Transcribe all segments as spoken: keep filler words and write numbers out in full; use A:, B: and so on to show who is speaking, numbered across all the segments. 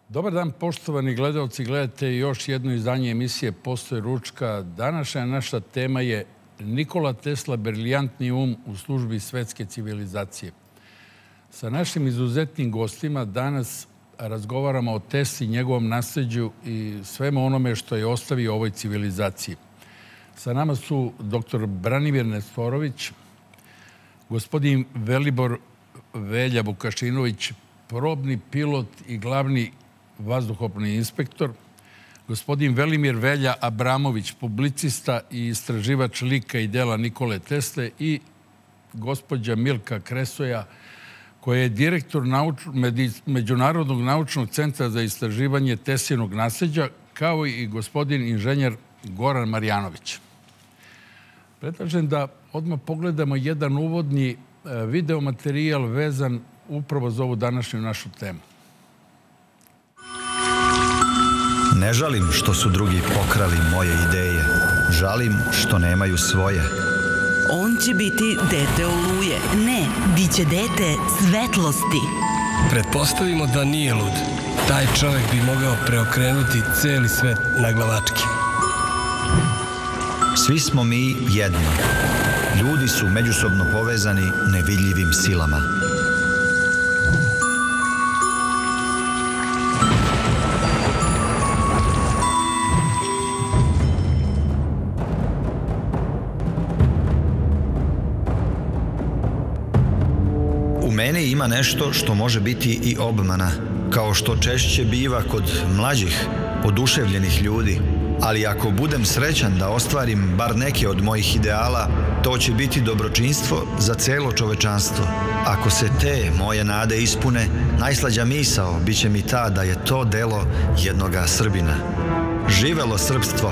A: Dobar dan, poštovani gledalci. Gledate još jedno izdanje emisije Postoje ručka. Današnja naša tema je Nikola Tesla, briljantni um u službi svetske civilizacije. Sa našim izuzetnim gostima danas razgovaramo o Tesli, njegovom nasleđu i svemu onome što je ostavio ovoj civilizaciji. Sa nama su doktor Branimir Nestorović, gospodin Velibor Velja Vukašinović, probni pilot i glavni vazduhopni inspektor, gospodin Velimir Velja Abramović, publicista i istraživač lika i dela Nikole Tesle i gospođa Milka Kresoja, koja je direktor Međunarodnog naučnog centra za istraživanje Teslinog nasleđa, kao i gospodin inženjer Goran Marjanović. Predlažem da odmah pogledamo jedan uvodni videomaterijal vezan upravo za ovu današnju našu temu.
B: Ne žalim što su drugi pokrali moje ideje. Žalim što nemaju svoje.
C: On će biti dete oluje. Ne, bit će dete svetlosti.
D: Pretpostavimo da nije lud. Taj čovjek bi mogao preokrenuti celi svet na glavačke.
B: Svi smo mi jedno. Ljudi su međusobno povezani nevidljivim silama. U meni ima nešto što može biti i obmana, kao što češće biva kod mlađih, oduševljenih ljudi. Ali ako budem srećan da ostvarim bar neke od mojih ideala, to će biti dobročinstvo za celo čovečanstvo. Ako se te moje nade ispune, najslađa misao bit će mi ta da je to delo jednoga Srbina. Živelo srpstvo!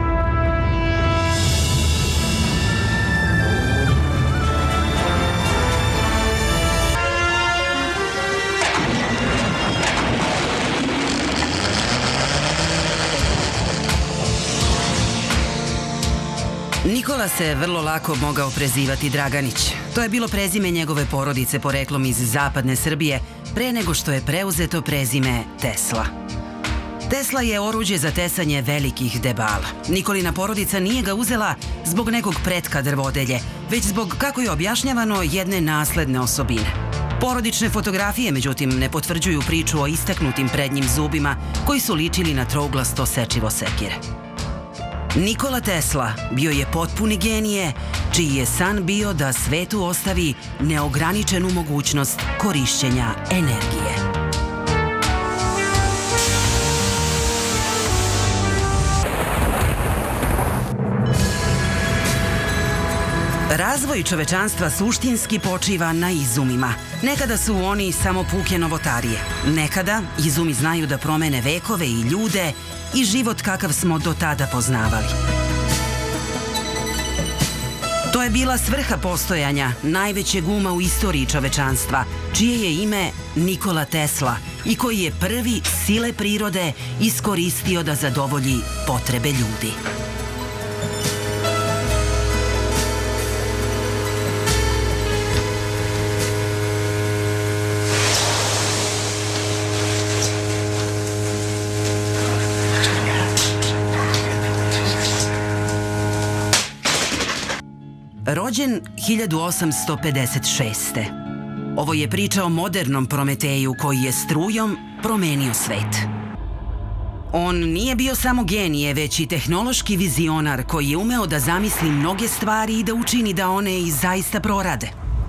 C: Nikola se vrlo lako mogao prezivati Draganić. To je bilo prezime njegove porodice poreklom iz zapadne Srbije pre nego što je preuzeto prezime Tesla. Tesla je oruđe za tesanje velikih debala. Nikolina porodica nije ga uzela zbog nekog pretka drvodelje, već zbog, kako je objašnjavano, jedne nasledne osobine. Porodične fotografije, međutim, ne potvrđuju priču o istaknutim prednjim zubima koji su ličili na trouglasto sečivo sekire. Nikola Tesla bio je potpuni genije, čiji je san bio da svetu ostavi neograničenu mogućnost korišćenja energije. Razvoj čovečanstva suštinski počiva na izumima. Nekada su oni samo puke novotarije. Nekada izumi znaju da promene vekove i ljude i život kakav smo do tada poznavali. To je bila svrha postojanja najvećeg uma u istoriji čovečanstva, čije je ime Nikola Tesla i koji je prvi sile prirode iskoristio da zadovolji potrebe ljudi. Rođen hiljadu osamsto pedeset šeste. Ovo je priča o modernom Prometeju koji je strujom promenio svet. On nije bio samo genije, već i tehnološki vizionar koji je umeo da zamisli mnoge stvari i da učini da one i zaista prorade.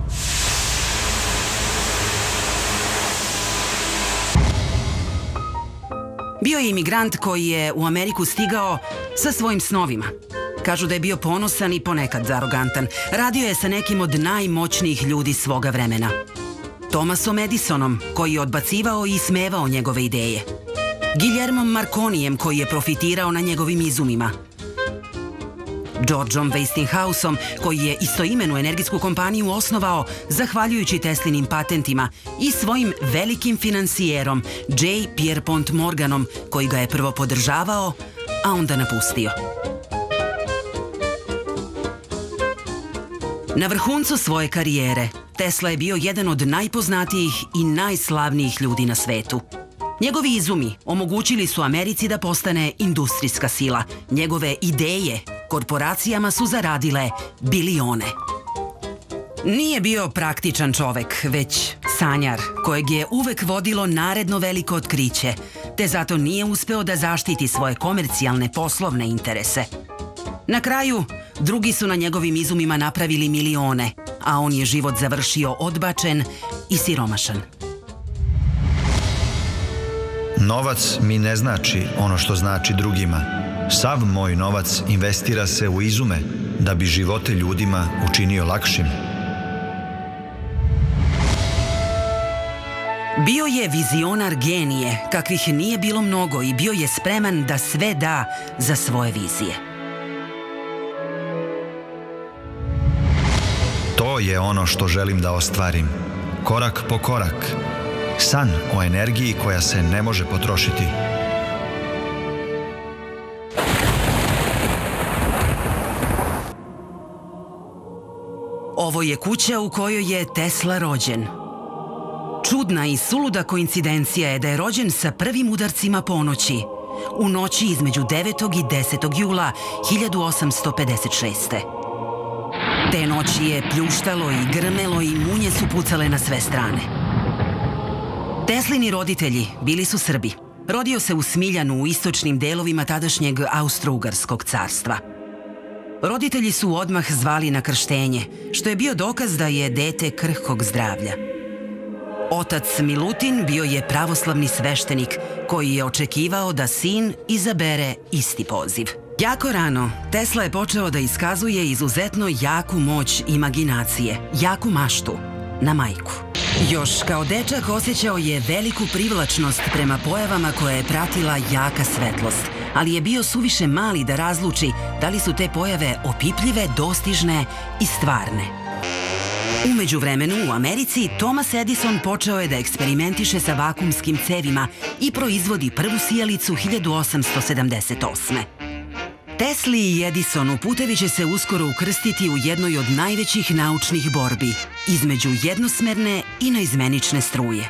C: Bio je imigrant koji je u Ameriku stigao sa svojim snovima. Kažu da je bio ponosan i ponekad arogantan. Radio je sa nekim od najmoćnijih ljudi svoga vremena. Thomasom Edisonom, koji je odbacivao i ismevao njegove ideje. Guillermom Marconijem, koji je profitirao na njegovim izumima. Georgeom Westinghouseom, koji je istoimenu energetsku kompaniju osnovao zahvaljujući Teslinim patentima, i svojim velikim finansijerom J. Pierpont Morganom, koji ga je prvo podržavao, a onda napustio. Na vrhuncu svoje karijere, Tesla je bio jedan od najpoznatijih i najslavnijih ljudi na svetu. Njegovi izumi omogućili su Americi da postane industrijska sila. Njegove ideje korporacijama su zaradile bilione. Nije bio praktičan čovek, već sanjar, kojeg je uvek vodilo naredno veliko otkriće, te zato nije uspeo da zaštiti svoje komercijalne poslovne interese. Na kraju, drugi su na njegovim izumima napravili milione, a on je život završio odbačen i siromašan.
B: Novac mi ne znači ono što znači drugima. Sav moj novac investira se u izume da bi živote ljudima učinio lakšim.
C: Bio je vizionar genije, kakvih nije bilo mnogo, i bio je spreman da sve da za svoje vizije.
B: To je ono što želim da ostvarim. Korak po korak. San o energiji koja se ne može potrošiti.
C: Ovo je kuća u kojoj je Tesla rođen. Čudna i suluda koincidencija je da je rođen sa prvim udarcima ponoći, u noći između devetog i desetog jula hiljadu osamsto pedeset šeste. Te noći je pljuštalo i grmelo i munje su pucale na sve strane. Teslini roditelji bili su Srbi. Rodio se u Smiljanu u istočnim delovima tadašnjeg Austro-Ugarskog carstva. Roditelji su odmah zvali na krštenje, što je bio dokaz da je dete krhkog zdravlja. Otac Milutin bio je pravoslavni sveštenik koji je očekivao da sin izabere isti poziv. Jako rano Tesla je počeo da iskazuje izuzetno jaku moć imaginacije, jaku maštu na majku. Još kao dečak osjećao je veliku privlačnost prema pojavama koje je pratila jaka svetlost, ali je bio suviše mali da razluči da li su te pojave opipljive, dostižne i stvarne. U međuvremenu u Americi Thomas Edison počeo je da eksperimentiše sa vakumskim cevima i proizvodi prvu sijalicu hiljadu osamsto sedamdeset osme. Tesli i Edisonu putevi će se uskoro ukrstiti u jednoj od najvećih naučnih borbi između jednosmerne i naizmenične struje.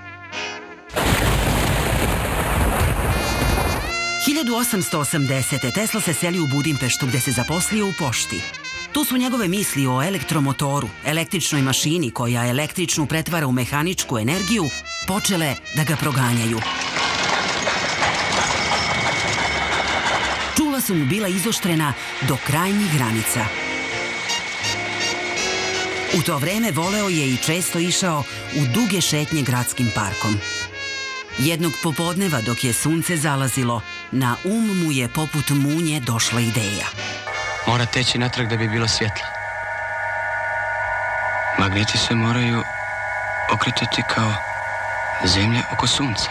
C: hiljadu osamsto osamdesete. Tesla se selio u Budimpeštu gde se zaposlio u pošti. Tu su njegove misli o elektromotoru, električnoj mašini koja električnu pretvara u mehaničku energiju, počele da ga proganjaju. Čula su mu bila izoštrena do krajnjih granica. U to vreme voleo je i često išao u duge šetnje gradskim parkom. Jednog popodneva dok je sunce zalazilo, na um mu je poput munje došla ideja.
E: Mora teći natrag da bi bilo svjetla. Magneti se moraju okretati kao zemlja oko sunca.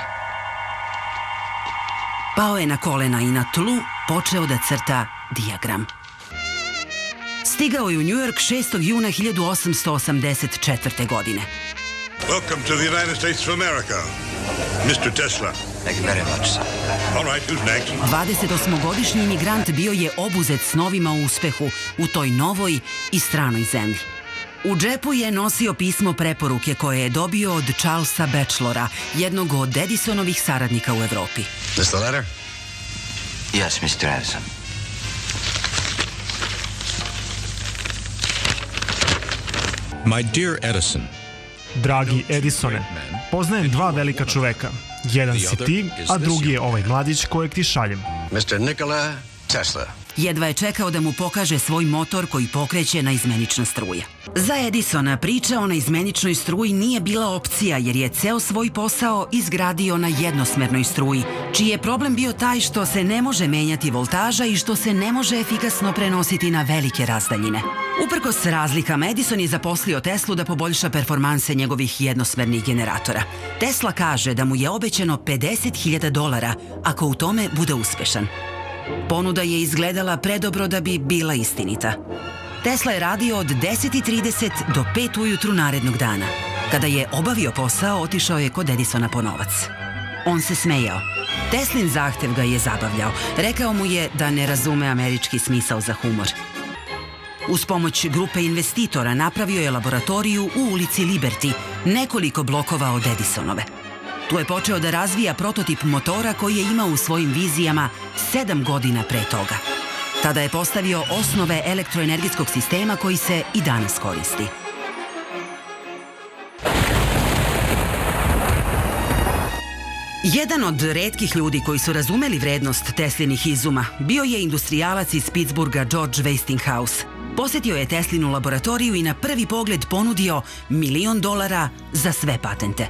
C: Pao je na kolena i na tlu počeo da crta dijagram. Stigao je u Njujork šestog juna hiljadu osamsto osamdeset četvrte. godine.
F: Welcome to the United States of America, mister Tesla.
E: Thank you very much, sir.
F: All right, who's next?
C: dvadesetosmogodišnji imigrant bio je obuzet snovima o uspehu u toj novoj i stranoj zemlji. U džepu je nosio pismo preporuke koje je dobio od Charlesa Batchelora, jednog od Edisonovih saradnika u Evropi.
E: This the letter? Yes, mister Edison.
G: My dear Edison.
H: Dragi Edisone, poznajem dva velika čoveka. Jedan si ti, a drugi je ovaj mladić kojeg ti šaljem.
E: mister Nikola Tesla.
C: Jedva je čekao da mu pokaže svoj motor koji pokreće naizmenična struja. Za Edisona priča o naizmeničnoj struji nije bila opcija jer je ceo svoj posao izgradio na jednosmernoj struji, čiji je problem bio taj što se ne može menjati voltaža i što se ne može efikasno prenositi na velike razdaljine. Uprkos razlikama, Edison je zaposlio Teslu da poboljša performanse njegovih jednosmernih generatora. Tesla kaže da mu je obećano pedeset hiljada dolara ako u tome bude uspešan. Ponuda je izgledala predobro da bi bila istinita. Tesla je radio od deset i trideset do pet ujutru narednog dana. Kada je obavio posao, otišao je kod Edisona po novac. On se smejao. Teslin zahtev ga je zabavljao. Rekao mu je da ne razume američki smisao za humor. Uz pomoć grupe investitora napravio je laboratoriju u ulici Liberty, nekoliko blokova od Edisonove. Tu je počeo da razvija prototip motora koji je imao u svojim vizijama sedam godina pre toga. Tada je postavio osnove elektroenergetskog sistema koji se i danas koristi. Jedan od retkih ljudi koji su razumeli vrednost Teslinih izuma bio je industrijalac iz Pittsburgha George Westinghouse. Posetio je Teslinu laboratoriju i na prvi pogled ponudio milion dolara za sve patente.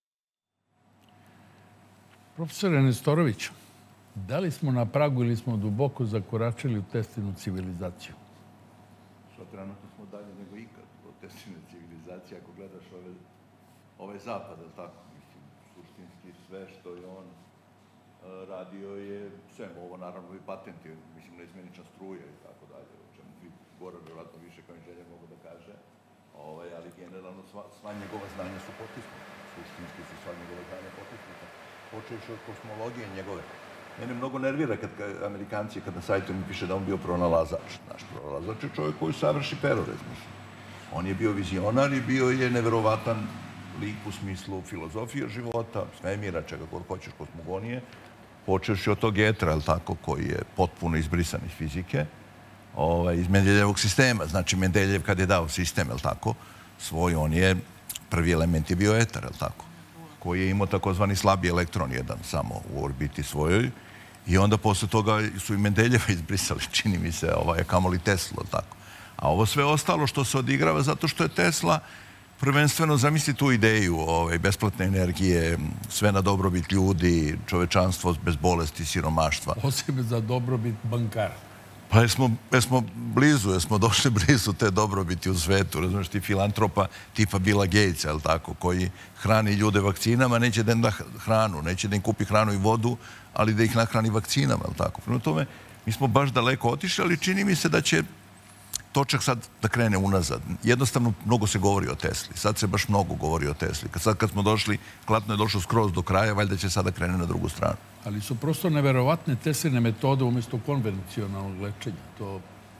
A: Profesore Nestorović, da li smo na pragu ili smo duboko zakoračili u Teslinu civilizaciju?
I: Što trenutno smo dalje nego ikad od Tesline civilizacije, ako gledaš ove, ovaj zapad, ali tako, mislim, suštinski sve što je on uh, radio je, sve ovo naravno i patenti, mislim, neizmenična struja i tako dalje, o čemu bi Goran vjerojatno više kao inženjer mogu da kaže, ovaj, ali generalno sva, sva njegova znanja su potisnuta, suštinski su sva njegova znanja potisnuta, počeši od kosmologije njegove. Mene mnogo nervira kad Amerikanci, kad na sajtu mi piše da on bio pronalazač. Naš pronalazač je čovjek koji savrši perorez, mislim. On je bio vizionar i bio je neverovatan lik u smislu filozofije života, svemira, čega god hoćeš, kosmogonije, počeši od tog etra, ali tako, koji je potpuno izbrisan iz fizike, ovaj, iz Mendeljevog sistema. Znači, Mendeljev kad je dao sistem, ali tako, svoj, on je, prvi element je bio etar, ali tako, koji je imao takozvani slabi elektron jedan samo u orbiti svojoj i onda posle toga su i Mendeljeva izbrisali, čini mi se, ovaj, kamoli Tesla, tako. A ovo sve ostalo što se odigrava zato što je Tesla prvenstveno, zamisli tu ideju ovaj, besplatne energije, sve na dobrobit ljudi, čovečanstvo bez bolesti, siromaštva.
A: Posebno za dobrobit bankara.
I: Pa jesmo, jesmo blizu, jesmo došli blizu te dobrobiti u svetu, razumiješ, ti filantropa tipa Billa Gatesa, je li tako, koji hrani ljude vakcinama, neće da im da hranu, neće da im kupi hranu i vodu, ali da ih nahrani vakcinama, je li tako. Prema tome, mi smo baš daleko otišli, ali čini mi se da će točak sad da krene unazad. Jednostavno, mnogo se govori o Tesli. Sad se baš mnogo govori o Tesli. Sad kad smo došli, Klatno je došao skroz do kraja, valjda će sada krene na drugu stranu.
A: Ali su prosto neverovatne Tesline metode umjesto konvencionalnog lečenja. To...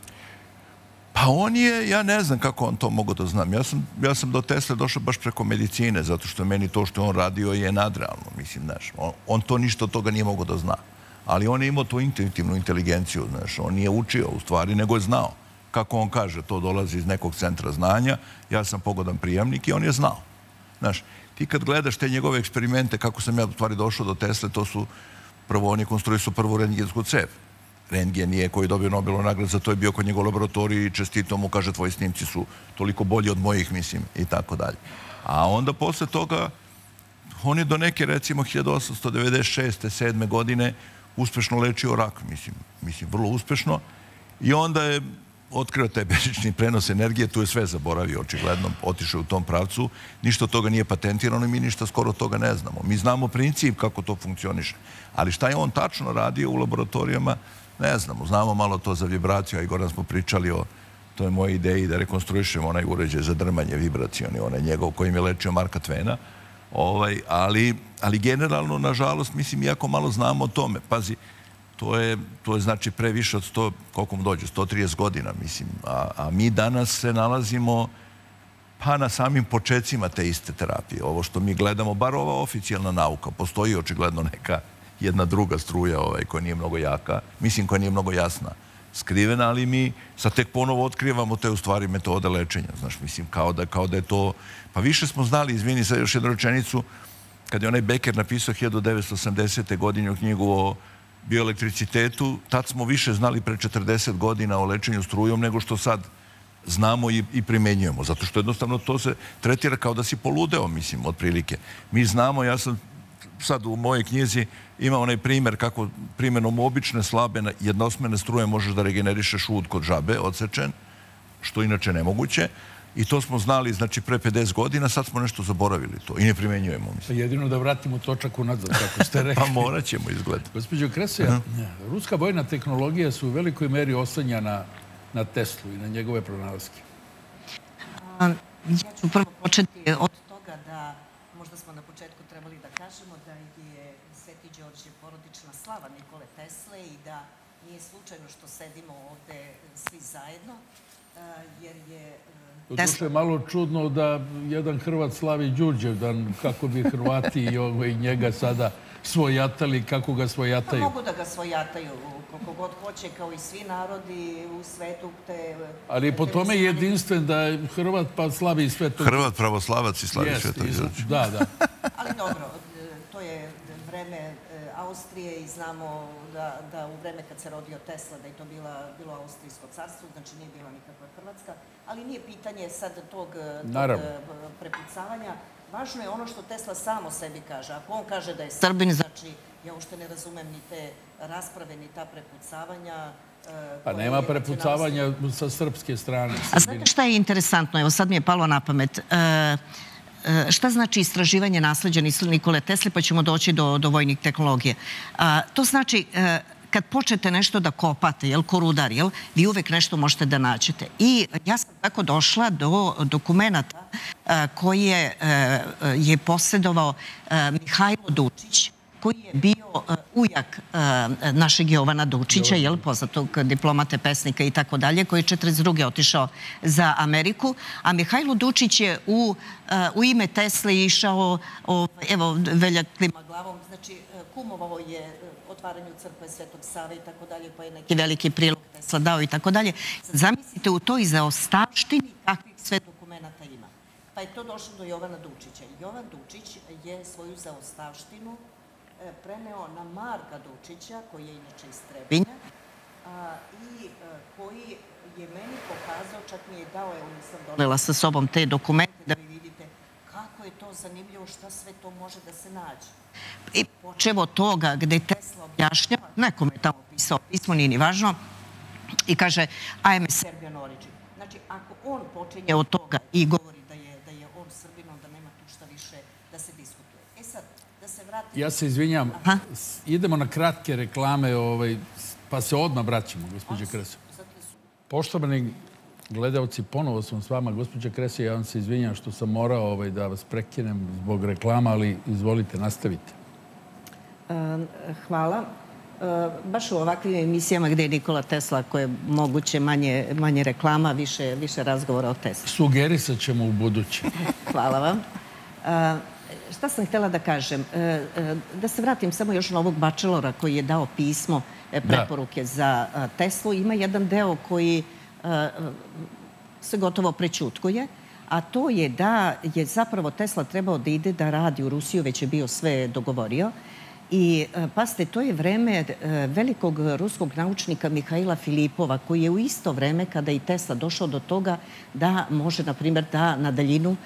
I: Pa on je, ja ne znam kako on to mogu da znam. Ja sam, ja sam do Tesle došao baš preko medicine, zato što meni to što on radio je nadrealno. Mislim, znaš, on, on to ništa od toga nije mogo da zna. Ali on je imao tu intuitivnu inteligenciju, znaš. On nije učio u stvari, nego je znao. Kako on kaže, to dolazi iz nekog centra znanja, ja sam pogodan prijemnik i on je znao. Znaš, ti kad gledaš te njegove eksperimente, kako sam ja u stvari došao do Tesle, to su, prvo oni konstruili su prvu rentgensku cev. Rentgen je koji je dobio Nobelovu nagradu, za to je bio kod njegov laboratoriji i čestito mu kaže, tvoji snimci su toliko bolji od mojih, mislim, i tako dalje. A onda posle toga, on je do neke, recimo, hiljadu osamsto devedeset šeste sedme godine uspešno lečio rak, mislim, mislim, vrlo uspešno. I onda je otkrio taj bežični prenos energije, tu je sve zaboravio, očigledno, otišao u tom pravcu. Ništa od toga nije patentirano i mi ništa skoro od toga ne znamo. Mi znamo princip kako to funkcioniše. Ali šta je on tačno radio u laboratorijama, ne znamo. Znamo malo to za vibraciju, a i Goran smo pričali o toj moje ideji da rekonstruišemo onaj uređaj za drmanje vibracioni, onaj njegov kojim je lečio Marka Tvena. Ovaj, ali, ali generalno, nažalost, mislim, jako malo znamo o tome. Pazi, To je, to je znači previše od sto, koliko mu dođe, sto trideset godina, mislim. A, a mi danas se nalazimo pa na samim počecima te iste terapije. Ovo što mi gledamo, bar ova oficijalna nauka, postoji očigledno neka jedna druga struja ovaj, koja nije mnogo jaka, mislim koja nije mnogo jasna, skrivena, ali mi sad tek ponovo otkrivamo te u stvari metode lečenja. Znaš, mislim, kao da, kao da je to... Pa više smo znali, izvini sad još jednu rečenicu, kad je onaj Becker napisao hiljadu devetsto osamdesete godine u knjigu o bioelektricitetu, tad smo više znali pre četrdeset godina o lečenju strujom nego što sad znamo i, i primenjujemo. Zato što jednostavno to se tretira kao da si poludeo, mislim, otprilike. Mi znamo, ja sam sad u mojej knjizi ima onaj primer kako primjenom obične slabe jednosmerne struje možeš da regenerišeš ud kod žabe, odsečen, što inače nemoguće. I to smo znali, znači, pre pedeset godina, sad smo nešto zaboravili to i ne primenjujemo, mislim.
A: Jedino da vratimo točak unazad, kako ste rekli.
I: Pa morat ćemo izgledati.
A: Gospođo Kresoja, ruska vojna tehnologija su u velikoj meri oslanjana na Teslu i na njegove pronalaske.
J: Ja ću prvo početi od toga da možda smo na početku trebali da kažemo da je Sveti Đorđe porodična slava Nikole Tesle i da nije slučajno što sedimo ovde svi zajedno, jer je
A: Doduše je malo čudno da jedan Hrvat slavi Đurđevdan, kako bi Hrvati i njega sada svojatali, kako ga svojataju.
J: Mogu da ga svojataju koliko god hoće, kao i svi narodi u svetu.
A: Ali po tome je jedinstven da je Hrvat pa slavi Svetog.
I: Hrvat pravoslavac i slavi Svetog Đurđa.
A: Da, da.
J: Ali dobro, to je vreme Austrije i znamo da u vreme kad se rodio Tesla da je to bilo Austrijsko carstvo, znači nije bila nikakva Hrvatska, ali nije pitanje sad tog prepucavanja. Važno je ono što Tesla sam o sebi kaže. Ako on kaže da je Srbin, znači ja uopšte ne razumem ni te rasprave, ni ta prepucavanja.
A: Pa nema prepucavanja sa srpske strane.
J: A znate šta je interesantno? Evo sad mi je palo na pamet. Šta znači istraživanje nasleđa Nikole Tesle, pa ćemo doći do vojnih tehnologije. To znači, kad počnete nešto da kopate, jel, ko rudar, jel, vi uvek nešto možete da nađete. I ja sam tako došla do dokumenta koje je posjedovao Mihajlo Dučić, koji je bio ujak našeg Jovana Dučića, jel, poznatog diplomate, pesnika i tako dalje, koji je četrdeset druge otišao za Ameriku, a Mihajlo Dučić je u ime Tesle išao, evo, Velja klima glavom, znači kumovao je otvaranju crkve Svetog Save i tako dalje, pa je neki veliki prilog Tesla dao i tako dalje. Zamislite u toj zaostavštini kakvih sve dokumenta ima. Pa je to došlo do Jovana Dučića. Jovan Dučić je svoju zaostavštinu preneo na Marka Dučića, koji je inače iz Trebinja, i koji je meni pokazao, čak mi je dao, evo nisam donela sa sobom te dokumente, da vi vidite kako je to zanimljivo, šta sve to može da se nađe. I počevo od toga gde Tesla objašnjava, nekom je tamo pisao pismo, nije ni važno, i kaže I am a Serbian origin. Znači, ako on počinje od toga i govori da je on Srbin, onda nema tu šta više da se diskutuje. E sad, da se vratim...
A: Ja se izvinjam, idemo na kratke reklame, pa se odmah vraćamo, gospođa Kresija. Poštovani gledalci, ponovo sam s vama, gospođa Kresija, ja vam se izvinjam što sam morao da vas prekinem zbog reklama, ali izvolite, nastavite.
J: Hvala. Baš u ovakvim emisijama gde je Nikola Tesla, koje je moguće manje reklama, više razgovora o Tesla.
A: Sugerisat ćemo u buduće.
J: Hvala vam. Šta sam htjela da kažem? Da se vratim samo još na ovog bachelora koji je dao pismo preporuke za Teslu. Ima jedan deo koji se gotovo prećutkuje, a to je da je zapravo Tesla trebao da ide da radi u Rusiju, već je bio sve dogovorio. I, pasite, to je vreme velikog ruskog naučnika Mihajla Filipova, koji je u isto vreme, kada i Tesla došao do toga da može, na primjer, da na daljinu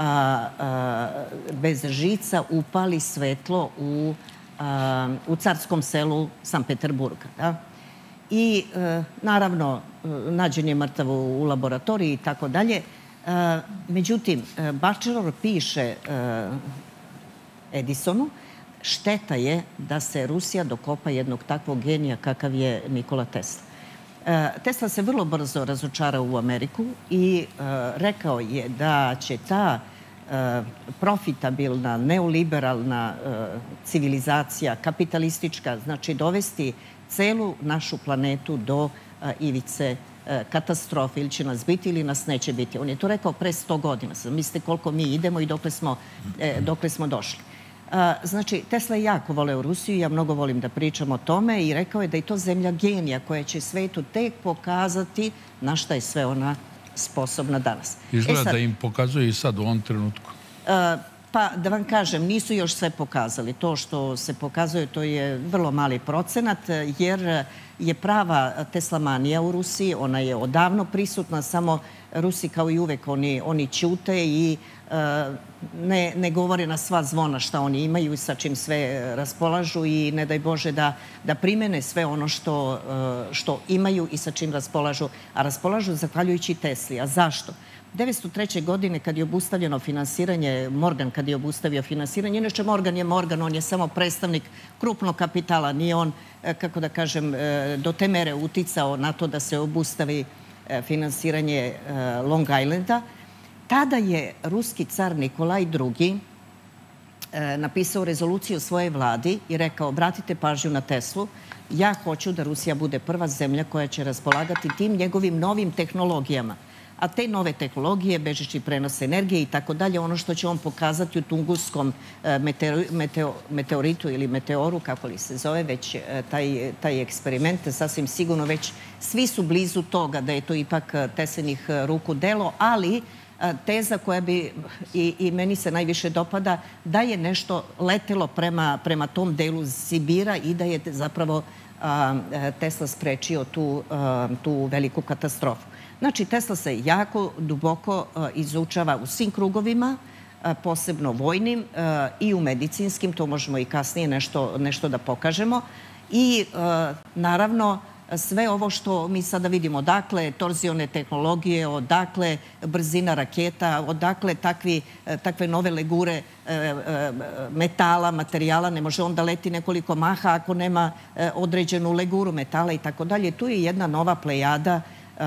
J: bez žica upali svetlo u carskom selu Sankt Peterburga. I, naravno, nađen je mrtav u laboratoriji i tako dalje. Međutim, Bachelor piše Edisonu, šteta je da se Rusija dokopa jednog takvog genija kakav je Nikola Tesla. Tesla se vrlo brzo razočarao u Ameriku i rekao je da će ta profitabilna, neoliberalna civilizacija, kapitalistička, znači dovesti celu našu planetu do ivice katastrofe, ili će nas biti ili nas neće biti. On je to rekao pre sto godina. Mislite koliko mi idemo i dokle smo došli. Znači, Tesla je jako voleo Rusiju, ja mnogo volim da pričam o tome, i rekao je da je to zemlja genija koja će svetu tek pokazati na šta je sve ona sposobna danas.
A: Izgleda da im pokazuje i sad u ovom trenutku.
J: Pa, da vam kažem, nisu još sve pokazali. To što se pokazuje, to je vrlo mali procenat, jer je prava teslamanija u Rusiji, ona je odavno prisutna, samo Rusi kao i uvek oni ćute i ne govore na sva zvona šta oni imaju i sa čim sve raspolažu i ne daj Bože da primene sve ono što imaju i sa čim raspolažu, a raspolažu zahvaljujući Tesli. A zašto? devetsto treće. godine kad je obustavljeno finansiranje, Morgan kad je obustavio finansiranje, inače Morgan je Morgan, on je samo predstavnik krupnog kapitala, nije on, kako da kažem, do te mere uticao na to da se obustavi finansiranje Long Islanda. Tada je ruski car Nikolaj drugi. napisao rezoluciju svoje vladi i rekao, obratite pažnju na Teslu, ja hoću da Rusija bude prva zemlja koja će raspolagati tim njegovim novim tehnologijama. a te nove tehnologije, bežični prenos energije i tako dalje, ono što će on pokazati u Tunguskom meteoritu ili meteoru, kako li se zove, već taj eksperiment, sasvim sigurno već svi su blizu toga da je to ipak Teslinih ruku delo, ali teza koja bi, i meni se najviše dopada, da je nešto letelo prema tom delu Sibira i da je zapravo Tesla sprečio tu veliku katastrofu. Znači, Tesla se jako duboko izučava u svim krugovima, posebno vojnim i u medicinskim, to možemo i kasnije nešto da pokažemo. I naravno, sve ovo što mi sada vidimo, odakle torzione tehnologije, odakle brzina raketa, odakle takve nove legure metala, materijala, ne može onda leti nekoliko maha ako nema određenu leguru metala i tako dalje. Tu je jedna nova plejada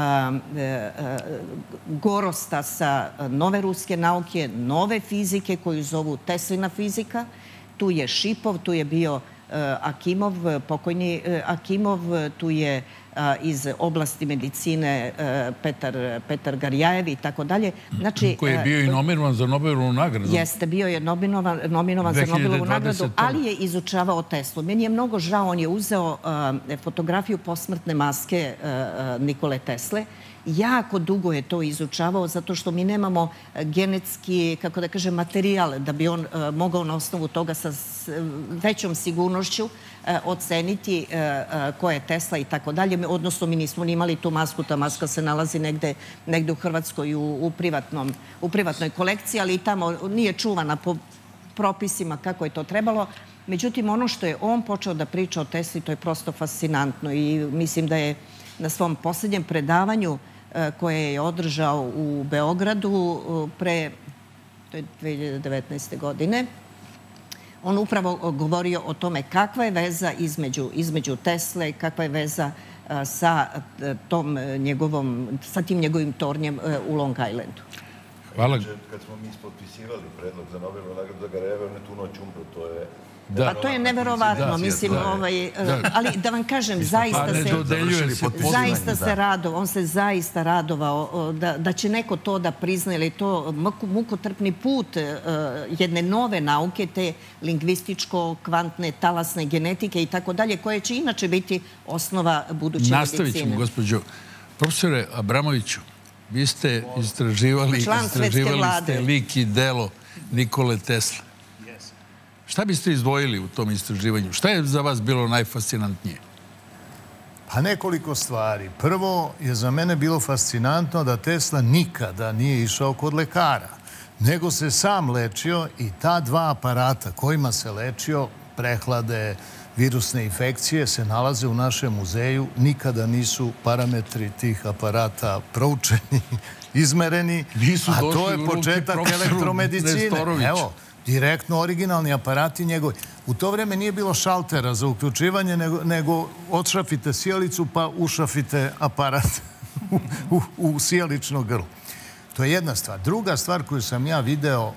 J: gorosta sa nove ruske nauke, nove fizike koju zovu Teslina fizika. Tu je Šipov, tu je bio Akimov, pokojni Akimov, tu je iz oblasti medicine Petar Garjajev i tako dalje.
A: Koji je bio i nominovan za Nobelovu nagradu.
J: Jeste, bio je nominovan za Nobelovu nagradu, ali je izučavao Teslu. Meni je mnogo žao, on je uzeo fotografiju posmrtne maske Nikole Tesle. Jako dugo je to izučavao zato što mi nemamo genetski, kako da kažem, materijal da bi on mogao na osnovu toga sa većom sigurnošću oceniti ko je Tesla i tako dalje. Odnosno, mi nismo ni imali tu masku, ta maska se nalazi negde u Hrvatskoj u privatnoj kolekciji, ali i tamo nije čuvana po propisima kako je to trebalo. Međutim, ono što je on počeo da priča o Tesli, to je prosto fascinantno i mislim da je na svom posljednjem predavanju koje je održao u Beogradu pre, to je dve hiljade devetnaeste. godine, on upravo govorio o tome kakva je veza između Tesle, kakva je veza sa tim njegovim tornjem u Long Islandu.
A: Hvala.
I: Kad smo mi ispotpisivali predlog za Nobelovu nagradu za Garjajev, on je tu noć umro, to je...
J: Pa to je neverovatno, mislim, ali da vam kažem, zaista se radovao, on se zaista radovao da će neko to da prizna, ili je to mukotrpni put jedne nove nauke, te lingvističko-kvantne, talasne genetike i tako dalje, koje će inače biti osnova buduće medicine.
A: Nastavit ćemo, gospođo. Profesore Abramoviću, vi ste istraživali ste lik i delo Nikole Tesle. Šta biste izdvojili u tom istraživanju? Šta je za vas bilo najfascinantnije?
K: Pa nekoliko stvari. Prvo je za mene bilo fascinantno da Tesla nikada nije išao kod lekara, nego se sam lečio i ta dva aparata kojima se lečio, prehlade, virusne infekcije, se nalaze u našem muzeju. Nikada nisu parametri tih aparata proučeni, izmereni, a to je početak elektromedicine. Evo, direktno originalni aparati njegovi. U to vreme nije bilo šaltera za uključivanje, nego odšafite sjelicu pa ušafite aparat u sjelično grlo. To je jedna stvar. Druga stvar koju sam ja video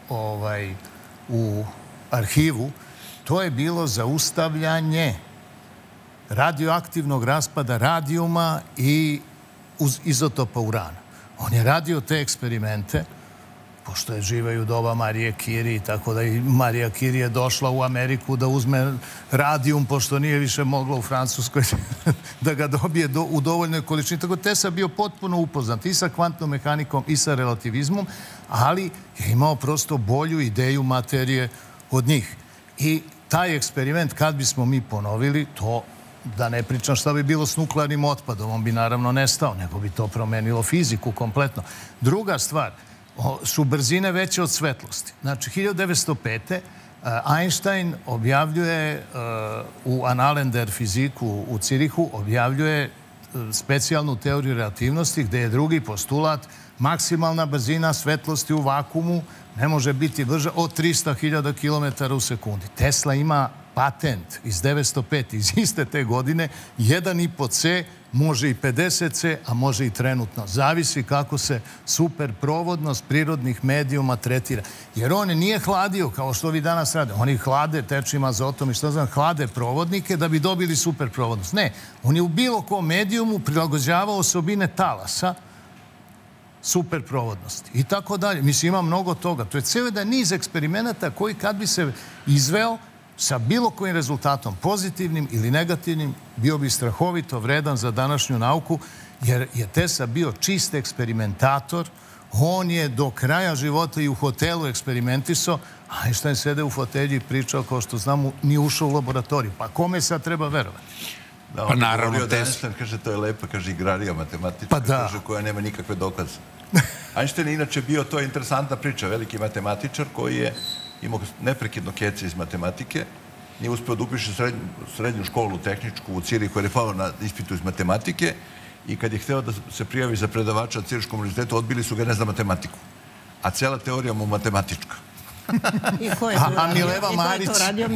K: u arhivu, to je bilo zaustavljanje radioaktivnog raspada radijuma i izotopa urana. On je radio te eksperimente, pošto je živeo u doba Marije Curie, tako da i Marija Curie je došla u Ameriku da uzme radijum, pošto nije više mogla u Francuskoj da ga dobije u dovoljnoj količini. Tako da Tesla bio potpuno upoznat i sa kvantnom mehanikom i sa relativizmom, ali je imao prosto bolju ideju materije od njih. I taj eksperiment, kad bismo mi ponovili, to da ne pričam šta bi bilo s nuklearnim otpadom, on bi naravno nestao, nego bi to promenilo fiziku kompletno. Druga stvar, su brzine veće od svetlosti. Znači, hiljadu devetsto pete. Einstein objavljuje u Annalen der fiziku u Cirihu, objavljuje specijalnu teoriju relativnosti gde je drugi postulat maksimalna brzina svetlosti u vakumu ne može biti brža od trista hiljada kilometara u sekundi. Tesla ima patent iz devetsto pete. iz iste te godine, jedan i po ce, može i pedeset ce, a može i trenutno. Zavisi kako se superprovodnost prirodnih medijuma tretira. Jer on nije hladio, kao što vi danas rade. Oni hlade tečnim azotom i što znam, hlade provodnike da bi dobili superprovodnost. Ne, on je u bilo kom medijumu prilagođavao osobine talasa superprovodnosti i tako dalje. Mislim, ima mnogo toga. To je cijel jedan niz eksperimenata koji kad bi se izveo sa bilo kojim rezultatom, pozitivnim ili negativnim, bio bi strahovito vredan za današnju nauku, jer je Tesla bio čist eksperimentator. On je do kraja života i u hotelu eksperimentisao, a Einstein sede u fotelji i pričao, kao što znamo, nije ušao u laboratoriju. Pa kome sad treba verovati?
A: Pa naravno,
I: Tesla, kaže, to je lepa, kaže, igrarija matematička, kaže, koja nema nikakve dokaze. Einstein je inače bio, to je interesantna priča, veliki matematičar koji je imao neprekidno kece iz matematike, nije uspio da upiše srednju školu tehničku u Cirihu, jer je pao na ispitu iz matematike i kad je hteo da se prijavi za predavača na Ciriškom univerzitetu, odbili su ga ne za matematiku. A cela teorija mu matematička.
K: A Mileva Marić.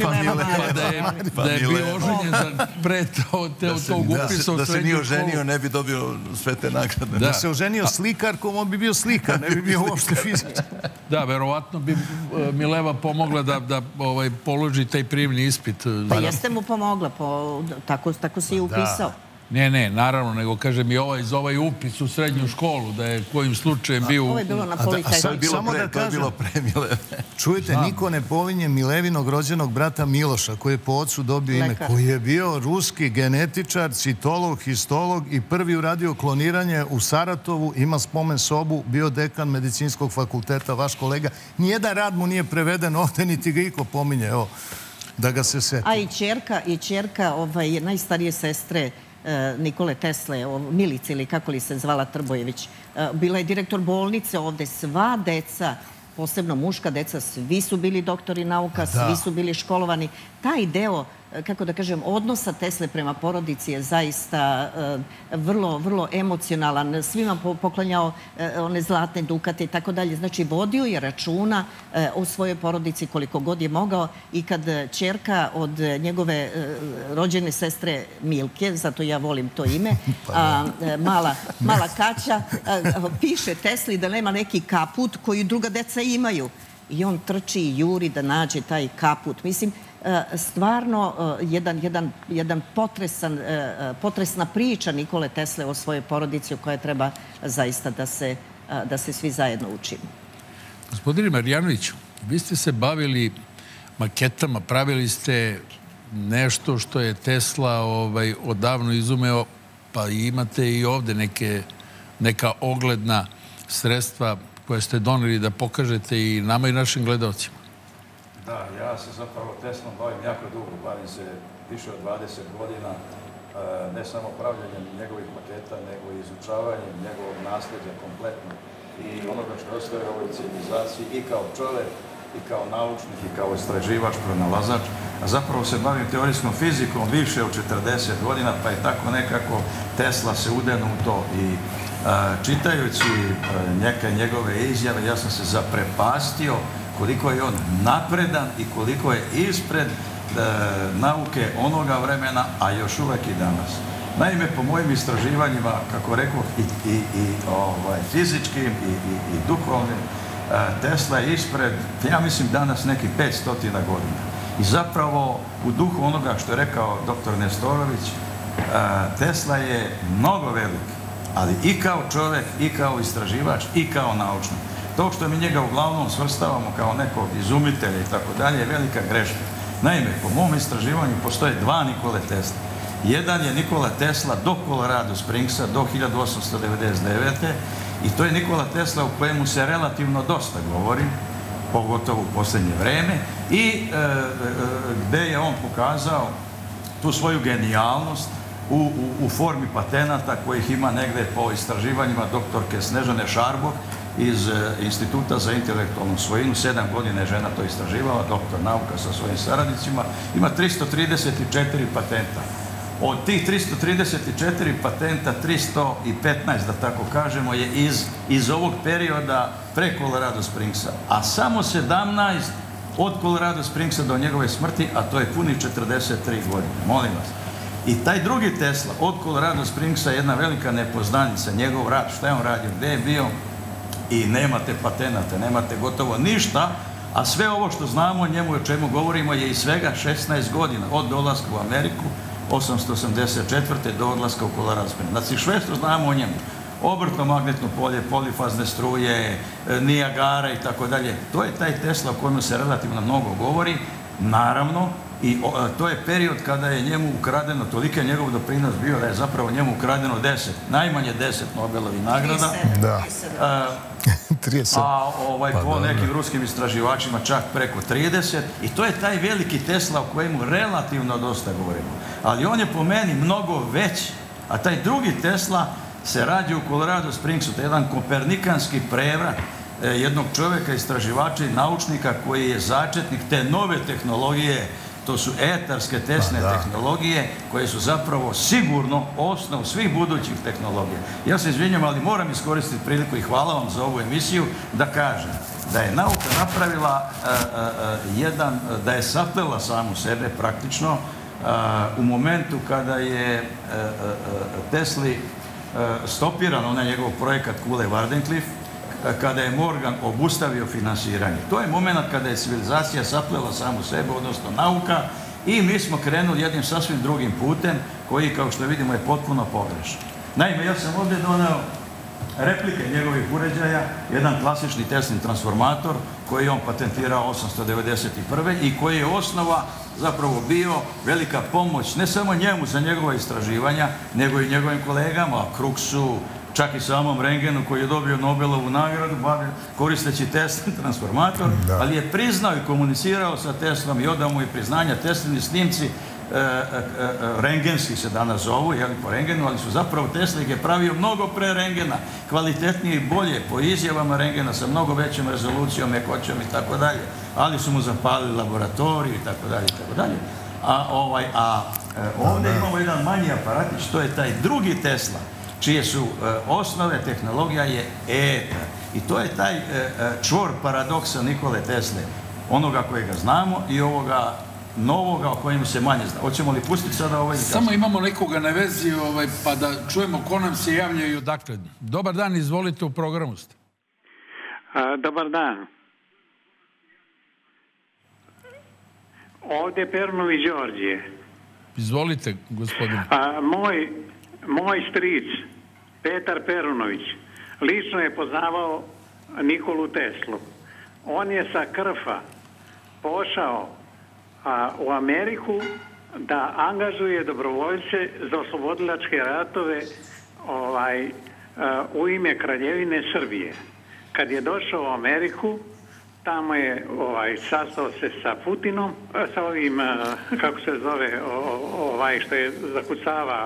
A: Da je bio oženjen za pre tog upisa u
I: da se nije oženio, ne bi dobio sve te nagrade.
K: Da se oženio slikarkom, on bi bio slikar, ne bi bio uopšte fizičar.
A: Da, verovatno bi Mileva pomogla da položi taj prijemni ispit.
J: Pa jeste mu pomogla, tako si i upisao.
A: Ne, ne, naravno, nego kažem i iz ovaj upis u srednju školu, da je kojim slučajem bio...
J: Ovo je bilo na Politehniku.
K: Samo da kažem, čujete, niko ne povinje Milevinog rođenog brata Miloša, koji je po ocu dobio ime, koji je bio ruski genetičar, citolog, histolog i prvi uradio kloniranje u Saratovu, ima spomen sobu, bio dekan medicinskog fakulteta, vaš kolega. Nijedan rad mu nije preveden ovde, niti ga iko pominje, evo, da ga se seti.
J: A i čerka, i čerka najstarije sestre Nikole Tesle, Milice ili kako li se zvala Trbojević, bila je direktor bolnice ovde. Sva deca, posebno muška deca, svi su bili doktori nauka, svi su bili školovani. Taj deo, kako da kažem, odnosa Tesle prema porodici je zaista vrlo, vrlo emocionalan. Svima poklanjao one zlatne dukate i tako dalje. Znači, vodio je računa o svojoj porodici koliko god je mogao i kad ćerka od njegove rođene sestre Milke, zato ja volim to ime, mala Kaća, piše Tesli da nema neki kaput koji druga deca imaju. I on trči i juri da nađe taj kaput. Mislim, stvarno jedan potresna priča Nikole Tesle o svojoj porodici o kojoj treba zaista da se svi zajedno učimo.
A: Gospodine Marjanoviću, vi ste se bavili maketama, pravili ste nešto što je Tesla odavno izumeo, pa imate i ovde neka ogledna sredstva koje ste doneli da pokažete i nama i našim gledalcima.
L: Da, ja se zapravo Teslom bavim jako dugo, bavim se više od dvadeset godina, ne samo pravljanjem njegovih maketa, nego i izučavanjem njegovog nasljeđa kompletno i onoga što ostaje u ovoj civilizaciji i kao čovek, i kao naučnik, i kao istraživač, pronalazač, a zapravo se bavim teorijskom fizikom više od četrdeset godina, pa je tako nekako Tesla se udenu u to i čitajući neke njegove izjave, ja sam se zaprepastio koliko je on napredan i koliko je ispred nauke onoga vremena, a još uvek i danas. Naime, po mojim istraživanjima, kako rekao, i fizičkim i duhovnim, Tesla je ispred, ja mislim, danas neki petstotina godina. I zapravo, u duhu onoga što je rekao doktor Nestorović, Tesla je mnogo velik, ali i kao čovek, i kao istraživač, i kao naučnik. To što mi njega uglavnom svrstavamo kao nekog izumitelja i tako dalje je velika greška. Naime, po mom istraživanju postoje dva Nikole Tesla. Jedan je Nikola Tesla do Colorado Springsa, do hiljadu osamsto devedeset devete. I to je Nikola Tesla o kojemu se relativno dosta govori, pogotovo u poslednje vreme, i gde je on pokazao tu svoju genijalnost u formi patenata kojih ima negde po istraživanjima doktorke Snežane Šarbog iz Instituta za intelektualnu svojinu. Sedam godina je žena to istraživala, doktor nauka sa svojim saradnicima. Ima tristo trideset četiri patenta. Od tih tristo trideset četiri patenta, tristo petnaest, da tako kažemo, je iz ovog perioda pre Colorado Springsa, a samo sedamnaest od Colorado Springsa do njegove smrti, a to je punih četrdeset tri godine. Molim vas. I taj drugi Tesla od Colorado Springsa je jedna velika nepoznanica, njegov rad, šta je on radio, gde je bio, i nemate patenate, nemate gotovo ništa, a sve ovo što znamo o njemu i o čemu govorimo je i svega šesnaest godina, od dolaska u Ameriku, osamsto osamdeset četvrte do odlaska u Colorado Springs. Znači, sve što znamo o njemu. obrtno magnetno polje, polifazne struje, Nijagara i tako dalje. To je taj Tesla o kojem se relativno mnogo govori, naravno, i to je period kada je njemu ukradeno, toliki je njegov doprinos bio da je zapravo njemu ukradeno deset, najmanje deset Nobelovih nagrada.
K: Da.
L: A ovaj, po nekim ruskim istraživačima čak preko trideset. I to je taj veliki Tesla o kojemu relativno dosta govorimo. Ali on je po meni mnogo veći. A taj drugi Tesla se radi u Colorado Springsu. To je jedan kopernikanski prevrat jednog čovjeka, istraživača i naučnika koji je začetnik te nove tehnologije. To su etarske tesne tehnologije koje su zapravo sigurno osnov svih budućih tehnologija. Ja se izvinjam, ali moram iskoristiti priliku i hvala vam za ovu emisiju da kažem da je nauka napravila jedan, da je saplela samu sebe praktično u momentu kada je Tesli stopiran onaj njegov projekat Kule Wardenclyffe, kada je Morgan obustavio finansiranje. To je moment kada je civilizacija saplela samu sebe, odnosno nauka, i mi smo krenuli jednim sasvim drugim putem koji, kao što vidimo, je potpuno pogrešan. Naime, ja sam ovdje doneo replike njegovih uređaja, jedan klasični Teslin transformator koji je on patentirao osamsto devedeset prve i koji je osnova zapravo bio velika pomoć ne samo njemu za njegova istraživanja, nego i njegovim kolegama, Crooksu, čak i samom Rengenu koji je dobio Nobelovu nagradu koristeći Teslin transformator, ali je priznao i komunicirao sa Teslom i odao mu i priznanja. Teslini snimci rengenski se danas zovu, jel, po Rengenu, ali su zapravo Tesla je pravio mnogo pre Rengena, kvalitetnije i bolje, po izjavama Rengena, sa mnogo većom rezolucijom, mekoćom i tako dalje, ali su mu zapalili laboratoriju i tako dalje i tako dalje. A ovdje imamo jedan manji aparatić, to je taj drugi Tesla, čije su osnove tehnologija je etar. I to je taj čvor paradoksa Nikole Tesle, onoga kojega znamo i ovoga novoga o kojem se manje zna. Hoćemo li pustiti sada ovaj...
A: Samo imamo nekoga na vezi, pa da čujemo ko nam se javlja i odakle. Dobar dan, izvolite, u programu ste.
M: Dobar dan. Ovdje je Pernović Đorđe.
A: Izvolite, gospodine.
M: Moj Moj stric, Petar Perunović, lično je poznavao Nikolu Teslu. On je sa Krfa pošao u Ameriku da angažuje dobrovoljce za oslobodilačke ratove u ime Kraljevine Srbije. Kad je došao u Ameriku, tamo je sastao se sa Putinom, sa ovim, kako se zove, ovaj što je zakucava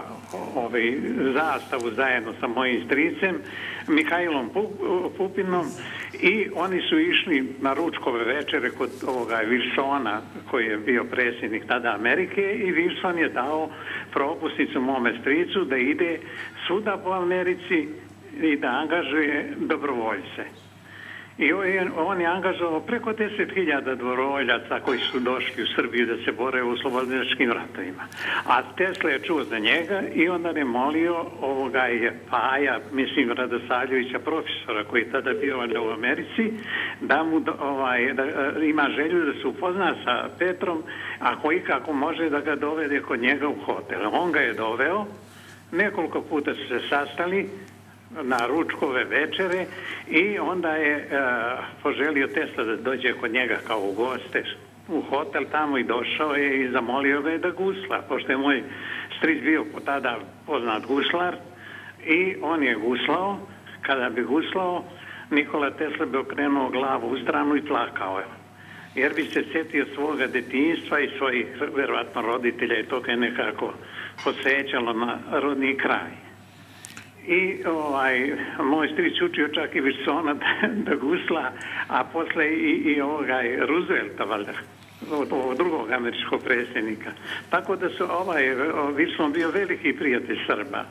M: zastavu zajedno sa mojim stricem, Mihajlom Pupinom, i oni su išli na ručkove večere kod ovoga Wilsona, koji je bio predsjednik tada Amerike, i Wilson je dao propusnicu mome stricu da ide svuda po Americi i da angažuje dobrovoljce. I on je angažovao preko deset hiljada dobrovoljaca koji su došli u Srbiju da se bore u oslobodilačkim ratovima. A Tesla je čuo za njega i onda je molio ovoga je Paja, mislim Radosavljevića, profesora koji je tada bio u Americi, da mu da ima želju da se upozna sa Petrom, ako ikako može da ga dovede kod njega u hotel. On ga je doveo, nekoliko puta su se sastali na ručkove večere i onda je poželio Tesla da dođe kod njega kao u goste u hotel tamo i došao je i zamolio ga je da gusla, pošto je moj stric bio tada poznat guslar i on je guslao. Kada bi guslao, Nikola Tesla bi okrenuo glavu u stranu i plakao je, jer bi se sjetio svoga detinjstva i svojih verovatno roditelja i to ga je nekako podsjećalo na rodni kraj. I moj stric učio čak i Wilsona da gusla, a posle i ovoga Roosevelta, valjda, ovog drugog američkog predsjednika. Tako da su Wilson bio veliki prijatelj Srba.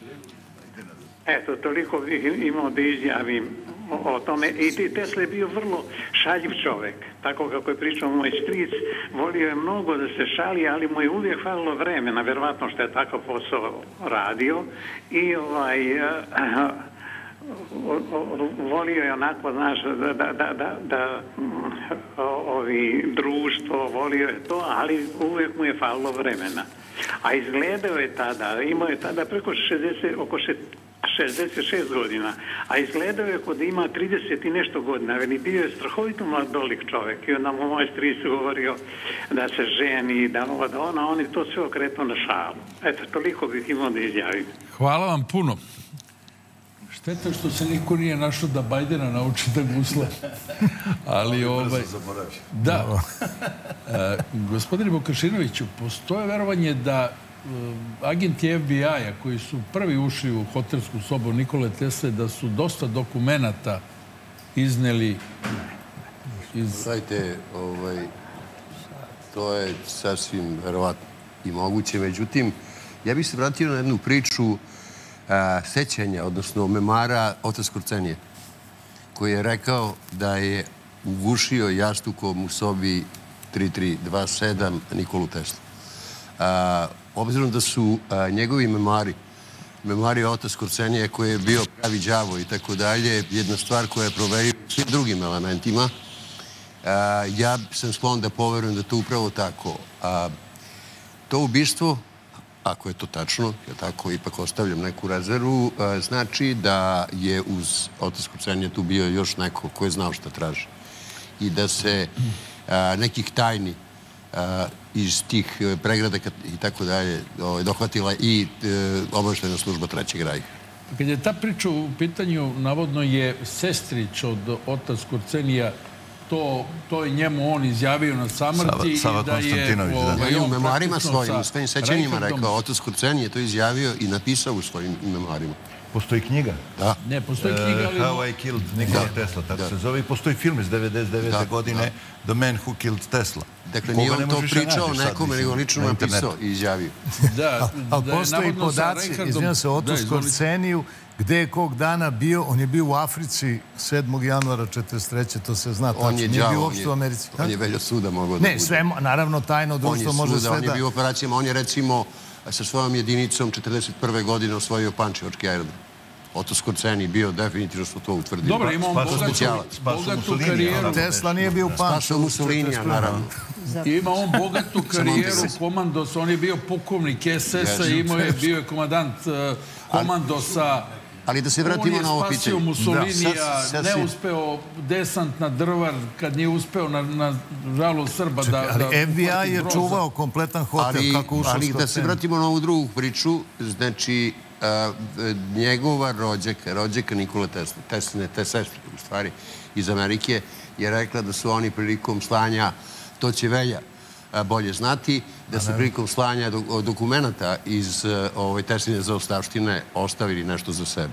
M: Eto, toliko bih imao da izjavim o tome. I Tesla je bio vrlo šaljiv čovek. Tako kako je pričao moj stric, volio je mnogo da se šali, ali mu je uvijek falilo vremena, verovatno što je takav posao radio. I volio je onako, znaš, da ovi društvo, volio je to, ali uvijek mu je falilo vremena. A izgledao je tada, imao je tada preko šezdeset, oko šezdeset šest godina, a izgledao je kod ima trideset i nešto godina. Veli, bio je strahovito mladolik čovek i onda mu moj stric govorio da se ženi, da ovo, da ona, on je to sve okretao na šalu. Eto, toliko bih imao da izjavim.
A: Hvala vam puno. Šteta što se niko nije našao da Bajdena nauči da gusle. Ali ovaj... Da. Gospodine Vukašinoviću, postoje verovanje da agenti F B I-a koji su prvi ušli u hotelsku sobu Nikole Tesle, da su dosta dokumenata izneli iz...
N: Znajte, to je sasvim verovatno i moguće. Međutim, ja bih se vratio na jednu priču sećanja, odnosno memara oca Skorcenije, koji je rekao da je ugušio jastukom u sobi tri tri dva sedam Nikolu Teslu. Obzirom da su njegovi memari, memari oca Skorcenije koji je bio pravi đavo i tako dalje, jedna stvar koja je proverio svim drugim elementima, ja sam sklon da poverujem da to upravo tako. To ubistvo, ako je to tačno, ja tako ipak ostavljam neku rezervu, znači da je uz oca Skorcenije tu bio još neko ko je znao šta traži. I da se nekih tajni iz tih pregradaka i tako dalje dohvatila i obaveštajna služba Trećeg rajha.
A: Kad je ta priča u pitanju, navodno je sestrić od oca Skorcenija, to je njemu on izjavio na samrti.
I: Sava Konstantinović, da.
N: I u memoarima svojim, u svojim sećanjima rekao, otac Skorcenije je to izjavio i napisao u svojim memoarima.
I: Postoji knjiga?
N: Da.
A: Ne, postoji knjiga, ali...
I: How I Killed Nikola Tesla, tako se zove. I postoji film iz devedeset devete godine, The Man Who Killed Tesla.
N: Dakle, nije on to pričao nekome, nego lično napisao i izjavio.
A: Da,
K: ali postoji podaci, izvijem se, otac Skorceniju, gde je kog dana bio, on je bio u Africi sedmog januara četrdeset treće to se zna tačno.
N: On je džavo, on je veljo suda mogao da bude.
K: Ne, sve, naravno, tajno društvo može sve da...
N: On je bio u operacijama, on je recimo sa svojom jedinicom četrdeset prve godine osvojio Pančevački aerodrom. Otac Skorceniji bio, definitivno smo to utvrdili.
A: Dobro, ima on bogatu karijeru.
K: Tesla nije bio u Pančevu.
N: Spasao Mussolinija, naravno.
A: Ima on bogatu karijeru, komandos, on je bio pukovnik S S-a, imao je, bio je komandant komandosa.
N: Ali da se vratimo na ovo pitanje.
A: On je spasio Mussolinija, ne uspeo desant na Drvar, kad nije uspeo na žalu Srba da...
K: Ali F B I je čuvao kompletan hotel, kako ušao Skorcenije.
N: Ali da se vratimo na ovu drugu priču, znači njegova rođaka, rođaka Nikole Tesla, Tesline, te sestre, u stvari, iz Amerike, je rekla da su oni prilikom slanja, to će Velja bolje znati, da su prilikom slanja dokumenta iz Tesline zaostavštine ostavili nešto za sebe.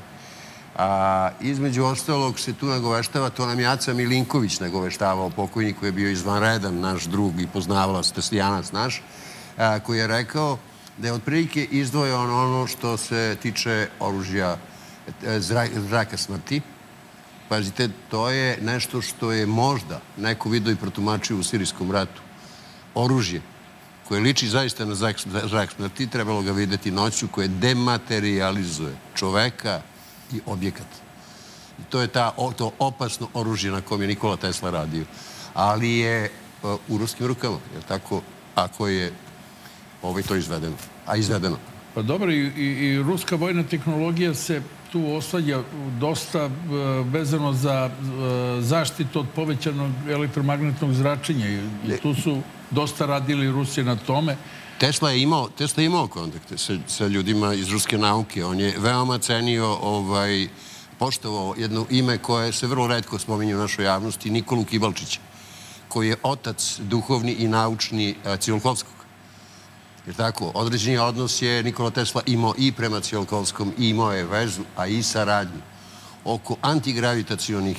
N: Između ostalog se tu nagoveštava, to nam je Aca Milinković nagoveštavao, pokojnik koji je bio izvanredan, naš drug i poznavalac, teslijanac naš, koji je rekao da je otprilike izdvojeno ono što se tiče oružja zraka smrti. Pazite, to je nešto što je možda neko vidio i protumačio u sirijskom ratu. Oružje koje liči zaista na zrak smrti, trebalo ga videti noću, koje dematerializuje čoveka i objekat. I to je to opasno oružje na kom je Nikola Tesla radio. Ali je u ruskim rukama, jer tako, ako je to izvedeno. A izvedeno.
A: Pa dobro, i ruska vojna tehnologija se tu oslanja dosta vezano za zaštitu od povećanog elektromagnetnog zračenja. I tu su dosta radili Rusi na tome.
N: Tesla je imao, Tesla je imao kontakte sa ljudima iz ruske nauke. On je veoma cenio, poštovao jedno ime koje se vrlo retko spominje u našoj javnosti, Nikolu Kibalčića, koji je otac duhovni i naučni Tsiolkovskog. Jer tako, određeni odnos je Nikola Tesla imao i prema Tsiolkovskom, i imao je vezu, a i saradnju oko antigravitacionih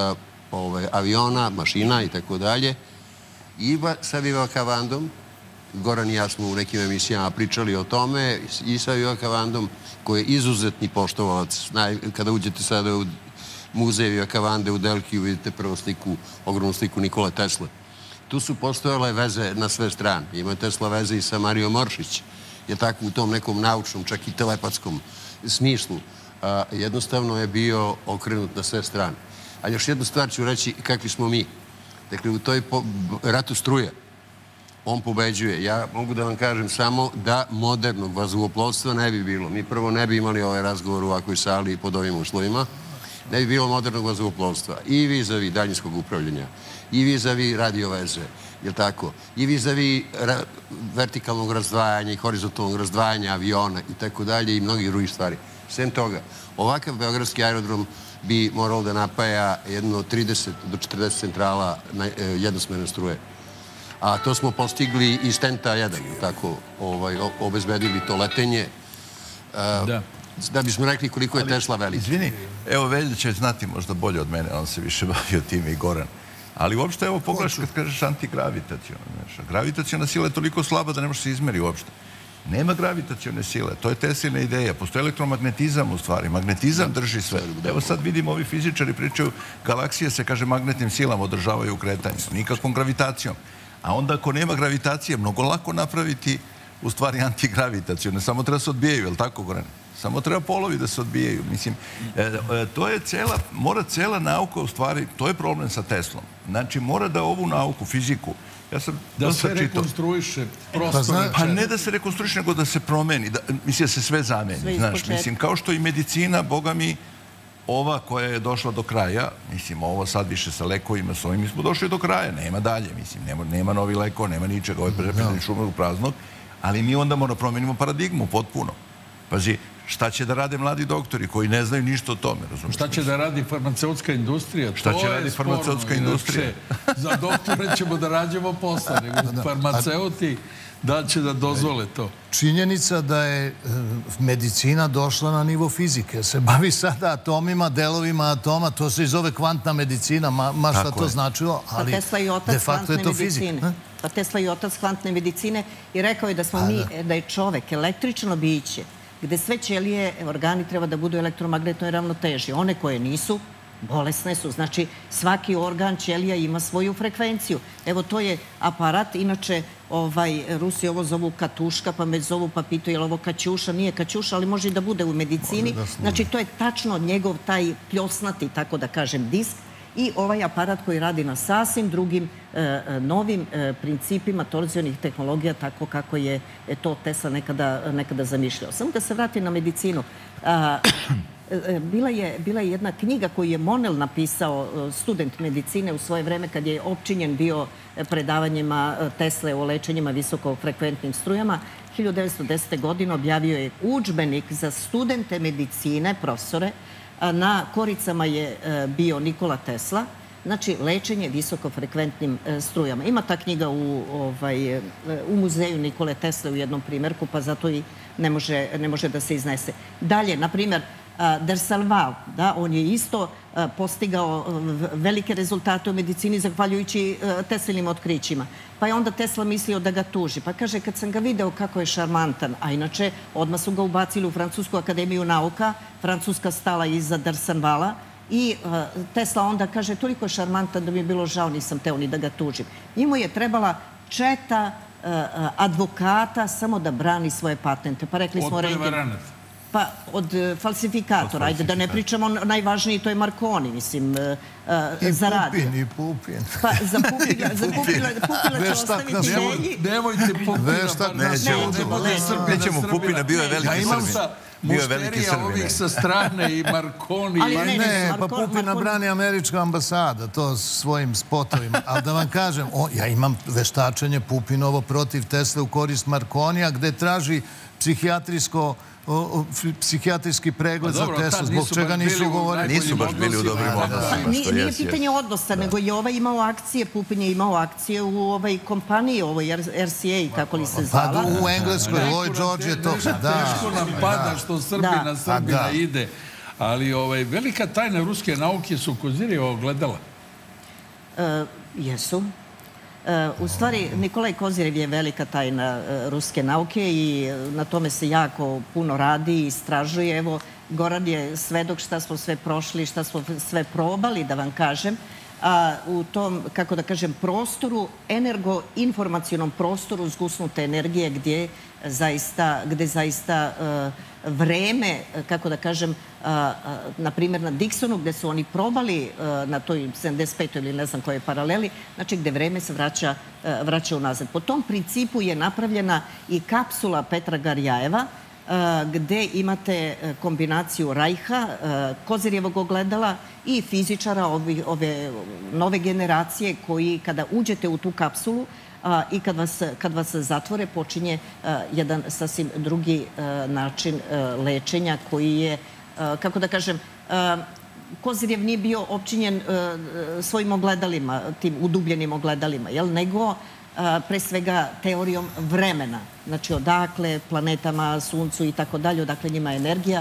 N: aviona, mašina i tako dalje. I sa Vivekanandom, Goran i ja smo u nekim emisijama pričali o tome, i sa Vivekanandom, koji je izuzetni poštovalac. Kada uđete sada u muzej Vivekanande u Delhiju, vidite prvo sliku, ogromnu sliku Nikole Tesle. Tu su postojale veze na sve strane. Ima Tesla veze i sa Marijom Moršić. Je tako u tom nekom naučnom, čak i telepatskom smislu. Jednostavno je bio okrenut na sve strane. Ali još jednu stvar ću reći kakvi smo mi. Dakle, u toj ratu struja on pobeđuje. Ja mogu da vam kažem samo da modernog vazduhoplovstva ne bi bilo. Mi prvo ne bi imali ovaj razgovor u ovakvoj sali i pod ovim uslovima. Ne bi bilo modernog vazduhoplovstva. I vis-a-vis daljinskog upravljanja, i vis-a-vis radioveze, je li tako? I vis-a-vis vertikalnog razdvajanja i horizontalnog razdvajanja aviona i tako dalje i mnogih drugih stvari. Sem toga, ovakav beogradski aerodrom bi moralo da napaja jedno trideset do četrdeset centrala jednosmerne struje. A to smo postigli iz Tenta jedan, tako, obezbedili to letenje. Da bismo rekli koliko je Tesla veliki.
I: Izvini, evo Velja će znati možda bolje od mene, on se više bavio time i Goran. Ali uopšte, evo, pogledaš kad kažeš antigravitaciona. Gravitaciona sila je toliko slaba da ne može se izmeri uopšte. Nema gravitacione sile, to je Teslina ideja. Postoji elektromagnetizam u stvari, magnetizam drži sve. Evo sad vidimo, ovi fizičari pričaju, galaksije se, kaže, magnetnim silama održavaju u kretanju, nikakvom gravitacijom. A onda ako nema gravitacije, mnogo lako napraviti u stvari antigravitacione, samo treba se odbijaju, je li tako, Goran? Samo treba polovi da se odbijaju. Mislim, to je cela, mora cela nauka u stvari, to je problem sa Teslom. Znači, mora da ovu nauku, fiziku, ja sam
A: da se rekonstruiše prostor.
I: Pa ne da se rekonstruiše, nego da se promeni. Mislim da se sve zameni. Mislim, kao što i medicina, boga mi, ova koja je došla do kraja, mislim, ovo sad više sa lekovima, s ovim, mi smo došli do kraja, nema dalje, mislim, nema novi leko, nema ničega, ovo je preprezani šumog praznog, ali mi onda moramo promenimo paradigmu potpuno. Pazi, šta će da rade mladi doktori koji ne znaju ništa o tome?
A: Šta će da radi farmaceutska industrija?
I: Šta će radi farmaceutska industrija?
A: Za doktore ćemo da rađemo posle, nego farmaceuti da će da dozvole to.
K: Činjenica da je medicina došla na nivo fizike. Se bavi sada atomima, delovima atoma, to se i zove kvantna medicina, ma šta to značilo, ali de facto je to fizika.
J: Pa Tesla je otac kvantne medicine i rekao je da smo mi, da je čovek električno biće, gde sve ćelije, organi treba da budu elektromagnetnoj ravnoteži. One koje nisu, bolesne su. Znači, svaki organ ćelija ima svoju frekvenciju. Evo, to je aparat. Inače, Rusi ovo zovu katuška, pa me zovu pa pitaju je li ovo kaćuša. Nije kaćuša, ali može i da bude u medicini. Znači, to je tačno njegov taj pljosnati, tako da kažem, disk. I ovaj aparat koji radi na sasvim drugim novim principima torzionih tehnologija, tako kako je to Tesla nekada zamišljao. Samo da se vrati na medicinu. Bila je jedna knjiga koju je Monel napisao, student medicine u svoje vreme, kad je opčinjen bio predavanjima Tesle o lečenjima visokofrekventnim strujama. hiljadu devetsto desete. godine objavio je udžbenik za studente medicine, profesore. Na koricama je bio Nikola Tesla, znači lečenje visokofrekventnim strujama. Ima ta knjiga u muzeju Nikole Tesle u jednom primjerku, pa zato i ne može da se iznese. Dalje, na primjer, Dersalval, on je isto postigao velike rezultate u medicini zahvaljujući Teslinim otkrićima. Pa je onda Tesla mislio da ga tuži. Pa kaže, kad sam ga video kako je šarmantan, a inače odmah su ga ubacili u Francusku akademiju nauka, Francuska stala iza Dersalvala i Tesla onda kaže, toliko je šarmantan da mi je bilo žao, nisam teo ni da ga tužim. Njemu je trebala četa advokata samo da brani svoje patente. Pa rekli smo...
A: Od prevaranata.
J: Pa od falsifikatora. Ajde da ne pričamo, najvažniji to je Marconi, mislim, za radio.
K: I Pupin, i Pupin.
J: Pa za Pupila će ostaviti želji.
A: Nemojte Pupina.
I: Nećemo Pupina, bio je veliki Srbin. Bio je veliki
A: Mušterija ovih sa strane i Marconi.
K: Ne, pa Pupina brani američka ambasada, to svojim spotovima. Ali da vam kažem, ja imam veštačenje Pupinovo protiv Tesle u korist Marconija, gde traži psihijatrijsko psihijatrijski pregled za Tesla, zbog čega nisu govorili.
I: Nisu baš bili u dobrim odnosima.
J: Nije pitanje odnosa, nego je ovaj imao akcije, Pupin je imao akcije u ovoj kompaniji, ovoj R C A, kako li se zvala.
K: Pa u Engleskoj, Lloyd George je to.
A: Teško nam pada što Srbina Srbina ide, ali velika tajna ruske nauke su Kozirjeva ogledala.
J: Jesu. U stvari, Nikolaj Kozirjev je velika tajna ruske nauke i na tome se jako puno radi i istražuje. Evo, Goran je svedok šta smo sve prošli, šta smo sve probali, da vam kažem. U tom, kako da kažem, prostoru, energoinformacionom prostoru zgusnute energije gdje zaista, gde zaista vreme, kako da kažem, na primjer na Dixonu, gde su oni probali na toj sedamdeset petoj ili ne znam kojoj paraleli, znači gde vreme se vraća, vraća unazad. Po tom principu je napravljena i kapsula Petra Garjajeva, gde imate kombinaciju Rajha, Kozirjevog ogledala i fizičara ove, ove nove generacije koji kada uđete u tu kapsulu i kad vas, kad vas zatvore počinje jedan sasvim drugi način lečenja koji je, kako da kažem, Kozirjev nije bio opčinjen svojim ogledalima, tim udubljenim ogledalima, jel, nego pre svega teorijom vremena. Znači, odakle, planetama, suncu i tako dalje, odakle njima energija,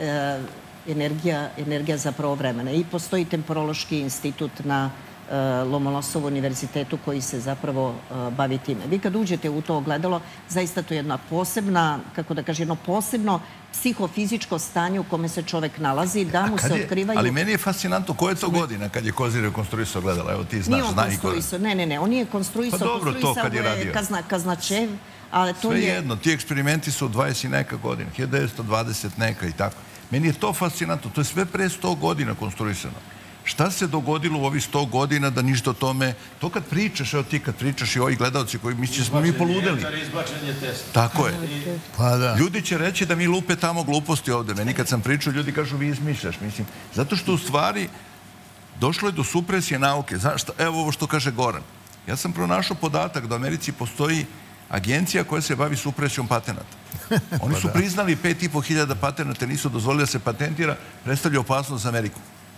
J: energija, energija zapravo vremena. I postoji temporološki institut na Lomonosovom univerzitetu koji se zapravo bavi time. Vi kad uđete u to ogledalo, zaista to je jedna posebna, kako da kažem, jedno posebno psihofizičko stanje u kome se čovek nalazi, da mu se otkrivaju...
I: Ali meni je fascinantno, koja je to godina kad je Kozirjev konstruisao ogledalo? Evo ti znaš,
J: nije on konstruisao, ne, ne, ne, on nije konstruisao,
I: pa dobro, to kad je radio.
J: Kaznačev, ali to je...
I: Sve jedno, ti eksperimenti su dvadeset i neka godina, hiljadu devetsto dvadeset neka i tako. Meni je to fascinantno, to je sve pre sto godina konstruisano. Šta se dogodilo u ovih sto godina da ništa o tome... To kad pričaš, evo ti kad pričaš i ovi gledalci koji misli da smo mi poludeli.
L: Izbačenje Tesla.
I: Tako je. Ljudi će reći da mi lupe tamo gluposti ovde. Meni kad sam pričao, ljudi kažu vi izmišljaš. Mislim, zato što u stvari došlo je do supresije nauke. Zašto? Evo ovo što kaže Goran. Ja sam pronašao podatak da u Americi postoji agencija koja se bavi supresijom patenata. Oni su priznali pet i po hiljada patenata, nisu dozvolili da se patentira, predstavlja opasnost za Ameriku.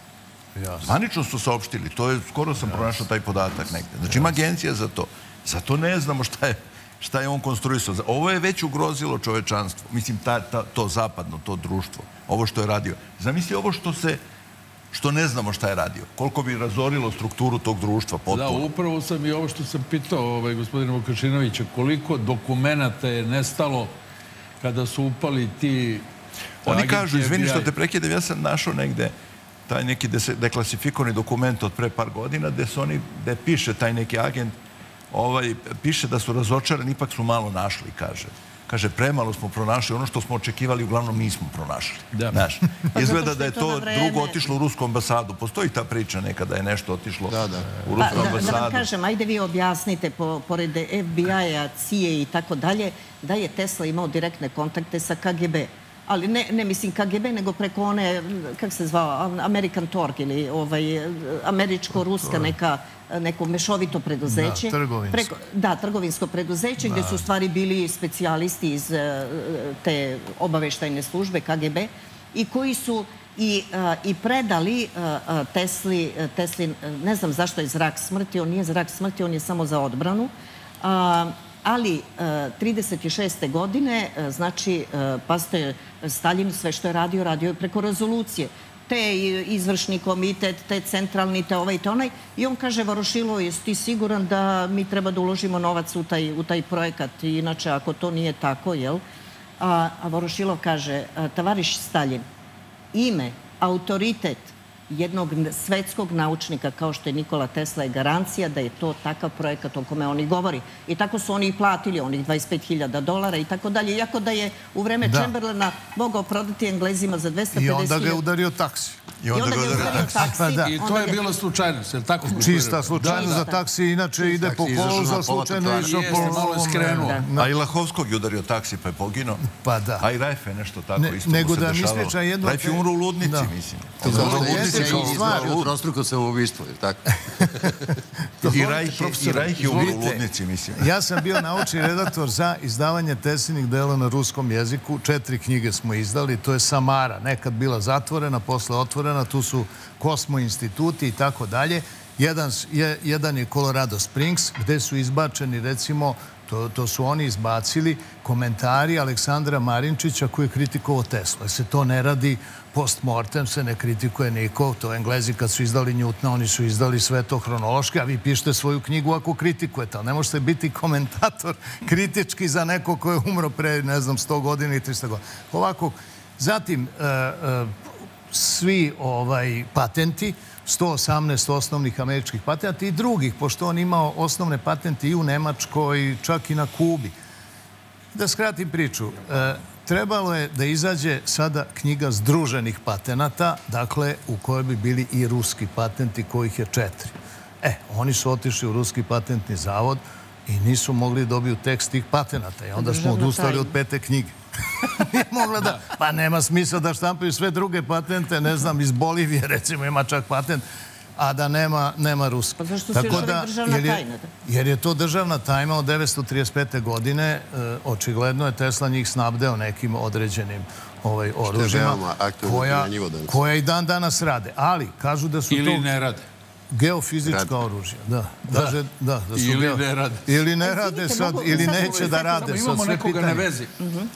I: Zvanično su saopštili, to je, skoro sam pronašao taj podatak negde. Znači ima agencija za to. Zato ne znamo šta je, šta je on konstruisao. Ovo je već ugrozilo čovečanstvo. Mislim, ta, ta, to zapadno, to društvo. Ovo što je radio. Zamisli ovo što se, što ne znamo šta je radio. Koliko bi razorilo strukturu tog društva potpuno.
A: Da, upravo sam i ovo što sam pitao ovaj, gospodina Vukašinovića, koliko dokumenata je nestalo kada su upali ti...
I: Oni kažu, izvini što te prekidem, ja sam našao negde taj neki deklasifikovani dokument od pre par godina gde su oni, gde piše taj neki agent, ovaj, piše da su razočarani, ipak su malo našli, kaže. Kaže, premalo smo pronašli, ono što smo očekivali uglavnom nismo pronašli. Znaš, izgleda da je to drugo otišlo u rusku ambasadu. Postoji ta priča nekada je nešto otišlo u rusku ambasadu.
J: Da vam kažem, ajde vi objasnite, pored F B I-a, C I A i tako dalje, da je Tesla imao direktne kontakte sa K G B. Ali ne mislim K G B, nego preko one, kak se zvao, American Torg ili američko-ruska neko mešovito preduzeće.
K: Da, trgovinsko.
J: Da, trgovinsko preduzeće gdje su u stvari bili specijalisti iz te obaveštajne službe K G B i koji su i predali Tesli, ne znam zašto je zrak smrti, on nije zrak smrti, on je samo za odbranu, ali trideset šeste godine, znači, pazite, Staljin sve što je radio, radio je preko rezolucije. Te izvršni komitet, te centralni, te ovaj, te onaj. I on kaže, Vorošilo, jesi ti siguran da mi treba da uložimo novac u taj, u taj projekat? Inače, ako to nije tako, jel? A, a Vorošilov kaže, tavariš Staljin, ime, autoritet jednog svetskog naučnika kao što je Nikola Tesla je garancija da je to takav projekat o kome oni govori. I tako su oni i platili onih dvadeset pet hiljada dolara i tako dalje. Iako da je u vreme Chamberlaina mogao prodati Englezima za dvesta pedeset hiljada.
K: I onda ga je udario taksi.
J: I onda ga je udario taksi.
A: I to je bilo slučajnost, je li tako?
K: Čista slučajnost za taksi, inače ide po kolu, za slučajno išao po ovom.
I: A i Lahovskog je udario taksi pa je poginuo.
K: Pa da.
I: A i Rajf je nešto tako isto mu se dešavalo. Rajf je umro u ludnici, mislim.
N: Trostruko samoubistvo, je tako?
I: I Rajh je umro u ludnici, mislim.
K: Ja sam bio naučni redaktor za izdavanje Teslinih dela na ruskom jeziku. Četiri knjige smo izdali. To je Samara, nekad bila zatvorena, posle otvorena. Tu su Kosmo instituti i tako dalje. Jedan je Colorado Springs, gde su izbačeni, recimo, to su oni izbacili, komentari Aleksandra Marinčića koji je kritikovao Teslu. Jer se to ne radi post-mortem, se ne kritikuje niko. To Englezi kad su izdali Newtona, oni su izdali sve to hronološki, a vi pišete svoju knjigu ako kritikujete. Ali ne možete biti komentator kritički za neko ko je umro pre, ne znam, sto godina i trista godina. Ovako, zatim, svi patenti, sto osamnaest osnovnih američkih patenta i drugih, pošto on imao osnovne patente i u Nemačkoj, čak i na Kubi. Da skratim priču, trebalo je da izađe sada knjiga združenih patenata, dakle, u kojoj bi bili i ruski patenti, kojih je četiri. E, oni su otišli u Ruski patentni zavod i nisu mogli dobiju tekst tih patenata. I onda smo odustali od pete knjige. Nije mogla da... Pa nema smisla da štampaju sve druge patente, ne znam, iz Bolivije, recimo, ima čak patent, a da nema ruski.
J: Pa zašto se još državna tajna?
K: Jer je to državna tajna od devetsto trideset pete. godine. Očigledno je Tesla njih snabdeo nekim određenim oružjima koja i dan danas rade. Ali, kažu da su to...
A: Ili ne rade.
K: Geofizička oružja, da.
A: Ili ne rade.
K: Ili ne rade sad, ili neće da rade.
A: Imamo nekoga na vezi.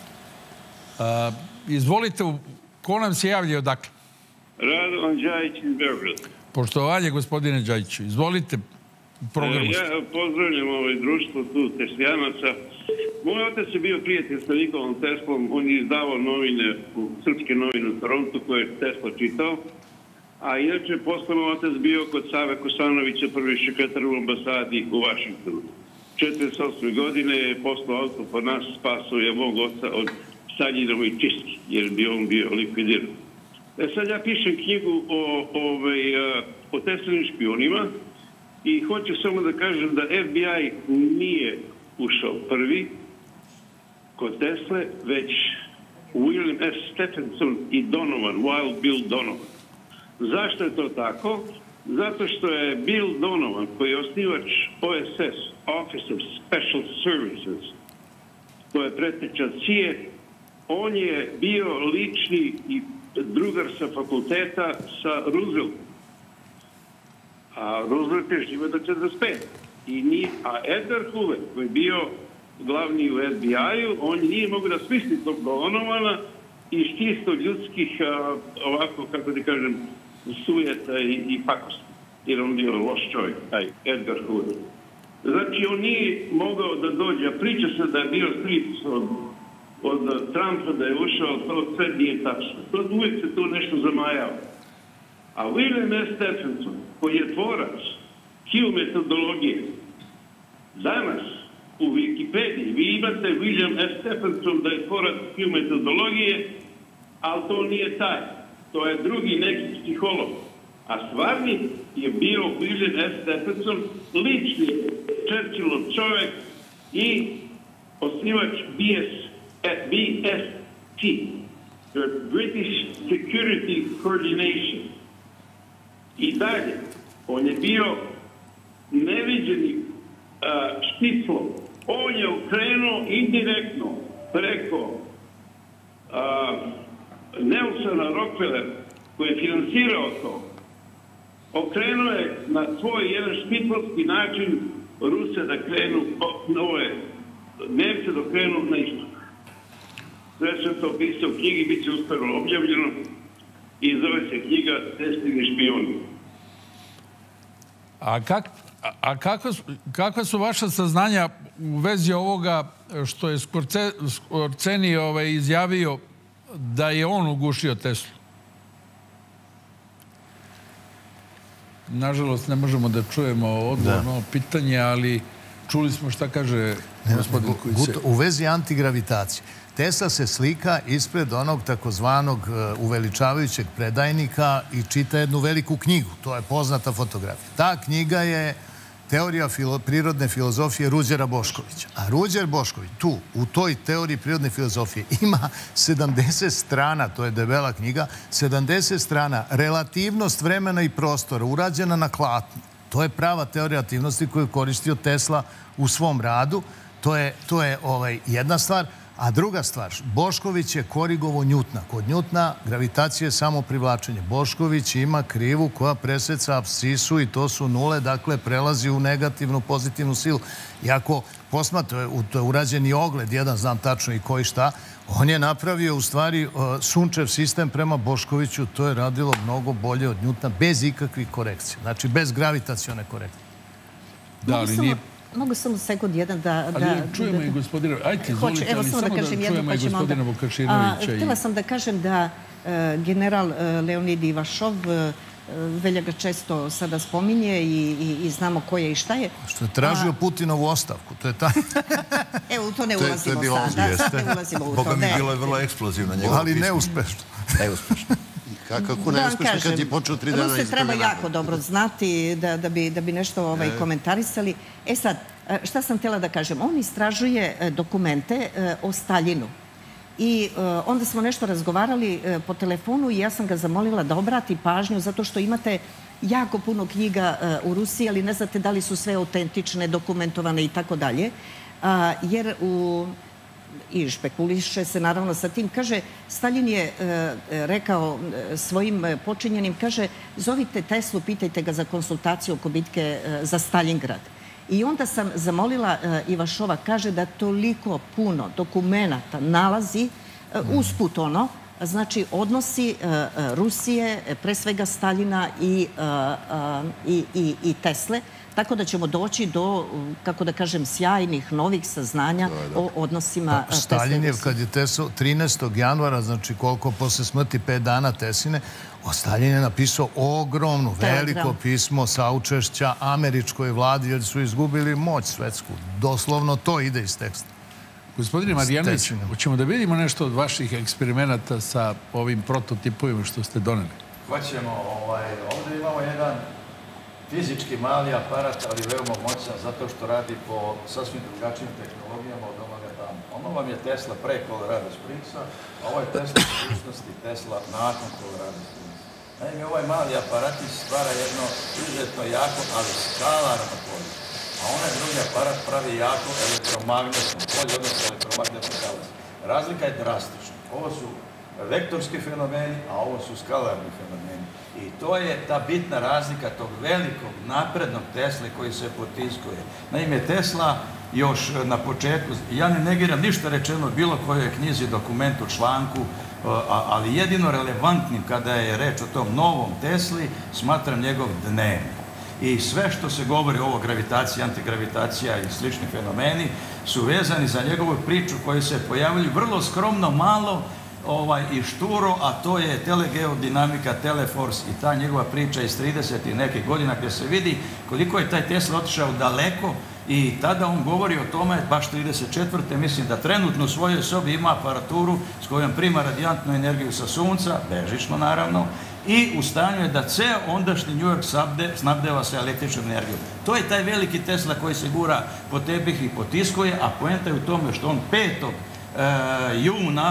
A: Izvolite, ko nam se javlja odakle?
O: Radovan Đajić iz Beograda.
A: Poštovanje, gospodine Đajiću. Izvolite, program.
O: Ja pozdravljam ovo društvo tu Teslijanaca. Moj otac je bio prijatelj sa Nikolom Teslom. On je izdavao novine, srpske novine u Torontu koje je Tesla čitao. A inače, posle moj otac bio kod Save Kosanovića, prvi sekretar u ambasadi u Vašingtonu. četrdeset osme godine je poslao auto po nas, spasao je mog oca od Staljinove čistke, jer bi on bio likvidiran. E sad ja pišem knjigu o, ovaj, o Teslinim špionima i hoću samo da kažem da F B I nije ušao prvi kod Tesle, već William S. Stephenson i Donovan, Wild Bill Donovan. Zašto je to tako? Zato što je Bill Donovan, koji je osnivač O S S, Office of Special Services, to je preteča C I A, on je bio lični i drugar sa fakulteta sa Rooseveltom. A Roosevelt je živo do četrdeset pete. A Edgar Hoover, koji je bio glavni u F B I-u, on nije mogu da smisli tog Donovana iz čisto ljudskih, ovako, kako da kažem, sujeta i pakosti. Jer on bio loš čovjek, taj Edgar Hoover. Znači, on nije mogao da dođe. Priča se da je bio stric od Trumpa, da je ušao, to sve nije tačno. To uvijek se tu nešto zamajao. A William S. Stephenson, koji je tvorac Q metodologije, danas u Wikipediji vi imate William S. Stephenson da je tvorac Q metodologije, ali to nije taj. To je drugi neki psiholog. A stvarni je bio William S. Stephenson, lični Churchillov čovjek i osnivač B S T, British Security Coordination. I dalje, on je bio neviđeni šticlo. On je okrenuo indirektno preko Nelsona Rockefellera, koji je finansirao to. Okrenuo je na svoj jedan špitlovski način Ruse da krenu, nove Nemce da krenu na istok. Sve sam to pisao u knjigi, bit će uskoro objavljeno i zove se knjiga Teslini špijoni.
A: A, kak, a kakva, kakva su vaša saznanja u vezi ovoga što je Skorceni ovaj, izjavio da je on ugušio Teslu? Nažalost, ne možemo da čujemo odgovor na ovo pitanje, ali čuli smo šta kaže gospodin koji se...
K: U vezi antigravitacije. Tesla se slika ispred onog takozvanog uveličavajućeg predajnika i čita jednu veliku knjigu. To je poznata fotografija. Ta knjiga je Teorija prirodne filozofije Ruđera Boškovića. A Ruđer Bošković tu, u toj teoriji prirodne filozofije, ima sedamdeset strana, to je debela knjiga, sedamdeset strana, relativnost vremena i prostora, urađena na klatnu. To je prava teorija relativnosti koju je koristio Tesla u svom radu. To je jedna stvar. A druga stvar, Bošković je korigovao Njutna. Kod Njutna gravitacija je samo privlačenje. Bošković ima krivu koja preseca apsisu i to su nule, dakle prelazi u negativnu, pozitivnu silu. Iako posmatra, to je urađeni ogled, jedan znam tačno i koji šta, on je napravio u stvari sunčev sistem prema Boškoviću, to je radilo mnogo bolje od Njutna, bez ikakvih korekcija. Znači, bez gravitacione korekcije.
A: Da, ali nije...
J: Mogu samo sekund jedan da...
A: Ali čujemo i gospodina... Ajde, izvolite, ali samo da čujemo i gospodina Vukašinovića.
J: Htjela sam da kažem da general Leonid Ivašov Velja ga često sada spominje i znamo ko je i šta je.
K: Što je tražio Putinovu ostavku, to je taj...
J: Evo, u to ne ulazimo sada. Sad ne ulazimo u to.
I: Boga mi bilo je vrlo eksplozivno njegovo
K: pismo. Ali neuspešno.
I: Neuspešno.
N: Kako neuspešno kad je počeo tri dana iz
J: Ruse treba jako dobro znati da bi nešto komentarisali. E sad, šta sam htjela da kažem? On istražuje dokumente o Staljinu. I onda smo nešto razgovarali po telefonu i ja sam ga zamolila da obrati pažnju zato što imate jako puno knjiga u Rusiji, ali ne znate da li su sve autentične, dokumentovane i tako dalje. Jer u... i špekuliše se naravno sa tim. Kaže, Staljin je rekao svojim počinjenim, kaže, zovite Teslu, pitajte ga za konsultaciju oko bitke za Stalingrad. I onda sam zamolila Ivašova, kaže da toliko puno dokumenata nalazi usput ono, znači odnosi Rusije, pre svega Staljina i Tesle, tako da ćemo doći do, kako da kažem, sjajnih novih saznanja o odnosima Tesle.
K: Staljin je, kad je Tesla trinaestog januara, znači koliko posle smrti, pet dana Tesline, Staljin je napisao ogromno, veliko pismo saučešća američkoj vladi, jer su izgubili moć svetsku. Doslovno to ide iz teksta.
A: Gospodine Marjanović, hoćemo da vidimo nešto od vaših eksperimenata sa ovim prototipovima što ste doneli?
L: Hoćemo. Ovdje imamo jedan fizički mali aparat, ali veoma moćan, zato što radi po sasvim drugačijim tehnologijama od onoga tamo. Ono vam je Tesla pre Colorado Springsa, a ovo je Tesla u budućnosti, Tesla nakon Colorado Springsa. Naime, ovaj mali aparatić stvara jedno izuzetno jako, ali skalarno polje. A onaj drugi aparat pravi jako elektromagnetno polje, odnosno elektromagnetno talas. Razlika je drastična. Ovo su vektorski fenomeni, a ovo su skalarni fenomeni. I to je ta bitna razlika tog velikog naprednog Tesle koji se potiskuje. Naime, Tesla još na početku, ja ne negiram ništa rečeno bilo kojoj knjizi, dokumentu, članku, ali jedino relevantnim kada je reč o tom novom Tesli, smatram njegov dnevnik. I sve što se govori o gravitaciji, antigravitacija i slični fenomeni su vezani za njegovu priču koji se pojavljaju vrlo skromno, malo i šturo, a to je telegeodinamika, teleforce i ta njegova priča iz tridesetih nekih godina gdje se vidi koliko je taj Tesla otišao daleko i tada on govori o tome, baš trideset četvrte mislim da trenutno u svojoj sobi ima aparaturu s kojom prima radijantnu energiju sa sunca, bežično naravno, i u stanju je da ceo ondašnji New York snabdeva se električnom energijom. To je taj veliki Tesla koji se gura po tepih i potiskuje, a poenta je u tome što on petog juna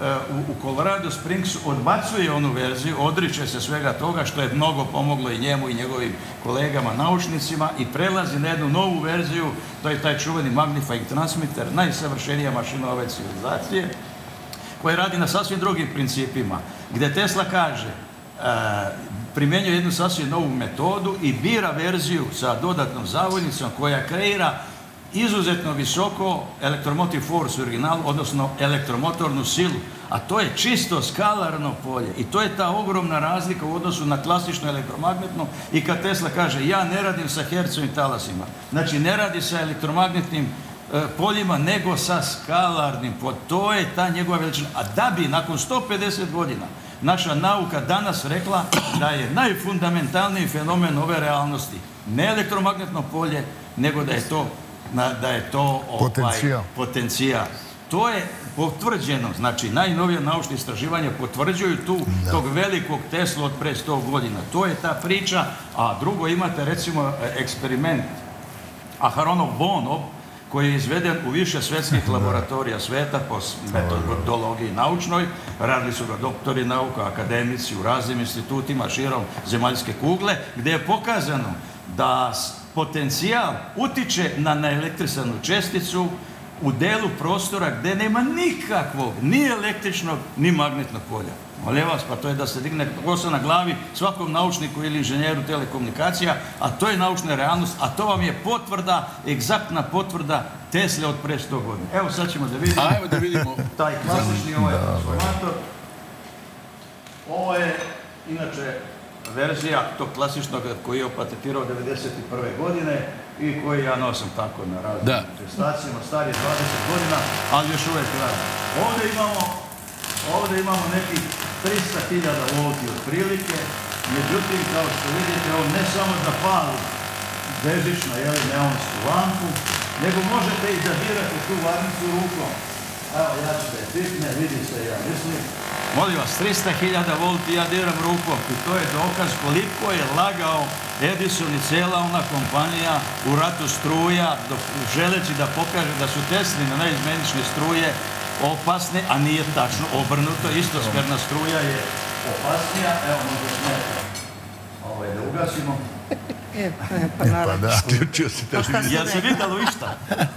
L: u Colorado Springsu odbacuje onu verziju, odriče se svega toga što je mnogo pomoglo i njemu i njegovim kolegama, naučnicima i prelazi na jednu novu verziju, to je taj čuveni Magnifying Transmitter, najsavršenija mašina ove civilizacije, koja radi na sasvim drugim principima, gdje Tesla kaže, primjenjuje jednu sasvim novu metodu i bira verziju sa dodatnom zavojnicom koja kreira izuzetno visoko elektromotive force u originalu, odnosno elektromotornu silu, a to je čisto skalarno polje i to je ta ogromna razlika u odnosu na klasično elektromagnetno i kad Tesla kaže ja ne radim sa hercovim talasima, znači ne radi sa elektromagnetnim poljima nego sa skalarnim poljem, to je ta njegova veličina, a da bi nakon sto pedeset godina naša nauka danas rekla da je najfundamentalniji fenomen ove realnosti ne elektromagnetno polje, nego da je to da je to potencijal. To je potvrđeno, znači najnovije naučne istraživanja potvrđuju tu tog velikog Teslu od pre sto godina. To je ta priča, a drugo imate recimo eksperiment Aharonov-Bonov koji je izveden u više svetskih laboratorija sveta po metodologiji naučnoj. Radili su ga doktori nauka, akademici u raznim institutima širom zemaljske kugle, gdje je pokazano da potencijal utiče na naelektrisanu česticu u delu prostora gdje nema nikakvog, ni električnog, ni magnetnog polja. Molim vas, pa to je da se digne kosa na glavi svakom naučniku ili inženjeru telekomunikacija, a to je naučna realnost, a to vam je potvrda, egzaktna potvrda Tesle od pre sto godina. Evo sad ćemo da vidimo.
A: Ajmo da vidimo.
L: Taj klasični ovaj transformator. Ovo je, inače, verzija tog klasičnog koji je opatentirao devedeset prve godine i koji ja nosim tako na raznim manifestacijama, star je dvadeset godina, ali još uvijek radi. Ovdje imamo, ovdje imamo nekih trista hiljada volti otprilike
K: Međutim, kao što vidite, on ne samo da pali bežično, jeli, neonsku lampu, nego možete i da dirate tu varnicu rukom. Evo, ja ću da je tipne, vidi se, ja mislim.
L: Molim vas, trista hiljada volti ja diram rukom i to je dokaz koliko je lagao Edison i cijela ona kompanija u ratu struja, želeći da pokaže da su Tesline neizmenične struje opasne, a nije tačno obrnuto. Istosmerna struja je opasnija. Evo, možda smijete. Ovo je da ugasimo.
J: E, pa naravno.
L: Jel se vidjelo išta?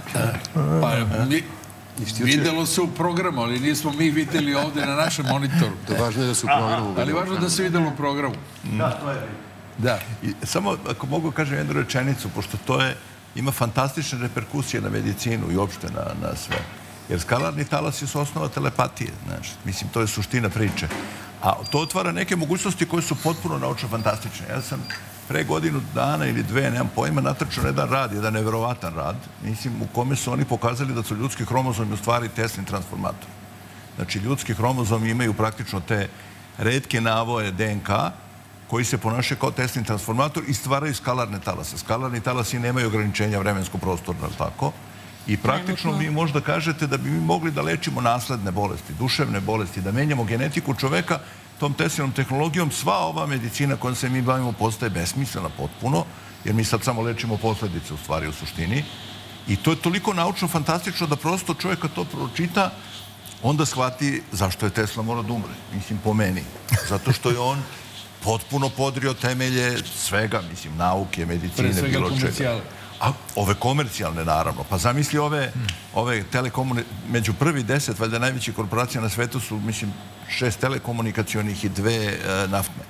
A: Pa mi... Vidjelo se u programu, ali nismo mi vidjeli ovdje na našem monitoru.
N: To je važno da se u programu.
A: Ali važno da se vidjelo u programu.
L: Da, to je
I: Da. Samo ako mogu kažem jednu rečenicu, pošto to je, ima fantastične reperkusije na medicinu i uopšte na sve. Jer skalarni talasi su osnova telepatije. Mislim, to je suština priče. A to otvara neke mogućnosti koje su potpuno naučno fantastične. Ja sam pre godinu dana ili dve, nemam pojma, natrčao jedan rad, jedan neverovatan rad, mislim, u kome su oni pokazali da su ljudski hromozomi u stvari Teslin transformator. Znači, ljudski hromozomi imaju praktično te retke navoje D N K koji se ponašaju kao Teslin transformator i stvaraju skalarne talase. Skalarni talasi nemaju ograničenja vremensko-prostorno, tako? I praktično vi možda kažete da bi mi mogli da lečimo nasledne bolesti, duševne bolesti, da menjamo genetiku čoveka tom Teslinom tehnologijom. Sva ova medicina kojom se mi bavimo postaje besmislena potpuno, jer mi sad samo lečimo posledice u stvari u suštini. I to je toliko naučno fantastično da prosto čovjek kad to pročita, onda shvati zašto je Tesla morao da umre. Mislim, po meni. Zato što je on potpuno podrio temelje svega, mislim, nauke, medicine, bilo čega.
A: Pre svega komercijale.
I: A ove komercijalne, naravno. Pa zamisli ove, ove telekomunikacije, među prvi deset, valjda najvećih korporacija na svetu su, mislim, šest telekomunikacionih i dve naftne.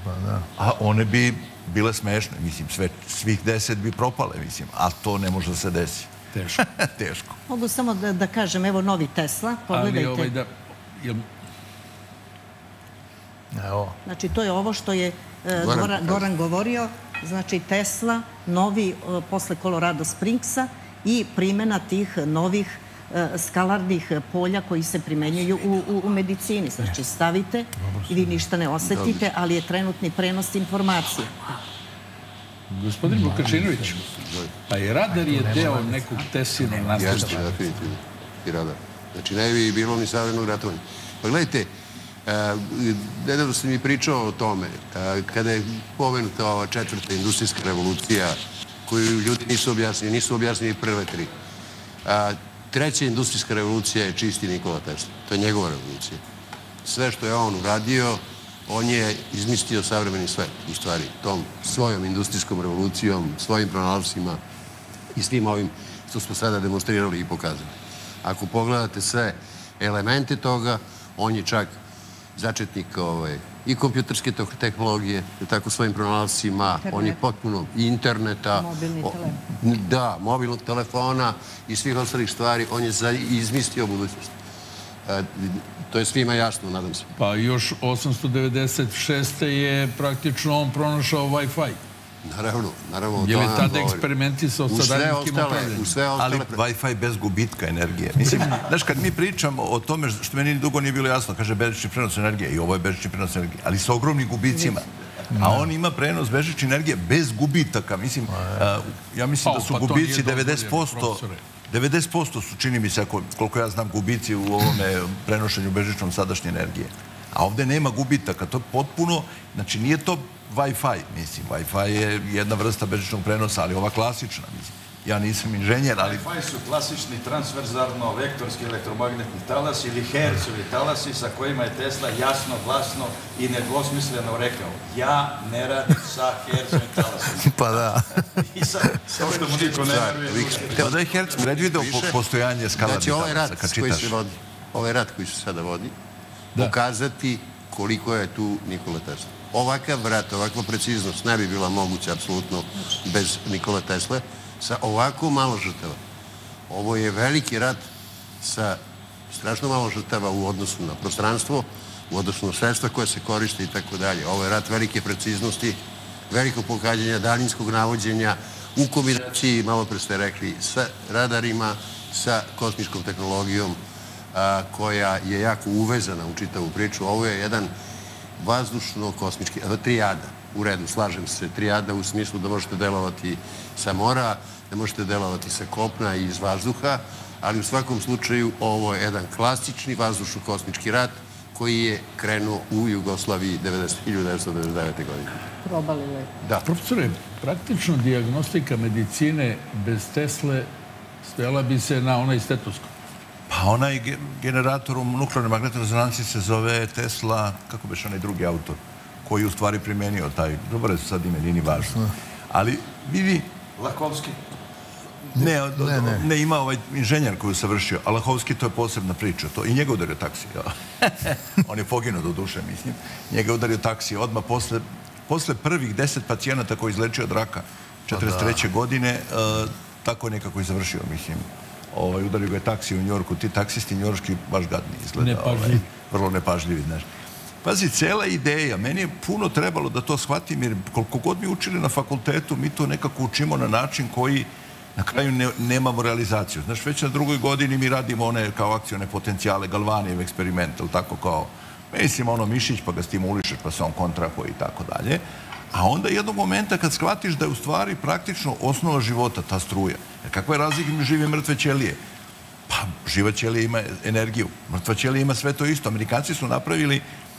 I: A one bi bile smešne, mislim, svih deset bi propale, mislim, a to ne može da se desi.
A: Teško.
I: Teško.
J: Mogu samo da kažem, evo novi Tesla, pogledajte.
A: Ali ovaj da...
J: Evo. Znači, to je ovo što je Goran govorio. Znači, Tesla, novi posle Colorado Springsa i primjena tih novih skalarnih polja koji se primenjuju u medicini. Znači, stavite i vi ništa ne osetite, ali je trenutni prenos informacije.
A: Gospodin Vukačinović, pa i radar je deo nekog Teslina nasleda.
N: Jeste, definitivno. I radar. Znači, ne bi bilo ni savremenog ratovanja. Pa gledajte, nedavno sam mi pričao o tome, kada je pomenuta ova četvrta industrijska revolucija, koju ljudi nisu objasnili, nisu objasnili prve tri. Treća industrijska revolucija je čisti Nikola Tesla. To je njegova revolucija. Sve što je on uradio, on je izmislio savremeni svet, u stvari, tom svojom industrijskom revolucijom, svojim pronalascima i svim ovim što smo sada demonstrirali i pokazali. Ako pogledate sve elemente toga, on je čak začetnik i kompjuterske tehnologije, tako svojim pronalascima, on je potpuno interneta, da, mobilnog telefona i svih ostalih stvari, on je izmislio budućnost. To je svima jasno, nadam se.
A: Pa još osamsto devedeset šeste. je praktično on pronašao Wi-Fi.
N: Naravno, naravno.
A: Je li tada eksperimentisao sa daljinskim upravljanjem?
I: Ali Wi-Fi bez gubitka energije. Mislim, znaš, kad mi pričamo o tome, što meni dugo nije bilo jasno, kaže bežični prenos energije, i ovo je bežični prenos energije, ali sa ogromnim gubicima. A on ima prenos bežične energije bez gubitaka. Mislim, ja mislim da su gubici devedeset posto... devedeset posto su, čini mi se, koliko ja znam, gubici u ovome prenošenju bežičnom sadašnje energije. A ovde nema gubitaka. To je potpuno, znači nije to Wi-Fi, mislim. Wi-Fi je jedna vrsta bežičnog prenosa, ali ova klasična, mislim. Ja nisam inženjer, ali...
L: Wi-Fi su klasični transverzarno-vektorski elektromagnetni talasi ili hercovi talasi sa kojima je Tesla jasno, glasno i nedvosmisleno rekao: ja ne radim sa hercovim talasima.
I: Pa da.
L: I sad, samo što mu niko ne veruje.
I: Pa da je herc predvideo postojanje skalarnih talasa, kad čitaš.
N: Ovaj rat koji se sada vodi, pokazati koliko je tu Nikola Tesla. Ovakav rat, ovakva preciznost ne bi bila moguća apsolutno bez Nikola Tesla, sa ovako malo žrtava. Ovo je veliki rat sa strašno malo žrtava u odnosu na prostranstvo, u odnosu na sredstva koje se koriste i tako dalje. Ovo je rat velike preciznosti, velikog pokađanja, daljinskog navođenja, u kombinaciji, malo pre ste rekli, sa radarima, sa kosmičkom tehnologijom koja je jako uvezana u čitavu priču. Ovo je jedan vazdušno-kosmički, trijada, u redu, slažem se, trijada u smislu da možete delovati sa mora, da možete delovati sa kopna i iz vazduha, ali u svakom slučaju ovo je jedan klasični vazdušno-kosmički rat koji je krenuo u Jugoslaviji hiljadu devetsto devedeset devete. godine.
J: Probali le.
N: Da.
A: Profesore, praktično dijagnostika medicine bez Tesle svela bi se na onaj stetoskop.
I: Pa onaj generator u nuklearnoj magnetnoj rezonanci se zove Tesla, kako beš onaj drugi autor, koji u stvari primenio taj, dobro je sad ime, nije ni važno. Ali vidi...
L: Lakovski?
I: Ne, ne ima ovaj inženjer koji je savršio, a Lahovski to je posebna priča. I njega udario taksi. On je poginuo do duše, mislim. Njega udario taksi odmah posle prvih deset pacijenata koji izlečio od raka četrdeset treće. godine, tako je nekako i završio, mislim. Udario ga je taksi u Njorku. Ti taksisti njorški baš gadni izgleda. Vrlo nepažljivi, znaš. Pazi, cela ideja, meni je puno trebalo da to shvatim, jer koliko god mi učili na fakultetu, mi to nekako učimo na način koji na kraju nemamo realizaciju. Znaš, već na drugoj godini mi radimo one kao akcione potencijale, Galvanijev eksperiment, ili tako kao, mislim, ono mišić, pa ga stimulišeš, pa se on kontrahuje i tako dalje. A onda jednog momenta kad shvatiš da je u stvari praktično osnova života ta struja. Jer kakva je razlika između žive i mrtve ćelije? Pa, živa ćelija ima energiju, mrtva ćelija ima sve to isto. Amerikanci su napravili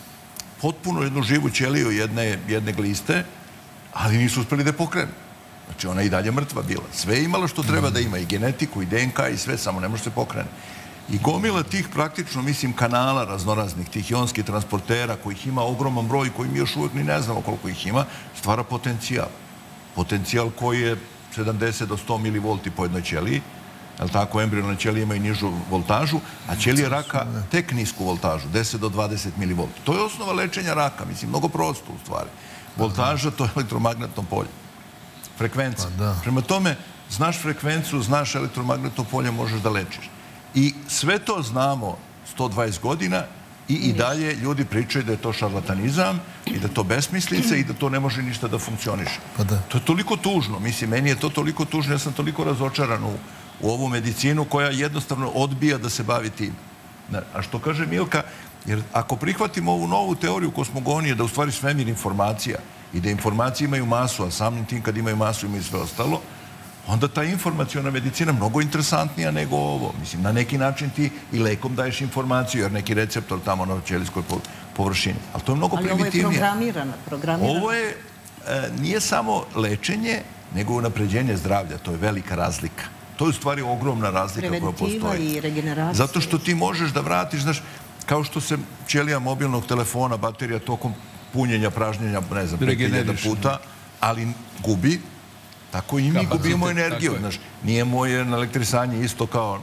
I: potpuno jednu živu ćeliju jedne gliste, ali nisu uspeli da je pokrenu. Znači, ona je i dalje mrtva bila. Sve je imala što treba da ima, i genetiku, i D N K, i sve, samo ne može se pokrene. I gomila tih praktično, mislim, kanala raznoraznih, tih ionskih transportera, kojih ima ogroman broj, koji mi još uvijek ni ne znamo koliko ih ima, stvara potencijal. Potencijal koji je sedamdeset do sto milivolti po jednoj ćeliji, jer tako, embrione ćelije imaju nižu voltažu, a ćelije raka tek nisku voltažu, deset do dvadeset milivolti. To je osnova lečenja raka, mislim, mnogo prosto u stvari. Voltaža, to je elektromagnetno polje. Frekvencija. Prema tome, znaš frekvenciju, znaš elektromagnetno polje, možeš da lečiš. I sve to znamo sto dvadeset godina i i dalje ljudi pričaju da je to šarlatanizam i da je to besmislica i da to ne može ništa da funkcioniše. To je toliko tužno. Mislim, meni je to toliko tužno, ja sam toliko razočaran u ovu medicinu koja jednostavno odbija da se bavi tim. A što kaže Milka, jer ako prihvatimo ovu novu teoriju kosmogonije, da u stvari svemir informacija i da informacije imaju masu, a samim tim kad imaju masu imaju sve ostalo, onda ta informacijona medicina je mnogo interesantnija nego ovo. Mislim, na neki način ti i lekom daješ informaciju, jer neki receptor tamo na ćelijskoj površini. Ali to je mnogo primitivnije.
J: Ali ovo je programirano.
I: Ovo je, nije samo lečenje, nego unapređenje zdravlja. To je velika razlika. To je u stvari ogromna razlika koja postoji.
J: Preventiva i regeneracija.
I: Zato što ti možeš da vratiš, znaš, kao što se ćelija mobilnog telefona, baterija tokom punjenja, pražnjenja, ne znam, pet hiljada puta, ali gubi, tako i mi gubimo energiju. Znaš, nije moje elektrisanje isto kao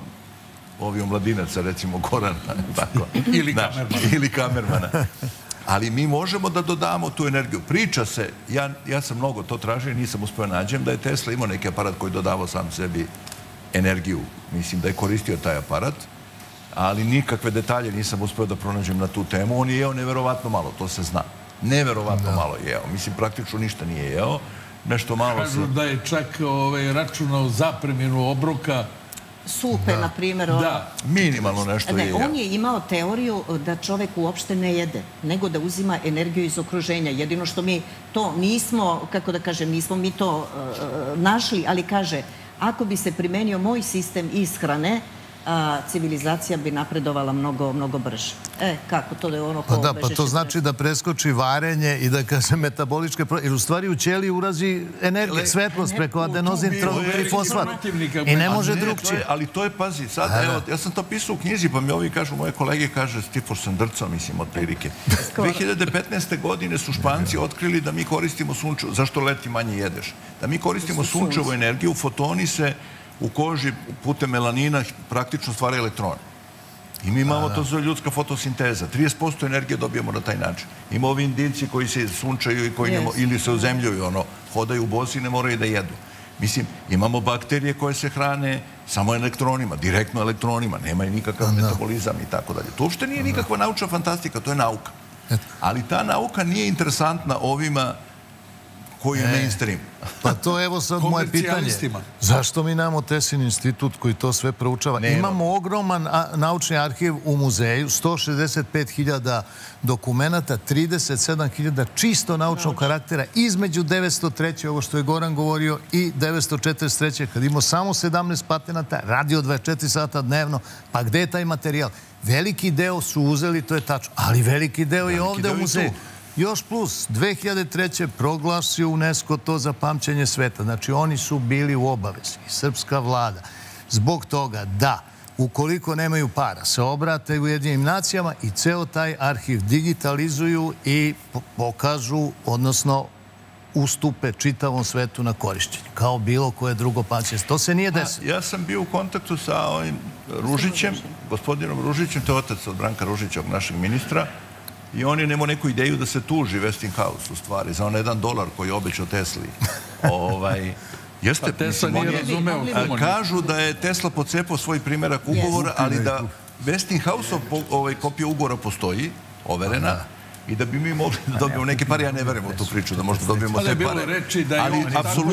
I: ovi omladinaca, recimo Gorana, tako. Ili Kamermana. Ali mi možemo da dodamo tu energiju. Priča se, ja sam mnogo to tražio i nisam uspio nađem, da je Tesla imao neki aparat koji dodavao sam sebi energiju. Mislim da je koristio taj aparat, ali nikakve detalje nisam uspio da pronađem na tu temu. On je jeo neverovatno malo, to se zna. Neverovatno malo je jeo. Mislim, praktično ništa nije jeo. Nešto malo se...
A: Kažu da je čak računao zapremjenu obroka.
J: Supe, na primjer.
I: Da, minimalno nešto je jeo.
J: On je imao teoriju da čovek uopšte ne jede, nego da uzima energiju iz okruženja. Jedino što mi to nismo, kako da kažem, nismo mi to našli, ali kaže, ako bi se primenio moj sistem ishrane, civilizacija bi napredovala mnogo, mnogo brže. E, kako to da je ono...
K: Pa da, pa to znači da preskoči varenje i da kaže metaboličke... Jer u stvari u ćeliji urazi energija, svetlost preko adenozin trifosfat. I ne može drugčije.
I: Ali to je, pazi, sad, evo, ja sam to pisao u knjizi, pa mi ovi kažu, moje kolege kaže, Stifo sam drcao, mislim, od prilike. dve hiljade petnaeste. godine su Španci otkrili da mi koristimo sunčevu... Zašto leti manje jedeš? Da mi koristimo sunčevu energiju, fotoni se u koži putem melanina praktično stvara elektrone. I mi imamo, to zove ljudska fotosinteza. trideset posto energije dobijemo na taj način. Ima ovi Indijci koji se sunčaju ili se uzemljuju, hodaju u bosi i ne moraju da jedu. Mislim, imamo bakterije koje se hrane samo elektronima, direktno elektronima, nemaju nikakav metabolizam i tako dalje. To uopšte nije nikakva naučna fantastika, to je nauka. Ali ta nauka nije interesantna ovima koji je mainstream.
K: Pa to evo sad moje pitanje. Zašto mi nemamo Teslin institut koji to sve proučava? Imamo ogroman naučni arhiv u muzeju, sto šezdeset pet hiljada dokumenta, trideset sedam hiljada čisto naučnog karaktera između devetsto treće. ovo što je Goran govorio, i devetsto četrdeset treće. kad imamo samo sedamnaest patenata, radio dvadeset četiri sata dnevno, pa gde je taj materijal? Veliki deo su uzeli, to je tačno, ali veliki deo je ovde u muzeju. Još plus, dve hiljade treće. proglasio UNESCO to za pamćenje sveta. Znači, oni su bili u obavezi, srpska vlada, zbog toga da, ukoliko nemaju para, se obrate Ujedinjenim nacijama i ceo taj arhiv digitalizuju i pokažu, odnosno ustupe čitavom svetu na korišćenje, kao bilo koje drugo pamćenje. To se nije desilo.
I: Ja sam bio u kontaktu sa ovim Ružićem, gospodinom Ružićem, to je otac od Branka Ružića, našeg ministra, i on je nemao neku ideju da se tuži Westinghouse u stvari za on jedan dolar koji je obećao Tesli. Jeste, kažu da je Tesla pocepao svoj primjerak ugovora, ali da Westinghouse-ov kopija ugovora postoji, overena, i da bi mi mogli da dobijemo neke pare, ja ne verujem u tu priču, da možda dobijemo te pare. Ali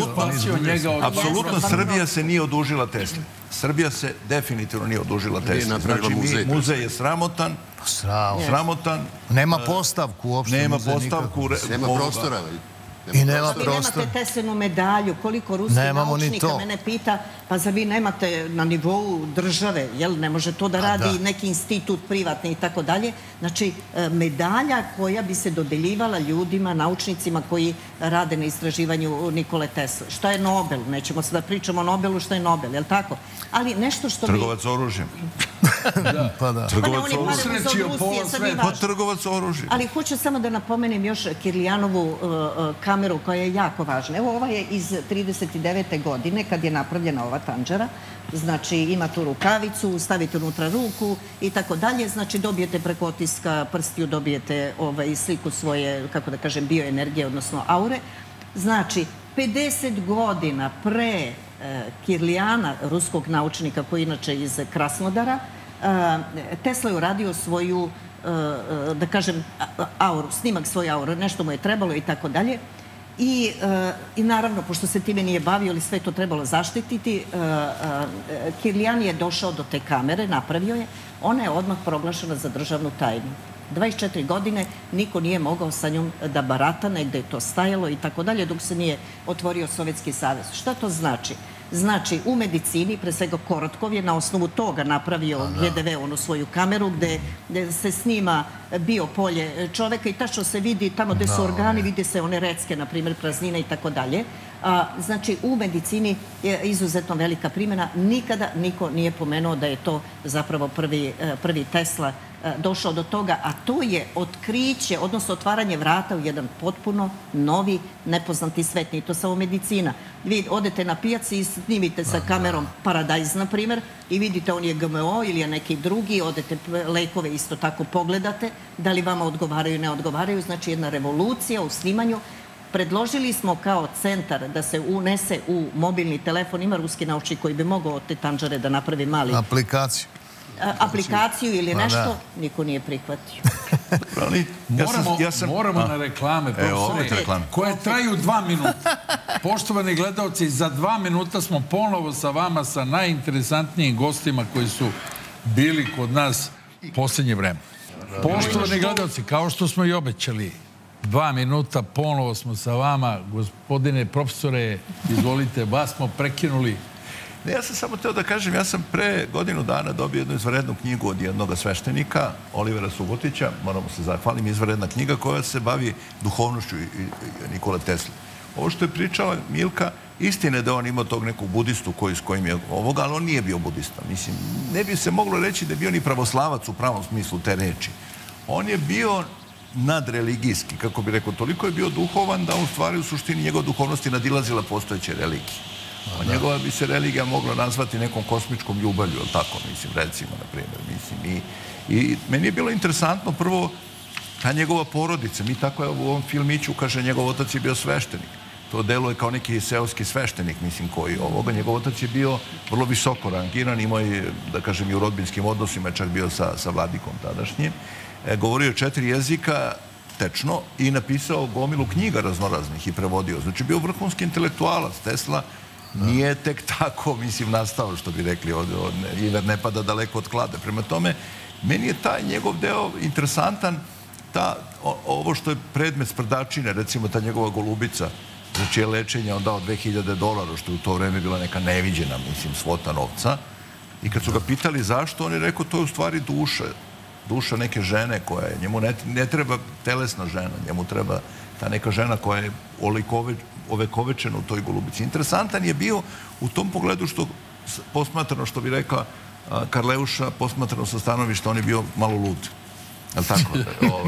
I: apsolutno Srbija se nije odužila Tesli. Srbija se definitivno nije odužila Tesli. Znači, muzej je sramotan, sramotan.
K: Nema postavku uopšte.
I: Nema postavku.
N: Nema prostora.
K: I nema
J: prostora. Vi nemate Teslinu medalju, koliko ruskih naučnika mene pita, pa za vi nemate na nivou države, jel, ne može to da radi neki institut privatni i tako dalje. Znači, medalja koja bi se dodeljivala ljudima, naučnicima koji rade na istraživanju Nikole Tesle. Šta je Nobel? Nećemo se da pričamo o Nobelu, šta je Nobel, jel tako? Ali nešto što bi...
I: Trgovac oružjem.
K: Pa da.
I: Trgovac oružjem. Pa trgovac oružjem.
J: Ali hoću samo da napomenem još Kirlijanovu kameru koja je jako važna. Evo, ova je iz trideset devete. godine kad je napravljena ova tanđara. Znači, ima tu rukavicu, stavite unutra ruku i tako dalje. Znači, dobijete preko otiska prstiju, dobijete sliku svoje, kako da kažem, bioenergije, odnosno aure. Znači, pedeset godina pre Kirlijana, ruskog naučnika koji je inače iz Krasnodara, Tesla je uradio svoju, da kažem, auru, snimak svoje aure, nešto mu je trebalo i tako dalje. I naravno, pošto se time nije bavio, ali sve to trebalo zaštititi, Kirlijan je došao do te kamere, napravio je, ona je odmah proglašena za državnu tajnu. dvadeset četiri godine niko nije mogao sa njom da barata, negde je to stajalo i tako dalje, dok se nije otvorio Sovjetski savez. Šta to znači? Znači, u medicini, pre svega Korotkov je na osnovu toga napravio G D V, onu svoju kameru, gde se snima biopolje čoveka i tačno se vidi tamo gde su organi, vide se one recke, na primjer, praznine i tako dalje. Znači, u medicini je izuzetno velika primjena. Nikada niko nije pomenuo da je to zapravo prvi Tesla došao do toga, a to je otkriće, odnosno otvaranje vrata u jedan potpuno novi, nepoznati svet. Nije to samo medicina. Vi odete na pijaci i snimite sa kamerom Paradise, na primjer, i vidite on je G M O ili je neki drugi, odete lekove isto tako pogledate, da li vama odgovaraju, ne odgovaraju. Znači, jedna revolucija u snimanju. Predložili smo kao centar da se unese u mobilni telefon, ima ruski naučnik koji bi mogao od te tanđare da napravi mali...
K: Aplikaciju.
J: aplikaciju ili nešto, niko nije prihvatio.
A: Moramo na reklame, koje traju dva minuta. Poštovani gledalci, za dva minuta smo ponovo sa vama, sa najinteresantnijim gostima koji su bili kod nas posljednje vreme. Poštovani gledalci, kao što smo i obećali, dva minuta, ponovo smo sa vama. Gospodine profesore, izvolite, vas smo prekinuli.
I: Ja sam samo teo da kažem, ja sam pre godinu dana dobio jednu izvanrednu knjigu od jednog sveštenika, Olivera Subotića, moramo se zahvalim, izvanredna knjiga koja se bavi duhovnošću Nikole Tesle. Ovo što je pričala Milka, istina je da on imao tog nekog budistu s kojim je ovoga, ali on nije bio budista. Mislim, ne bi se moglo reći da je bio ni pravoslavac u pravom smislu te reči. On je bio nadreligijski, kako bi rekao, toliko je bio duhovan da u stvari u suštini njegova duhovnost je nadilazila postojeće religije. Njegova bi se religija mogla nazvati nekom kosmičkom ljubavlju, ili tako, mislim, recimo, na primjer, mislim. I meni je bilo interesantno, prvo, ta njegova porodica, mi tako je u ovom filmiću, kaže, njegov otac je bio sveštenik. To deluje kao neki seoski sveštenik, mislim, koji ovoga. Njegov otac je bio vrlo visoko rangiran, imao je, da kažem, i u rodbinskim odnosima, čak bio sa vladikom tadašnjim. Govorio četiri jezika, tečno, i napisao gomilu knjiga raznoraznih i prevodio. Znači, bio vrhunski intelektualac. Tesla nije tek tako, mislim, nastao, što bi rekli, iver ne pada daleko od klade. Prema tome, meni je taj njegov deo interesantan, ovo što je predmet sprdačine, recimo ta njegova golubica, za čije lečenje on dao dve hiljade dolara, što je u to vreme bila neka neviđena, mislim, svota novca. I kad su ga pitali zašto, on je rekao, to je u stvari duša. Duša neke žene koja je, njemu ne treba telesna žena, njemu treba ta neka žena koja je ovekovečena u toj golubici. Interesantan je bio u tom pogledu što, posmatrano, što bi rekla Karleuša, posmatrano sa stanovišta, on je bio malo lud. Ali tako?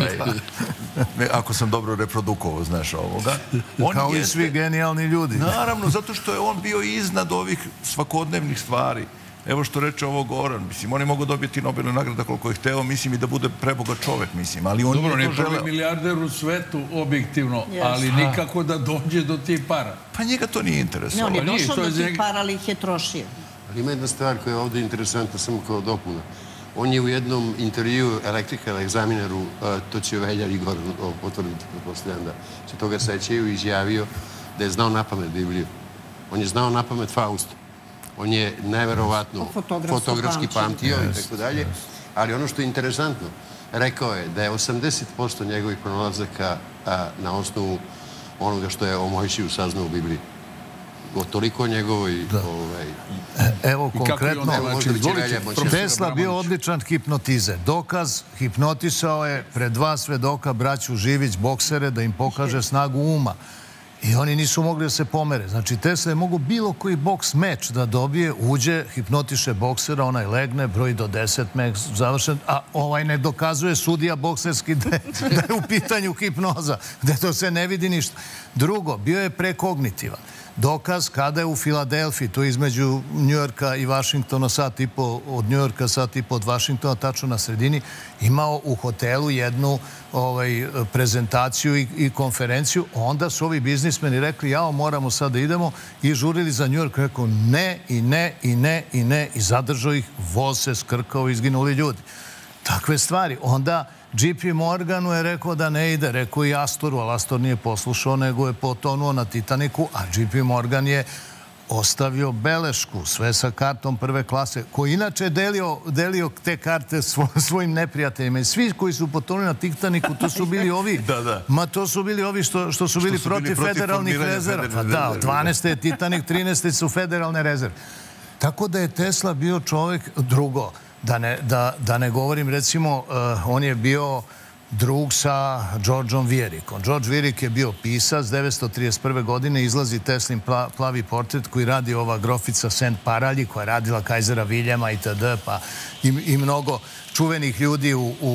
I: Ako sam dobro reprodukovao, znaš, ovoga.
K: Kao i svi genijalni ljudi.
I: Naravno, zato što je on bio iznad ovih svakodnevnih stvari. Evo što reče ovo Goran, mislim, on je mogao dobiti Nobelova nagrada koliko je hteo, mislim, i da bude prebogat čovek, mislim, ali on
A: dobro,
I: nije to želeo.
A: Dobro, on je prvi milijarder u svetu, objektivno, ali nikako da dođe do tih para.
I: Pa njega to nije interesovalo.
J: Ne, on je došao do tih para, ali ih je trošio.
N: Ali ima jedna stvar koja je ovdje interesantna, samo kao dopuna. On je u jednom intervju Electrical Examineru, to će Veljar Igor potvrditi, pretpostavljam da se toga sećaju, izjavio da je znao napamet Bibliju. On je znao napamet Fausta. On je neverovatno fotografski pamtio i tako dalje. Ali ono što je interesantno, rekao je da je osamdeset posto njegovih pronalazaka na osnovu onoga što je o Mojsiju saznao u Bibliji. Toliko njegovoj...
K: Evo, konkretno, Tesla bio odličan hipnotizer. Dokaz, hipnotisao je pred dva svedoka braću Živić, boksere, da im pokaže snagu uma. I oni nisu mogli da se pomere. Znači, Tesla je mogu bilo koji boks meč da dobije, uđe, hipnotiše boksera, onaj legne, broj do deset, meč završen, a ovaj ne dokazuje sudija bokserski da je u pitanju hipnoza, gde to se ne vidi ništa. Drugo, bio je prekognitivan. Dokaz kada je u Filadelfiji, to je između Njujorka i Vašingtona, sat i po od Njujorka, sat i po od Vašingtona, tačno na sredini, imao u hotelu jednu prezentaciju i konferenciju. Onda su ovi biznismeni rekli, jao, moramo sad da idemo, i žurili za Njujork. Rekao, ne, i ne, i ne, i ne, i zadržao ih, voz se skrkao, izginuli ljudi. Takve stvari. Onda J P Morganu je rekao da ne ide, rekao i Astoru, ali Astor nije poslušao, nego je potonuo na Titaniku, a J P Morgan je ostavio belešku, sve sa kartom prve klase, koji inače je delio te karte svojim neprijateljima. I svi koji su potonuli na Titaniku, to su bili ovi, ma to su bili ovi što su bili protiv federalnih rezerva. Pa da, dvanaeste je Titanik, trinaeste su federalne rezerve. Tako da je Tesla bio čovjek drugo. Da ne govorim, recimo, on je bio drug sa Georgeom Vierikom. George Vierik je bio pisac, devetsto trideset prve. godine izlazi Teslin plavi portret koji radi ova grofica Sent Paralji, koja je radila Kajzera Viljama itd. Pa i mnogo čuvenih ljudi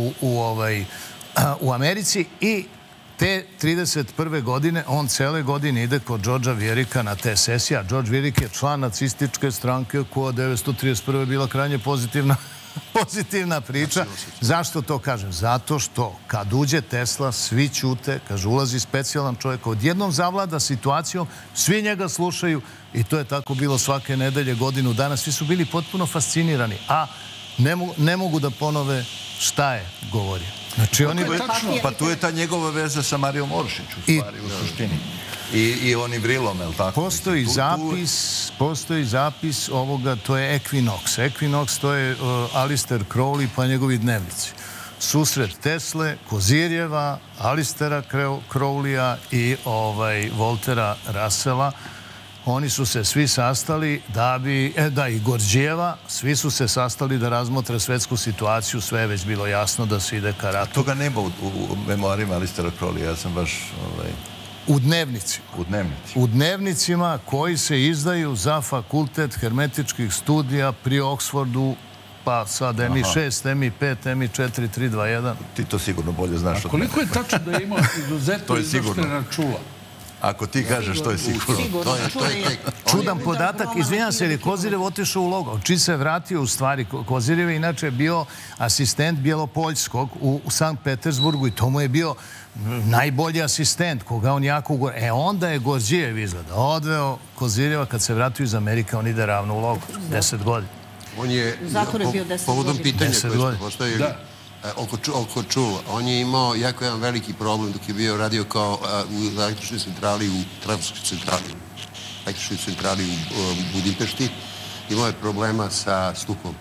K: u Americi. I te trideset prve. godine on cele godine ide kod Georgea Vierika na te sesije, a George Vierik je član nacističke stranke koja devetsto trideset prve. bila krajnje pozitivna pozitivna priča. Zašto to kažem? Zato što kad uđe Tesla, svi ćute, kaže, ulazi specijalan čovjek, odjednom zavlada situacijom, svi njega slušaju i to je tako bilo svake nedelje, godinu dana. Svi su bili potpuno fascinirani, a ne mogu da ponove šta je govorio.
I: Pa tu je ta njegova veza sa Marijom Oršić, u stvari, u suštini. I onim Vrilom, je li tako?
K: Postoji zapis, postoji zapis ovoga, to je Equinox. Equinox, to je Alistair Crowley pa njegovi dnevnici. Susret Tesle, Kozirjeva, Alistera Crowleya i Voltera Russella. Oni su se svi sastali da bi, da i Gorđijeva, svi su se sastali da razmotre svetsku situaciju, sve je već bilo jasno da se ide ka ratu.
I: Toga nema u memoarima Alistera Crowleya, ja sam baš...
K: U dnevnicima.
I: U dnevnicima.
K: U dnevnicima koji se izdaju za fakultet hermetičkih studija pri Oxfordu, pa sad M I šest, M I pet, M I četiri, tri, dva, jedan.
I: Ti to sigurno bolje znaš.
A: A koliko je tačno da je imao izuzetno iznoštrena čula?
I: Ako ti kažeš, to je sigurno.
K: Čudan podatak. Izvinjam se, jer je Kozirjev otišao u logo. Čim se vratio, u stvari, Kozirjev je inače bio asistent Bjelopoljskog u Sankt Petersburgu i to mu je bio najbolji asistent, koga on jako ugor... E, onda je Gorđijev izgleda odveo Kozirjeva, kad se vratio iz Amerike, on ide ravno u logo. Deset godina.
N: On je, povodom pitanja koje ste postavili, oko čula. On je imao jako jedan veliki problem dok je bio radio kao u električnoj centrali, u trafskoj centrali, električnoj centrali u Budimpešti. Imao je problema sa stupom.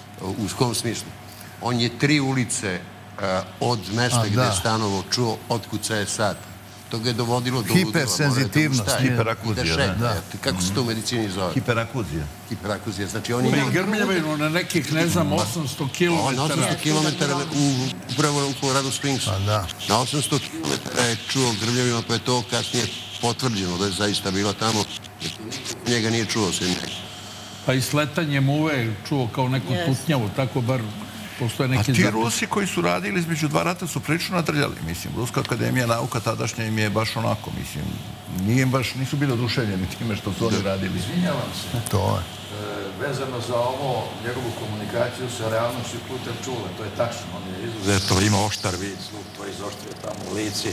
N: U kom smislu? On je tri ulice od mesta gde je stanovo čuo otkuca je sad. To ga je dovodilo do ludila.
K: Hipersenzitivnost.
I: Hiperakuzija.
N: Kako se to u medicini zove?
I: Hiperakuzija.
N: Hiperakuzija. Znači oni...
A: Mi grmljavaju na nekih, ne znam, osamsto kilometara.
N: Na osamsto kilometara upravo u Colorado Springsu. Na osamsto kilometara je čuo grmljavima, pa je to kasnije potvrđeno da je zaista bilo tamo. Njega nije čuo se njega.
A: Pa i sletanjem uve čuo kao neku tutnjavu, tako bar...
I: A ti Rusi koji su radili između dva rata su prilično nadrljali, mislim. Ruska akademija nauka tadašnja im je baš onako, mislim. Nije baš, nisu bili oduševljeni time što su oni radili.
L: Izvinjavam se.
K: To je.
L: Vezano za ovo, njegovu komunikaciju sa realnošću putem čula, to je tačno. On je izuzetno imao oštar vid, zvuk, to je izoštrio tamo u lici,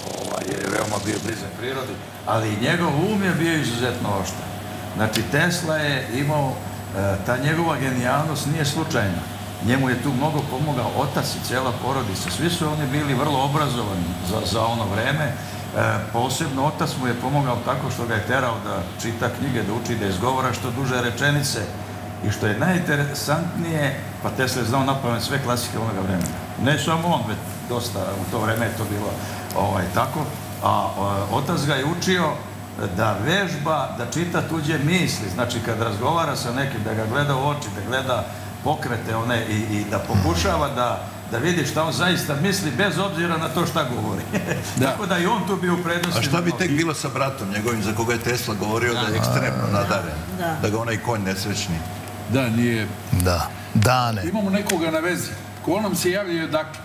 L: je veoma bio blizak prirodi, ali i njegov um je bio izuzetno oštar. Znači, Tesla je imao, ta njegova genijalnost nije slučajna. Njemu je tu mnogo pomogao otac i cijela porodica. Svi su oni bili vrlo obrazovani za ono vreme. Posebno otac mu je pomogao tako što ga je terao da čita knjige, da uči, da izgovara što duže rečenice. I što je najinteresantnije, pa Tesla je znao napamet sve klasike onoga vremena. Ne samo on, već dosta, u to vreme je to bilo tako. A otac ga je učio da vežba, da čita tuđe misli. Znači, kad razgovara sa nekim, da ga gleda u oči, da gleda pokrete one i da pokušava da vidi šta on zaista misli bez obzira na to šta govori. Tako da i on tu bio u prednosti.
I: A šta bi tek bilo sa bratom njegovim za koga je Tesla govorio da je ekstremno nadaren? Da ga onaj konj nesrećni.
A: Da, nije...
K: Da, dane.
A: Imamo nekoga na vezi. Ko nam se javljaju odakle?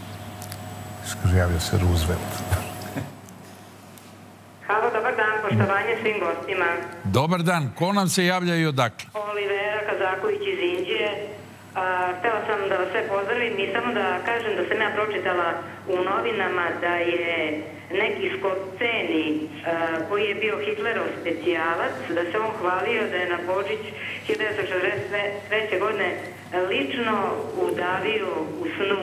K: Skaže, javio se Roosevelt.
P: Halo, dobar dan, poštovanje svim gostima.
A: Dobar dan, ko nam se javljaju odakle?
P: Olivera Kazaković iz Indije. Htela sam da vas sve pozdravim i samo da kažem da sam ja pročitala u novinama da je neki Skorceni koji je bio Hitlerov specijalac, da se on hvalio da je na Božić hiljadu devetsto četrdeset treće. godine lično udavio u snu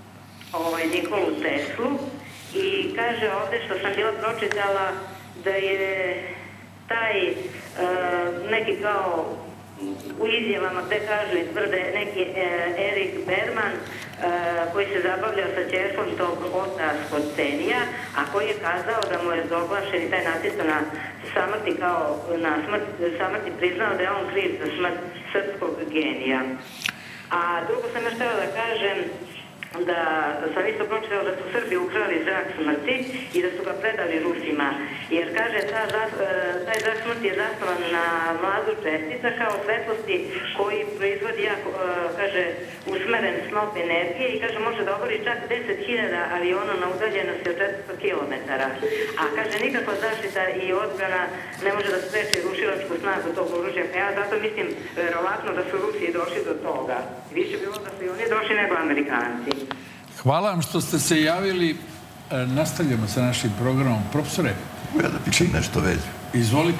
P: Nikolu Teslu i kaže ovde što sam bila pročitala da je taj neki kao u izjavama gde kažu i tvrde neki Erik Berman koji se zabavljao sa ćerkom tog ota Skorcenija, a koji je kazao da mu je zoglašen i taj nacista na samrti kao na samrti priznao da je on kriv za smrt srpskog genija. A drugo sam još htjela da kažem da sam isto pročitala da su Srbi ukrali zrak smrti i da su ga predali Rusima. Jer, kaže, taj zrak smrti je zasnovan na mlazu čestica kao svetlosti koji proizvodi jako, kaže, usmeren snop energije i, kaže, može da obori čak deset hiljada aviona na udaljenosti od četiristo kilometara. A, kaže, nikakva zaštita i odbrana ne može da spreči rušilačku snagu tog oružja. Ja zato mislim, verovatno da su Rusiji došli do toga. Više bilo da su i oni došli nego Amerikanci.
A: Hvala vam što ste se javili. Nastavljamo sa našim programom. Profesore,
I: ja da pitam nešto vezi.
A: Izvolite.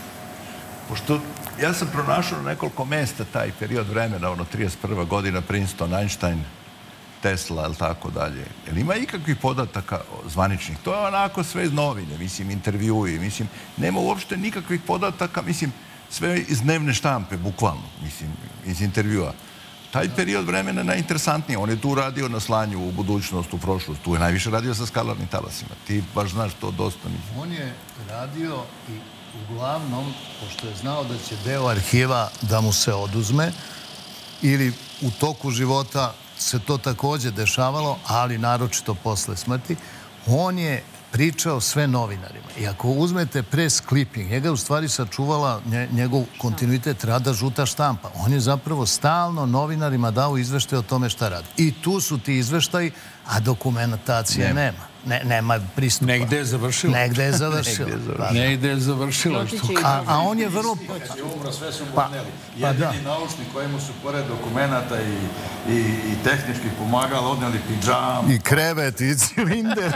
I: Pošto ja sam pronašao na nekoliko mesta taj period vremena, ono trideset prva godina, Princeton, Einstein, Tesla, ili tako dalje. Jel ima ikakvih podataka zvaničnih? To je onako sve iz novine, mislim, intervjui, mislim, nema uopšte nikakvih podataka, mislim, sve iz dnevne štampe, bukvalno, mislim, iz intervjua. Taj period vremena je najinteresantniji. On je tu radio na slanju u budućnost, u prošlost. Tu je najviše radio sa skalarnim talasima. Ti baš znaš to dosta.
K: On je radio i uglavnom, pošto je znao da će deo arhiva da mu se oduzme, ili u toku života se to također dešavalo, ali naročito posle smrti, on je pričao sve novinarima. I ako uzmete press clipping, njega je u stvari sačuvala njegov kontinuitet rada žuta štampa. On je zapravo stalno novinarima dao izveštaje o tome šta radi. I tu su ti izveštaji, a dokumentacije nema. Nema pristupa.
A: Negde je završilo.
K: Negde je završilo.
A: Negde je završilo.
K: A on je vrlo...
L: Sve su mu odneli. Jedini naučnik kojemu su pored dokumenta i tehničkih pomagala odneli pidžam.
K: I krevet, i cilinder.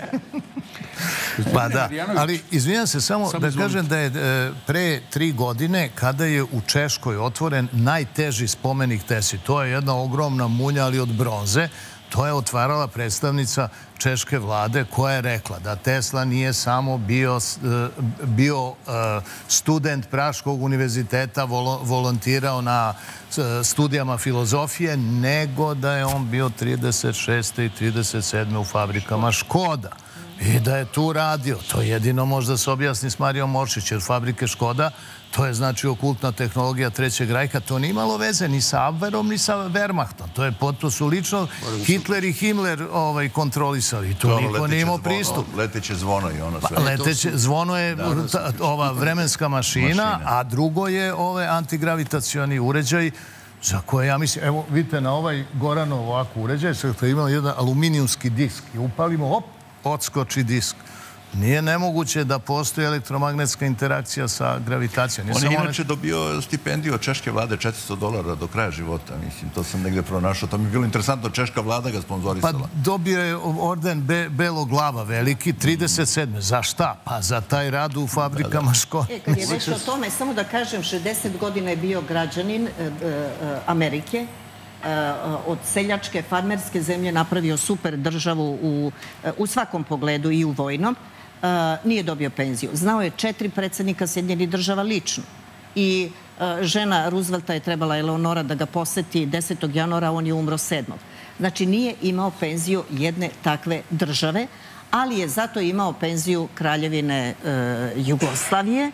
K: Pa da, ali izvinjam se samo da kažem da je pre tri godine kada je u Češkoj otvoren najteži spomenik Tesli. To je jedna ogromna munja, ali od bronze. To je otvarala predstavnica češke vlade koja je rekla da Tesla nije samo bio, bio student Praškog univerziteta, volontirao na studijama filozofije, nego da je on bio trideset šeste i trideset sedme u fabrikama Škoda. I da je tu radio. To jedino možda se objasni s Marijom Moršić, jer fabrike Škoda, to je znači okultna tehnologija Trećeg rajka, to nije imalo veze ni sa Abwerom, ni sa Wehrmachtom. To je potpuno su lično Hitler i Himmler kontrolisali. I tu niko nije imao pristup.
I: Leteće zvono i ono sve.
K: Leteće zvono je ova vremenska mašina, a drugo je ove antigravitacioni uređaj za koje ja mislim, evo vidite na ovaj Goranov ovako uređaj, sada imamo jedan aluminijumski disk i upalimo, op, odskoči disk. Nije nemoguće da postoji elektromagnetska interakcija sa gravitacijom.
I: On je inače dobio stipendiju od češke vlade četiristo dolara do kraja života. Mislim, to sam negde pronašao. To mi je bilo interesantno, češka vlada ga sponzorisala.
K: Pa dobio je orden Belog glava veliki, trideset sedme. Za šta? Pa za taj rad u fabrikama Škoda.
J: E, kad je već o tome, samo da kažem, šezdeset godina je bio građanin Amerike, od seljačke, farmerske zemlje napravio super državu u svakom pogledu i u vojnom. Nije dobio penziju. Znao je četiri predsjednika Sjedinjenih država lično. I žena Roosevelta je trebala, Eleonora, da ga poseti desetog januara, on je umro sedmog Znači, nije imao penziju jedne takve države, ali je zato imao penziju Kraljevine Jugoslavije,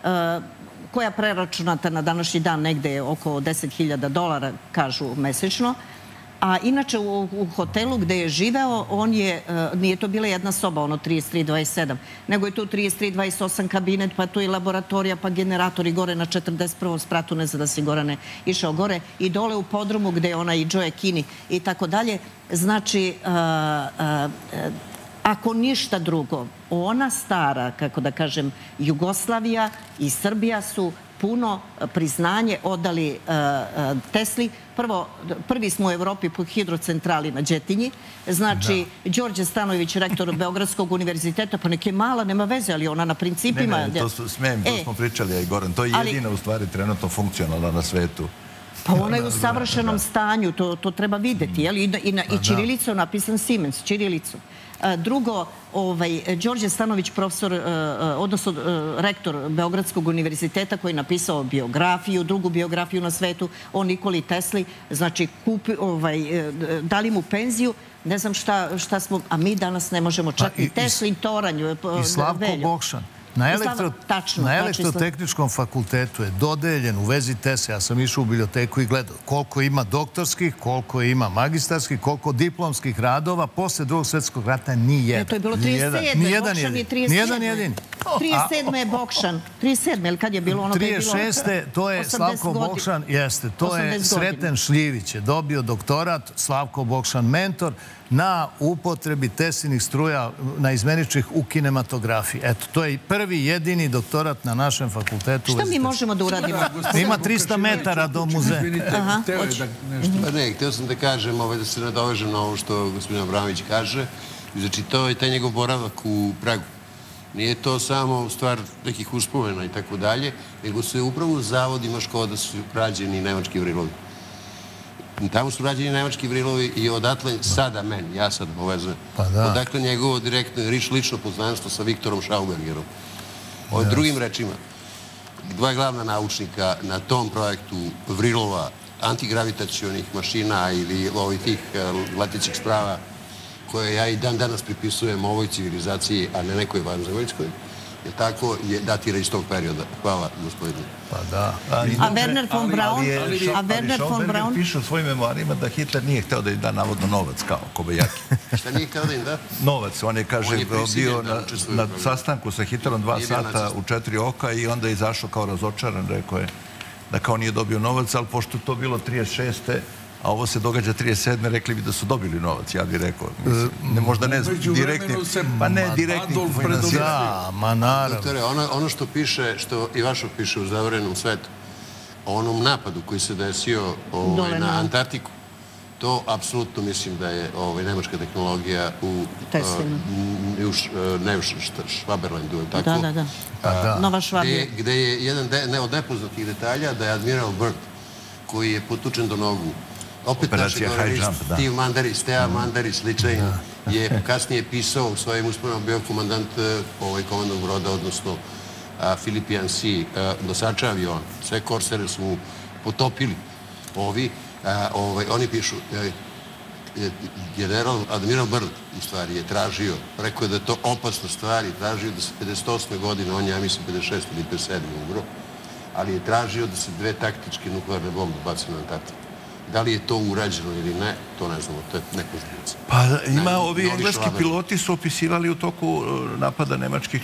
J: koja preračunata na današnji dan negde je oko deset hiljada dolara, kažu, mesečno. A inače u hotelu gde je živeo, on je, nije to bila jedna soba, ono trideset tri dvadeset sedam, nego je tu trideset tri dvadeset osam kabinet, pa tu i laboratorija, pa generatori gore na četrdeset prvom spratu, ne zna da si Gorane išao gore, i dole u podrumu gde je ona i Joe Kini i tako dalje. Znači, ako ništa drugo, ona stara, kako da kažem, Jugoslavija i Srbija su puno priznanje odali Tesli. Prvo, prvi smo u Evropi po hidrocentrali na Đetinji. Znači, Đorđe Stanojević, rektor Beogradskog univerziteta, pa neke mala, nema veze, ali ona na principima...
I: Ne, ne, to smijem, to smo pričali, ja i Goran. To je jedina, u stvari, trenutno funkcionalna na svetu.
J: Pa ona je u savršenom stanju, to treba videti. I ćirilicom napisan Siemens, ćirilicom. Drugo, Đorđe Stanović, profesor, odnosno rektor Beogradskog univerziteta, koji je napisao biografiju, drugu biografiju na svetu o Nikoli Tesli, znači dali mu penziju, ne znam šta smo, a mi danas ne možemo čak i Teslin toranj.
K: I Slavko Bokšan. Na elektrotehničkom fakultetu je dodeljen u vezi Tesla. Ja sam išao u biblioteku i gledao koliko ima doktorskih, koliko ima magistarskih, koliko diplomskih radova. Posle drugog svjetskog rata nijedan.
J: To je bilo trideset sedme.
K: Nijedan jedin. Nijedan jedin.
J: trideset sedme je Bokšan. trideset sedme, ili kad je bilo ono da je bilo...
K: trideset šeste. to je Slavko Bokšan, jeste. To je Sreten Šljivić. Je dobio doktorat, Slavko Bokšan mentor, na upotrebi Teslinih struja naizmeničnih u kinematografiji. Eto, to je prvi jedini doktorat na našem fakultetu.
J: Šta mi možemo da uradimo?
K: Ima trista metara do muzeja.
N: Pa ne, htio sam da kažem, da se nadovežem na ovo što gospodin Abramović kaže. Znači, to je taj njegov boravak u Pragu. Nije to samo stvar nekih uspomena i tako dalje, nego se upravo u zavodima Škoda su rađeni nemački vrilovi. Tamo su rađeni nemački vrilovi i odatle sada meni, ja sad povezujem, odakle njegovo direktno lično poznanstvo sa Viktorom Schaubergerom. O drugim rečima, dva glavna naučnika na tom projektu vrilova, antigravitacionih mašina ili ovih tih letećih sprava, koje ja i dan danas pripisujem ovoj civilizaciji, a ne nekoj vanzemaljskoj, je tako, datira iz tog perioda. Hvala, gospodine.
K: Pa da.
J: A Werner von Braun?
K: A Werner von Braun? Piše u svojim memoarima da Hitler nije hteo da im da navodno novac kao Kobajaki.
N: Šta nije hteo da im da?
I: Novac. On je, kaže, bio na sastanku sa Hitlerom dva sata u četiri oka i onda je izašao kao razočaran. Rekao je da kao nije dobio novac, ali pošto to bilo trideset šeste a ovo se događa trideset sedme rekli bi da su dobili novac, ja bih rekao. Možda ne direktni, pa ne direktni finansiranje.
K: Da, ma naravno.
N: Doktore, ono što piše, što i vašo piše u Zavrenom svetu, o onom napadu koji se desio na Antarktiku, to apsolutno mislim da je nemačka tehnologija u ne u Švaberlandu, tako?
J: Da, da, da. Nova Švabija.
N: Gde je jedan od nepoznatih detalja da je admiral Byrd, koji je potučen do nogu opet naš ekonomist Steve Mandarić, Steva Mandarić, sličaj, je kasnije pisao u svojim uspomenu, bio komandant komandnog broda, odnosno Philippian Sea, nosača aviona. Sve korsere su potopili. Ovi, oni pišu, general Admiral Byrd, u stvari, je tražio, rekao je da je to opasna stvar i tražio da se pedeset osme godine, on je, ja mislim, pedeset šeste ili pedeset sedme umro, ali je tražio da se dve taktičke nuklearne bombe bace na Antarktiku. Da li je to urađeno ili ne, to ne znamo, to je nepoznanica.
I: Pa ima, ovi engleski piloti su opisivali u toku napada nemačkih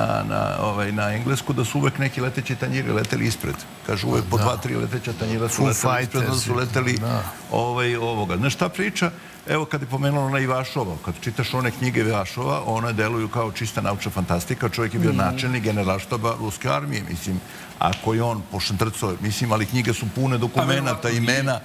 I: na Englesku da su uvek neki leteći tanjiri leteli ispred. Kažu, uvek po dva, tri leteća tanjira su leteli ispred, da su leteli ovoga. Znaš šta priča? Evo, kad je pomenula ona Ivašova, kad čitaš one knjige Ivašova, one deluju kao čista naučna fantastika. Čovjek je bio načelnik generalštaba Ruske armije, mislim, ako je on pošantrcao, mislim, ali knjige su pune dokumenta, imena,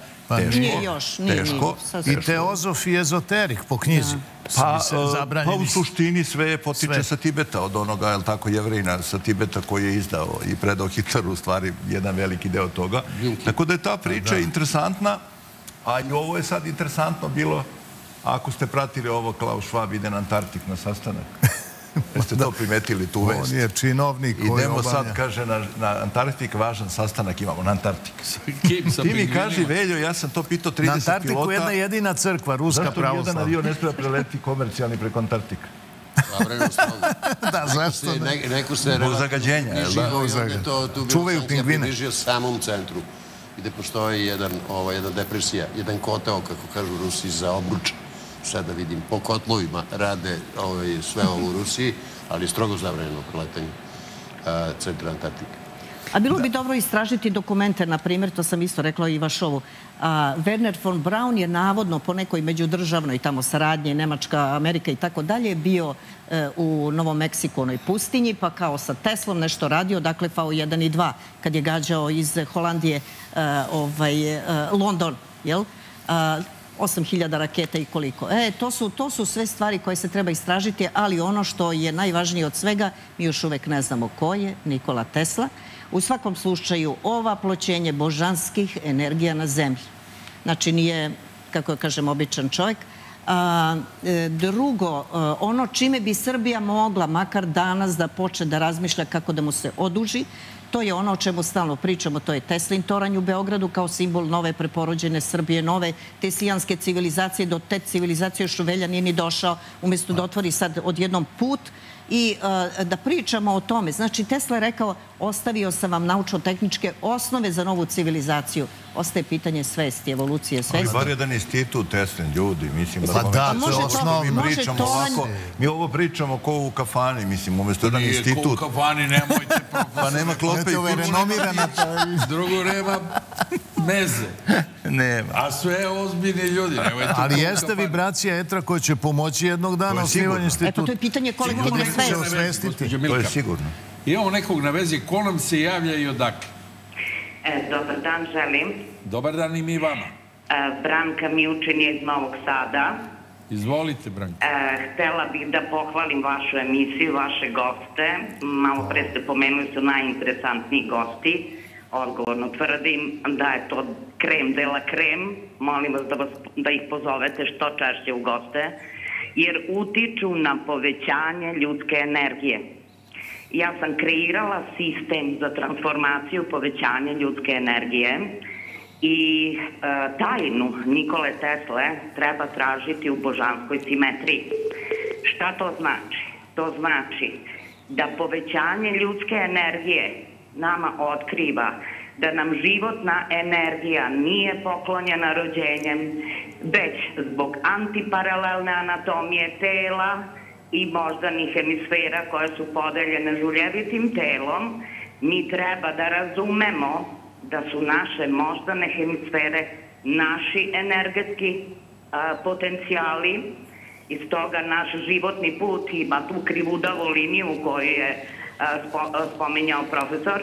I: teško.
K: I teozof i ezoterik po knjizi.
I: Pa u suštini sve potiče sa Tibeta, od onoga, je li tako, Jevrejina sa Tibeta koji je izdao i predao Hitleru, u stvari, jedan veliki deo toga. Tako da je ta priča interesantna, a i ovo je sad interesantno bilo, ako ste pratili ovo, Klaus Schwab ide na Antarktik na sastanak. Jeste to primetili, tu vest?
K: On je činovnik koji obavlja.
I: Idemo sad, kaže, na Antarktik, važan sastanak imamo, na Antarktik. Ti mi kaži, Veljo, ja sam to pitao trideset pilota.
K: Na Antarktiku jedna jedina crkva, ruska pravoslavna.
I: Zašto nijedan avion ne treba preleti komercijalni preko Antarktika?
K: Da, zašto ne?
N: Neko se...
I: Zbog zagađenja, je li da?
K: Čuvaju pingvine.
N: Približio samom centru, gde postoji jedna depresija, jedan kotao, kako kažu Rusi, za obruč. Sad da vidim, po kotlovima rade sve ovo u Rusiji, ali je strogo zabranjeno preletanje centra Antarktike.
J: A bilo bi dobro istražiti dokumente, na primjer, to sam isto rekla i Vašovu. Werner von Braun je navodno po nekoj međudržavnoj tamo saradnje, Nemačka, Amerika i tako dalje, bio u Novom Meksiku, onoj pustinji, pa kao sa Teslom nešto radio, dakle F A O jedan i dva, kad je gađao iz Holandije London, jel? osam hiljada raketa i koliko. E, to su sve stvari koje se treba istražiti, ali ono što je najvažnije od svega, mi još uvek ne znamo ko je Nikola Tesla. U svakom slučaju, ova ploćenje božanskih energija na zemlji. Znači, nije, kako kažem, običan čovjek. Drugo, ono čime bi Srbija mogla, makar danas, da počne da razmišlja kako da mu se oduži, to je ono o čemu stalno pričamo, to je Teslin toranj u Beogradu kao simbol nove preporođene Srbije, nove tesijanske civilizacije. Do te civilizacije još Velja nije ni došao, umjesto da otvori sad odjednom put i da pričamo o tome. Znači, Tesla je rekao, ostavio sam vam naučno-tehničke osnove za novu civilizaciju. Ostaje pitanje svesti, evolucije svesti.
I: Ali bar jedan institut Teslin, ljudi, mislim.
K: Pa da, to je osnovno.
I: Mi ovo pričamo ko u kafani, mislim, umjesto jedan institut.
A: Nije ko u kafani, nemojte profesor.
I: Pa nema klope i
K: renomirana.
A: Drugo nema meze.
I: Nema.
A: A sve ozbiljni ljudi.
K: Ali jeste vibracija etra koja će pomoći jednog dana osnivanju instituta.
J: Eto, to je pitanje kolektivne svesti.
I: To je sigurno.
A: Imamo nekog na vezi, ko nam se javlja i odakle?
P: Dobar dan, želim.
A: Dobar dan i mi vama.
P: Branka Mijučin je iz Novog Sada.
A: Izvolite, Branka.
P: Htela bih da pohvalim vašu emisiju, vaše goste. Malo pre ste pomenuli su najinteresantniji gosti. Odgovorno tvrdim da je to krem de la krem. Molim vas da ih pozovete što češće u goste, jer utiču na povećanje ljudske energije. Ja sam kreirala sistem za transformaciju, povećanje ljudske energije i tajnu Nikole Tesle treba tražiti u božanskoj simetriji. Šta to znači? To znači da povećanje ljudske energije nama otkriva da nam životna energija nije poklonjena rođenjem, već zbog antiparalelne anatomije tela i moždanih hemisfera koje su podeljene žuljevitim telom, mi treba da razumemo da su naše moždane hemisfere naši energetski potencijali i stoga naš životni put ima tu krivudavu liniju koju je spominjao profesor,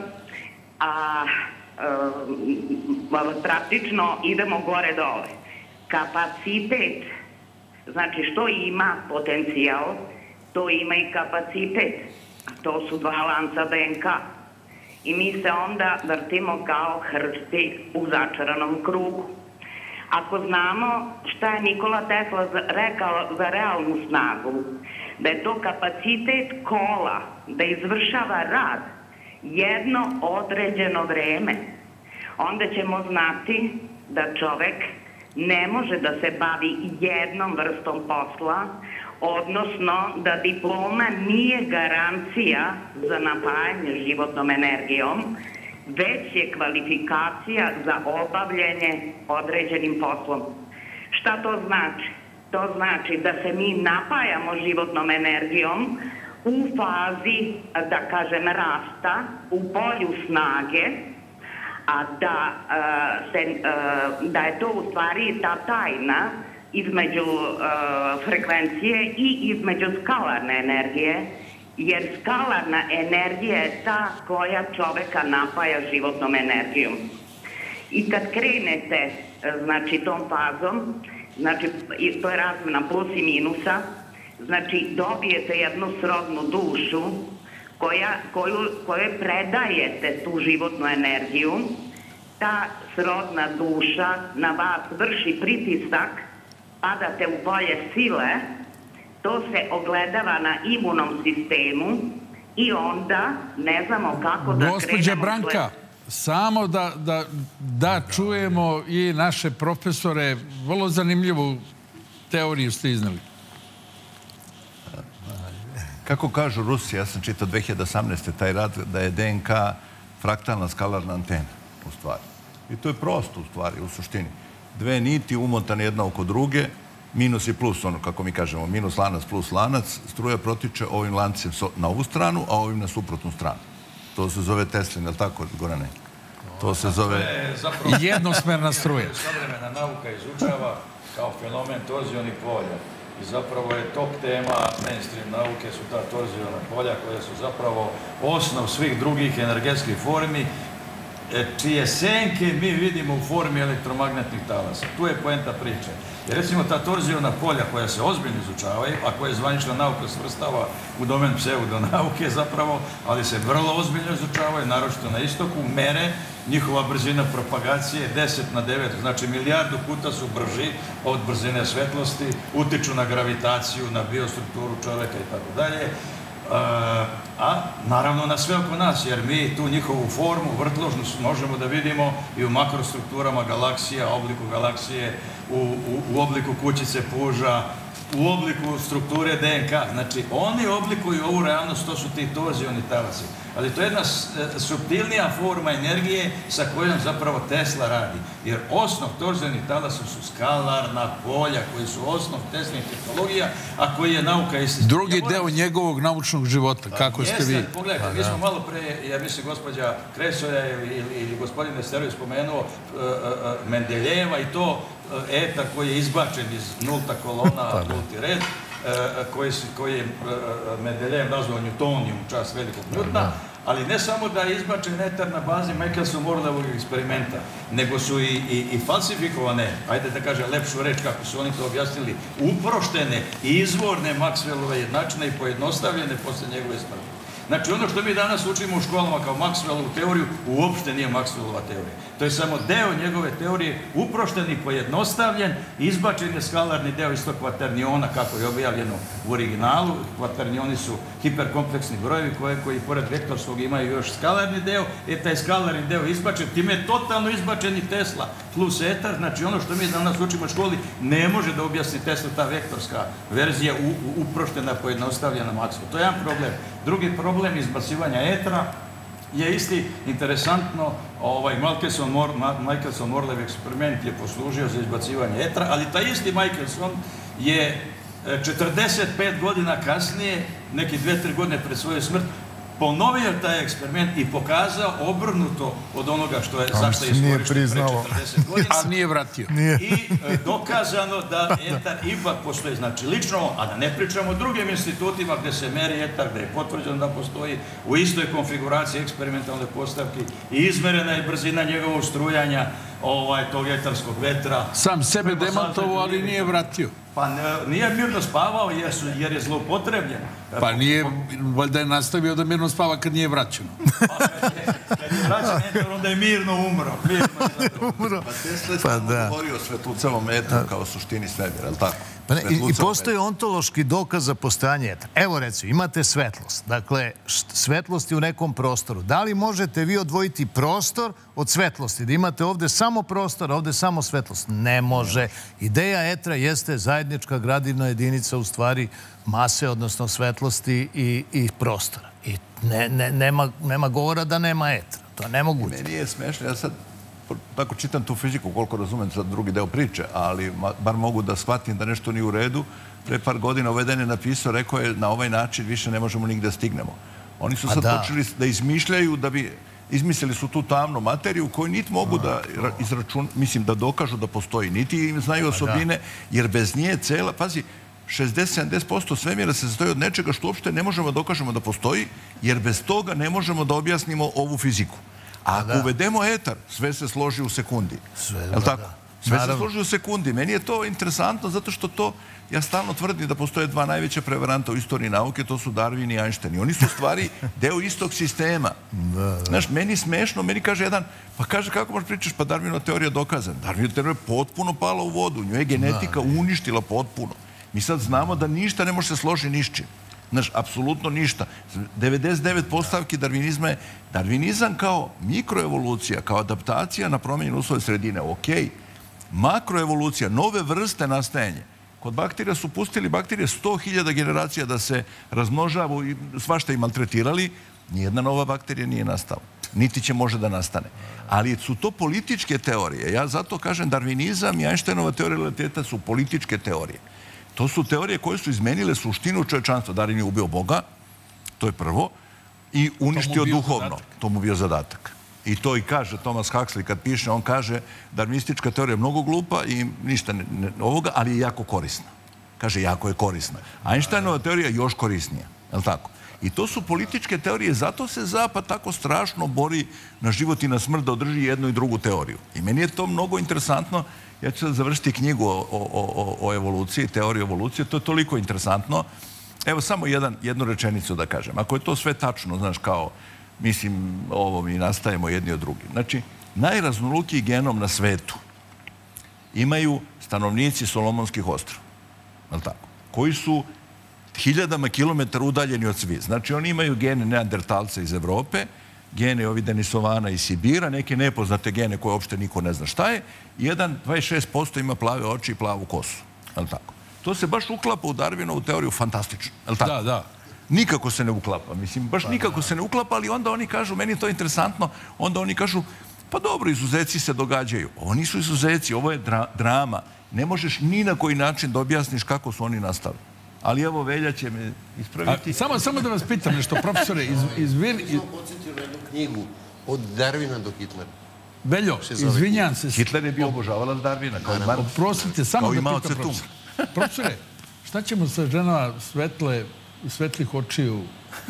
P: a praktično idemo gore dole. Kapacitet, znači što ima potencijal, to ima i kapacitet, a to su dva lanca D N K. I mi se onda vrtimo kao hrčci u začaranom krugu. Ako znamo šta je Nikola Tesla rekao za realnu snagu, da je to kapacitet kola da izvršava rad jedno određeno vreme, onda ćemo znati da čovek ne može da se bavi jednom vrstom posla, odnosno da diploma nije garancija za napajanje životnom energijom, već je kvalifikacija za obavljanje određenim poslom. Šta to znači? To znači da se mi napajamo životnom energijom u fazi, da kažem, rasta, u polju snage, a da, se, da je to u stvari ta tajna između frekvencije i između skalarne energije, jer skalarna energija je ta koja čoveka napaja životnom energijom. I kad krenete, znači, tom fazom, znači, to je razmena plus i minusa, znači, dobijete jednu srodnu dušu koja, koju, kojoj predajete tu životnu energiju. Ta srodna duša na vas vrši pritisak, padate u polje sile, to se ogledava na imunom sistemu i onda ne znamo kako da krenemo...
A: Gospođa Branka, samo da, da, da čujemo i naše profesore, vrlo zanimljivu teoriju ste iznali.
I: Kako kažu Rusi, ja sam čitao dve hiljade osamnaeste. taj rad da je D N K fraktalna skalarna antena, u stvari. I to je prosto, u stvari, u suštini. Dve niti umotane jedna oko druge, minus i plus, ono kako mi kažemo, minus lanac plus lanac, struja protiče ovim lancem na ovu stranu, a ovim na suprotnu stranu. To se zove Teslin, je li tako, Gorane? To se zove...
A: Jednosmerna struja.
L: Savremena nauka izučava kao fenomen torzionih polja. I zapravo je top tema mainstream nauke su ta torziona polja koja su zapravo osnov svih drugih energetskih formi, čije senke mi vidimo u formi elektromagnetnih talasa. Tu je poenta priče. Jer recimo ta torziona polja koja se ozbiljno izučavaju, a koje zvanična nauka svrstava u domen pseudonauke zapravo, ali se vrlo ozbiljno izučavaju, naročito na istoku, mere, njihova brzina propagacije deset na devet, znači milijardu puta su brži od brzine svetlosti, utiču na gravitaciju, na biostrukturu čoveka i tako dalje. A naravno na sve oko nas, jer mi tu njihovu formu vrtložnu možemo da vidimo i u makrostrukturama galaksija, obliku galaksije, u, u, u obliku kućice puža, u obliku strukture D N K. Znači, oni oblikuju ovu realnost, to su ti torzioni talasi. Ali to je jedna suptilnija forma energije sa kojom zapravo Tesla radi. Jer osnov torzionih talasa su skalarna polja koji su osnov Teslinih tehnologija, a koji je nauka isti.
A: Drugi deo njegovog naučnog života, kako ste vi?
L: Pogledajte, mi smo malo pre, ja mislim, gospođa Kresoja ili gospodin Nesterović spomenuo Mendeljeva i to etar koji je izbačen iz nulta kolona, nulti red, koji je Mendeljev nazvao Newtonijum, čas velikog Newtona, ali ne samo da je izbačen etar na bazi Michelson-Morleyevog eksperimenta, nego su i falsifikovane, ajde da kažem lepšu reč kako su oni to objasnili, uproštene i izvorne Maxwellove jednačine i pojednostavljene posle njegove smrti. Znači, ono što mi danas učimo u školama kao Maxwellovu teoriju, uopšte nije Maxwellova teorija. To je samo deo njegove teorije, uprošten i pojednostavljen, izbačen je skalarni deo iz tog kvaterniona, kako je objavljeno u originalu. Kvaternioni su hiperkompleksni brojevi koji, koji pored vektorskog imaju još skalarni deo. E, taj skalarni deo izbačen, time je totalno izbačen i Tesla plus etar. Znači, ono što mi danas učimo u školi ne može da objasni Tesla ta vektorska verzija uproštena, pojednostavljena Maxwell. To je jedan problem. Drugi problem izbacivanja etra je isti, interesantno, ovaj Michelson-Morley eksperiment je poslužio za izbacivanje etra, ali taj isti Michelson je četrdeset pet godina kasnije, neki dve tri godine pred svoju smrt, ponovio taj eksperiment i pokazao obrnuto od onoga što je zašto je iskorišteno pre četrdeset godina.
A: A nije vratio.
L: I dokazano da etar ipak postoji. Znači, lično, a da ne pričamo o drugim institutima gde se meri etar, gde je potvrđeno da postoji u istoj konfiguraciji eksperimentalne postavki i izmerena je brzina njegovog strujanja tog etarskog vetra.
A: Sam sebe demantovao, ali nije vratio.
L: Pa nije mirno spavao jer je zloupotrebljen.
A: Pa nije, valjda je nastavio da mirno spava kad nije vraćeno.
L: Kad je vraćen, onda je mirno umro.
I: Pa Tesla je govorio o svetlucavom etru kao suštini svemira, je li tako?
K: I postoji ontološki dokaz za postojanje etra. Evo recimo, imate svetlost. Dakle, svetlost je u nekom prostoru. Da li možete vi odvojiti prostor od svetlosti? Da imate ovde samo prostor, a ovde samo svetlost? Ne može. Ideja etra jeste zajednička gradivna jedinica u stvari mase, odnosno svetlosti i prostora. I nema govora da nema etra. To je nemoguće.
I: Meni je smešno. Ja sad tako čitam tu fiziku, koliko razumem sad drugi deo priče, ali bar mogu da shvatim da nešto nije u redu. Pre par godina Oveden je napisao, rekao je na ovaj način više ne možemo nigde da stignemo. Oni su sad počeli da izmišljaju da bi, izmislili su tu tamnu materiju koju niti mogu da izračun, mislim da dokažu da postoji, niti im znaju osobine, jer bez nje cela, pazi, šezdeset do sedamdeset posto svemira se sastoji od nečega što uopšte ne možemo da dokažemo da postoji, jer bez toga ne možemo da objasnimo ovu fiziku. A ako uvedemo etar, sve se složi u sekundi. Je li tako? Sve se složi u sekundi. Meni je to interesantno zato što to, ja stalno tvrdim da postoje dva najveća prevaranta u istoriji nauke, to su Darwin i Einstein. Oni su u stvari deo istog sistema. Znaš, meni smešno, meni kaže jedan, pa kaže kako možeš pričaš, pa Darwinova teorija je dokazana. Darwinova teorija je potpuno pala u vodu, nju je genetika uništila potpuno. Mi sad znamo da ništa ne može se složiti nišćim. Znaš, apsolutno ništa. devedeset devet postavki darvinizma je darvinizam kao mikroevolucija, kao adaptacija na promenjene uslove sredine. Ok, makroevolucija, nove vrste nastajanja. Kod bakterija su pustili bakterije sto hiljada generacija da se razmnožavu i svašta im maltretirali. Nijedna nova bakterija nije nastala. Niti će može da nastane. Ali su to političke teorije. Ja zato kažem, darvinizam i Einsteinova teorija relativiteta su političke teorije. To su teorije koje su izmenile suštinu čovečanstva. Darwin je ubio Boga, to je prvo, i uništio duhovno. To mu bio zadatak. I to i kaže Thomas Huxley kad piše, on kaže darwinistička teorija je mnogo glupa i ništa ovoga, ali je jako korisna. Kaže, jako je korisna. Einsteinova teorija je još korisnija. Je li tako? I to su političke teorije, zato se Zapad tako strašno bori na život i na smrt da održi jednu i drugu teoriju. I meni je to mnogo interesantno. Ja ću sad završiti knjigu o evoluciji, teoriji evolucije. To je toliko interesantno. Evo samo jednu rečenicu da kažem. Ako je to sve tačno, znaš, kao, mislim, ovo mi nastajemo jedni od drugih. Znači, najraznolukiji genom na svetu imaju stanovnici Solomonskih ostrva. Je li tako? Koji su hiljadama kilometara udaljeni od svih. Znači, oni imaju gene neandertalca iz Evrope, gene ovi Denisovana iz Sibira, neke nepoznate gene koje uopšte niko ne zna šta je, i jedan dvadeset šest posto ima plave oči i plavu kosu. Je li tako? To se baš uklapa u Darwinovu teoriju fantastično. Je li tako?
A: Da, da.
I: Nikako se ne uklapa. Mislim, baš nikako se ne uklapa, ali onda oni kažu, meni je to interesantno, onda oni kažu, pa dobro, izuzeci se događaju. Ovo nisu izuzeci, ovo je drama. Ne možeš ni na koji način da objasniš kako su oni nastali. Ali evo, Velja će me ispraviti.
A: Samo da vas pitam nešto, profesore, izvini...
N: Samo podsjetio na jednu knjigu od Darwina do Hitlera.
A: Veljo, izvinjam se...
I: Hitler je bio obožavalac Darwina.
A: Oprostite, samo da pitam profesore. Profesore, šta ćemo sa ženama svetlih očiju?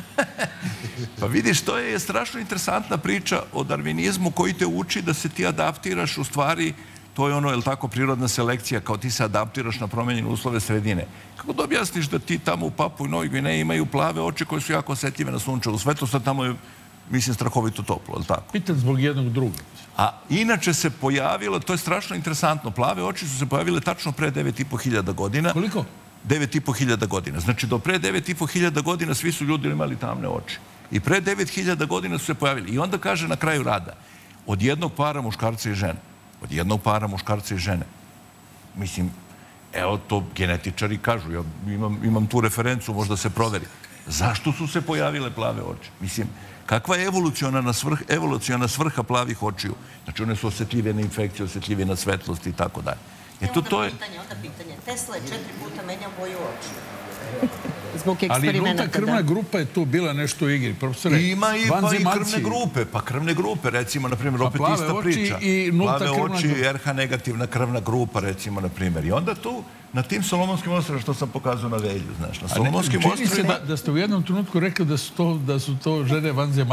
I: Pa vidiš, to je strašno interesantna priča o darvinizmu koji te uči da se ti adaptiraš u stvari. To je ono, je li tako, prirodna selekcija, kao ti se adaptiraš na promenjene uslove sredine. Kako da objasniš da ti tamo u Papui i Novoj Gvineji imaju plave oči koje su jako osetljive na sunčevu svetlost, a tamo je, mislim, strahovito toplo, je li tako?
A: Pitan zbog jednog drugog.
I: A inače se pojavilo, to je strašno interesantno, plave oči su se pojavile tačno pre devet i po hiljada godina.
A: Koliko?
I: devet i po hiljada godina. Znači, do pre devet i po hiljada godina svi su ljudi imali tamne oči. I pre devet hiljada godina su se pojavili. I onda kaže na kraju rada, od jednog para muškarca i žene. Od jednog para muškarca i žene. Mislim, evo to genetičari kažu, ja imam tu referencu, možda se proveri. Zašto su se pojavile plave oči? Mislim, kakva je evoluciona svrha plavih očiju? Znači, one su osjetljive na infekcije, osjetljive na svetlost i tako dalje.
J: Onda pitanje, onda pitanje. Tesla je četiri puta menjao boju oči. Zbog
A: eksperimenata. Ali nulta krvna grupa je tu bila nešto u igri. Profesore,
I: ima i krvne grupe. Pa krvne grupe, recimo, na primjer, opet ista priča. Plave oči, R H negativna krvna grupa, recimo, na primjer. I onda tu, na tim Solomonskim ostrovima, što sam pokazao na Velju, znaš, na Solomonskim ostrovima...
A: Čini se da ste u jednom trenutku rekli da su to žene vanzemaljci.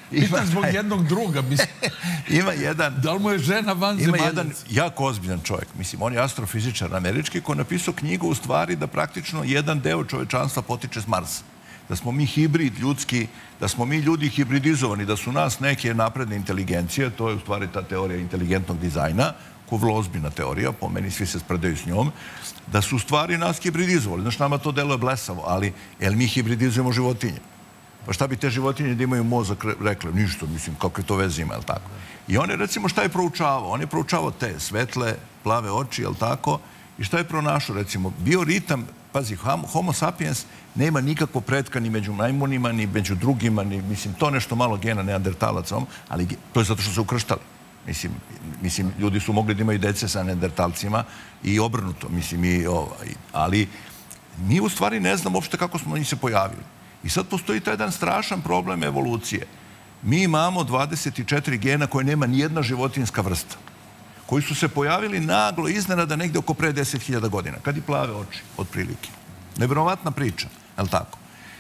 A: Pitan zbog jednog druga, mislim.
I: Ima jedan...
A: Da li mu je žena van
I: Ima
A: zemaljac?
I: jedan jako ozbiljan čovjek. Mislim, on je astrofizičar američki koji je napisao knjigu u stvari da praktično jedan deo čovečanstva potiče s Marsa. Da smo mi hibrid ljudski, da smo mi ljudi hibridizovani, da su nas neke napredne inteligencije, to je u stvari ta teorija inteligentnog dizajna, koja je vrlo ozbiljna teorija, po meni svi se spredaju s njom, da su u stvari nas hibridizovali. Znaš, nama to deluje blesavo, ali jel mi hibridizujemo životinje? Pa šta bi te životinje da imaju mozak rekle? Ništa, mislim, kakve to veze ima, jel tako? I on je, recimo, šta je proučavao? On je proučavao te svetle, plave oči, jel tako? I šta je pronašao, recimo? Bioritam, pazi, homo sapiens nema nikakvo pretka ni među majmunima, ni među drugima, ni, mislim, to nešto malo gena neandertalaca, ali to je zato što su ukrštali. Mislim, mislim, ljudi su mogli da imaju dece sa neandertalcima i obrnuto, mislim, i ovaj, ali mi u stvari ne znamo uopšte kako smo oni se pojavili. I sad postoji taj jedan strašan problem evolucije. Mi imamo dvadeset četiri gena koje nema nijedna životinjska vrsta, koji su se pojavili naglo iznenada negde oko pre deset hiljada godina, kad i plave oči, otprilike. Nevjerovatna priča, je li tako?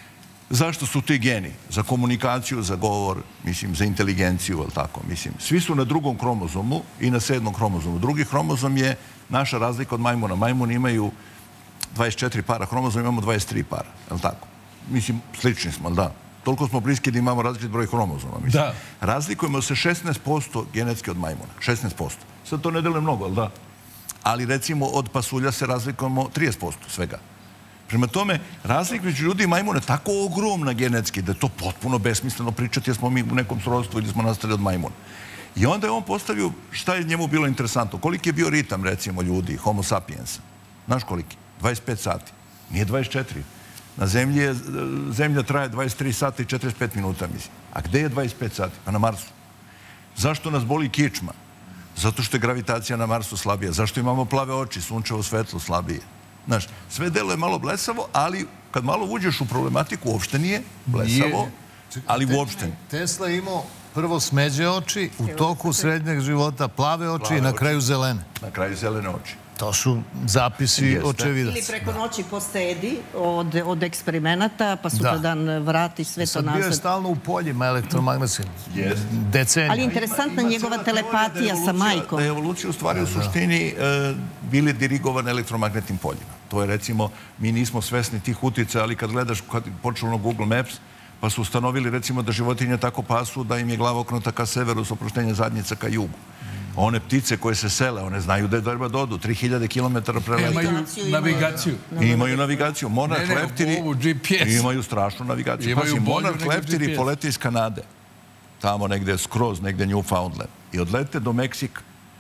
I: Zašto su ti geni? Za komunikaciju, za govor, mislim, za inteligenciju, je li tako? Mislim, svi su na drugom hromozomu i na sedmom hromozomu. Drugi hromozom je naša razlika od majmuna. Majmuni imaju dvadeset četiri para hromozoma, imamo dvadeset tri para, je li tako? Mislim, slični smo, da. Toliko smo bliski da imamo različit broj hromozoma. Da. Razlikujemo se šesnaest posto genetski od majmuna. šesnaest posto. Sad to ne deluje mnogo, ali da? Ali recimo od pasulja se razlikujemo trideset posto svega. Prema tome, razlik među ljudi i majmuna je tako ogromna genetski da je to potpuno besmisleno pričati jer smo mi u nekom srodstvu ili smo nastali od majmuna. I onda je on postavio šta je njemu bilo interesantno. Koliki je bio ritam, recimo, ljudi, homo sapiensa? Znaš koliki? dvadeset pet sati. Nije dvadeset četiri. Na zemlji je, zemlja traje dvadeset tri sata i četrdeset pet minuta, mislim. A gde je dvadeset pet sati? Pa na Marsu. Zašto nas boli kičma? Zato što je gravitacija na Marsu slabija. Zašto imamo plave oči, sunčevo svetlo slabije? Znaš, sve delo je malo blesavo, ali kad malo uđeš u problematiku, uopšte nije blesavo, ali uopšte.
K: Tesla je imao prvo smeđe oči, u toku srednjeg života plave oči i na kraju zelene.
I: Na kraju zelene oči.
K: To su zapisi očevidaca.
J: Ili preko noći postedi od eksperimenata, pa sutradan vrati sve to nazad.
K: Sad bio je stalno u poljima elektromagnetskim. Decenija.
J: Ali interesantna njegova telepatija sa majkom.
I: Da je evolucija u stvari u suštini bili dirigovane elektromagnetnim poljima. To je, recimo, mi nismo svesni tih uticaja, ali kad gledaš, kad počelo na Google Maps, pa su ustanovili, recimo, da životinje tako pasu da im je glava okrenuta ka severu s oproštenja zadnjica ka jugu. One ptice koje se sele, one znaju da je treba da odu. tri hiljade kilometara preleti.
A: Imaju navigaciju.
I: Imaju navigaciju. Monarh leptiri imaju strašnu navigaciju. Pazi, monarh leptiri polete iz Kanade. Tamo negde skroz, negde Newfoundland. I odlete do Meksika.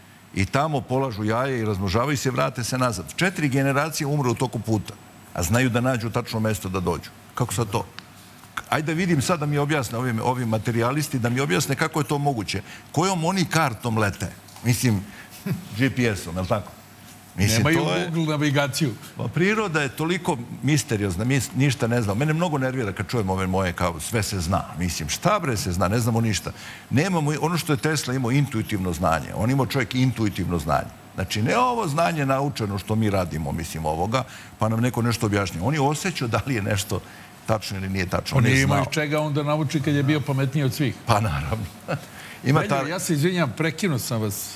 I: I tamo polažu jaje i razmnožavaju se i vrate se nazad. Četiri generacije umre u toku puta. A znaju da nađu tačno mesto da dođu. Kako sad to? Ajde da vidim sad da mi objasne ovi materijalisti, da mi objasne kako je to moguće. Kojom oni kartom lete? Mislim, G P S-om, je li tako?
A: Nemaju Google navigaciju.
I: Priroda je toliko misteriozna, mi ništa ne znamo. Mene mnogo nervira kad čujem ove moje kao sve se zna. Mislim, šta bre se zna, ne znamo ništa. Nemamo, ono što je Tesla imao intuitivno znanje. On imao čovjek intuitivno znanje. Znači, ne ovo znanje naučeno što mi radimo, mislim, ovoga, pa nam neko nešto objašnja. On je osjećao da li je nešto tačno ili nije tačno.
A: On je imao iz čega onda nauči kad je bio pametniji od svih.
I: Pa naravno.
A: Veljo, ja se izvinjam, prekinuo sam vas.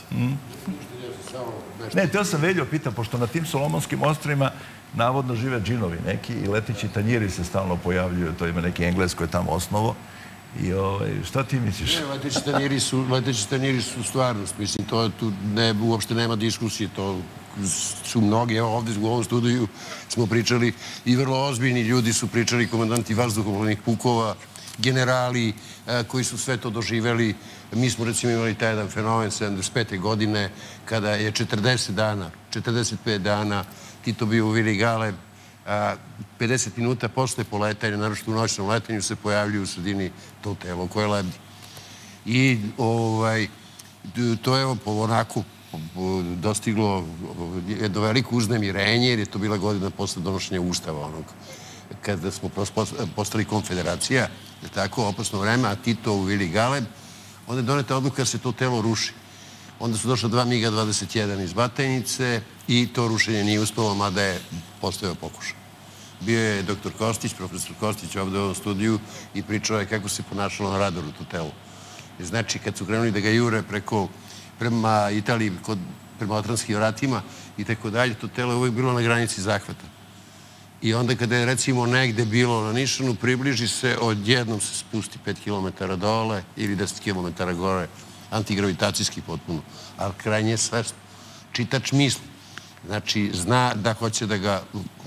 I: Ne, teo sam Veljo pitam, pošto na tim Solomonskim ostrvima navodno žive džinovi neki i leteći tanjiri se stalno pojavljuju, to ima neki Englesko je tamo osnovo. I šta ti misliš?
N: Ne, leteći tanjiri su stvarnost. Mislim, to tu uopšte nema diskusije. To su mnogi, evo ovdje u ovom studiju smo pričali i vrlo ozbiljni ljudi su pričali, komandanti vazduhoplovnih pukova, generali koji su sve to doživeli. Mi smo recimo imali taj jedan fenomen sedamdeset pete godine kada je četrdeset dana, četrdeset pet dana Tito bio u Vili Galeb, pedeset minuta posle poletanja, naročito u noćnom letanju, se pojavljuju u sredini to telo koje lebdi. I to je onako dostiglo jedno veliko uznemirenje, jer je to bila godina posle donošenja Ustava onog, kada smo postali konfederacija, je tako, opasno vreme, a Tito u Vili Galeb, onda je doneta odluka da se to telo ruši. Onda su došla dva MiG dvadeset jedan iz Batajnice i to rušenje nije uspelo, mada je postojao pokušaj. Bio je doktor Kostić, profesor Kostić ovde u ovom studiju i pričao je kako se ponašalo na radaru to telo. Znači, kad su krenuli da ga jure preko, prema Italiji, prema Otranskim vratima i tako dalje, to telo je uvijek bilo na granici zahvata. I onda kada je recimo negde bilo na nišanu, približi se, odjednom se spusti pet kilometara dole ili deset kilometara gore, antigravitacijski potpuno. Ali krajnje je svesno. Čitač misli. Znači, zna da hoće da ga...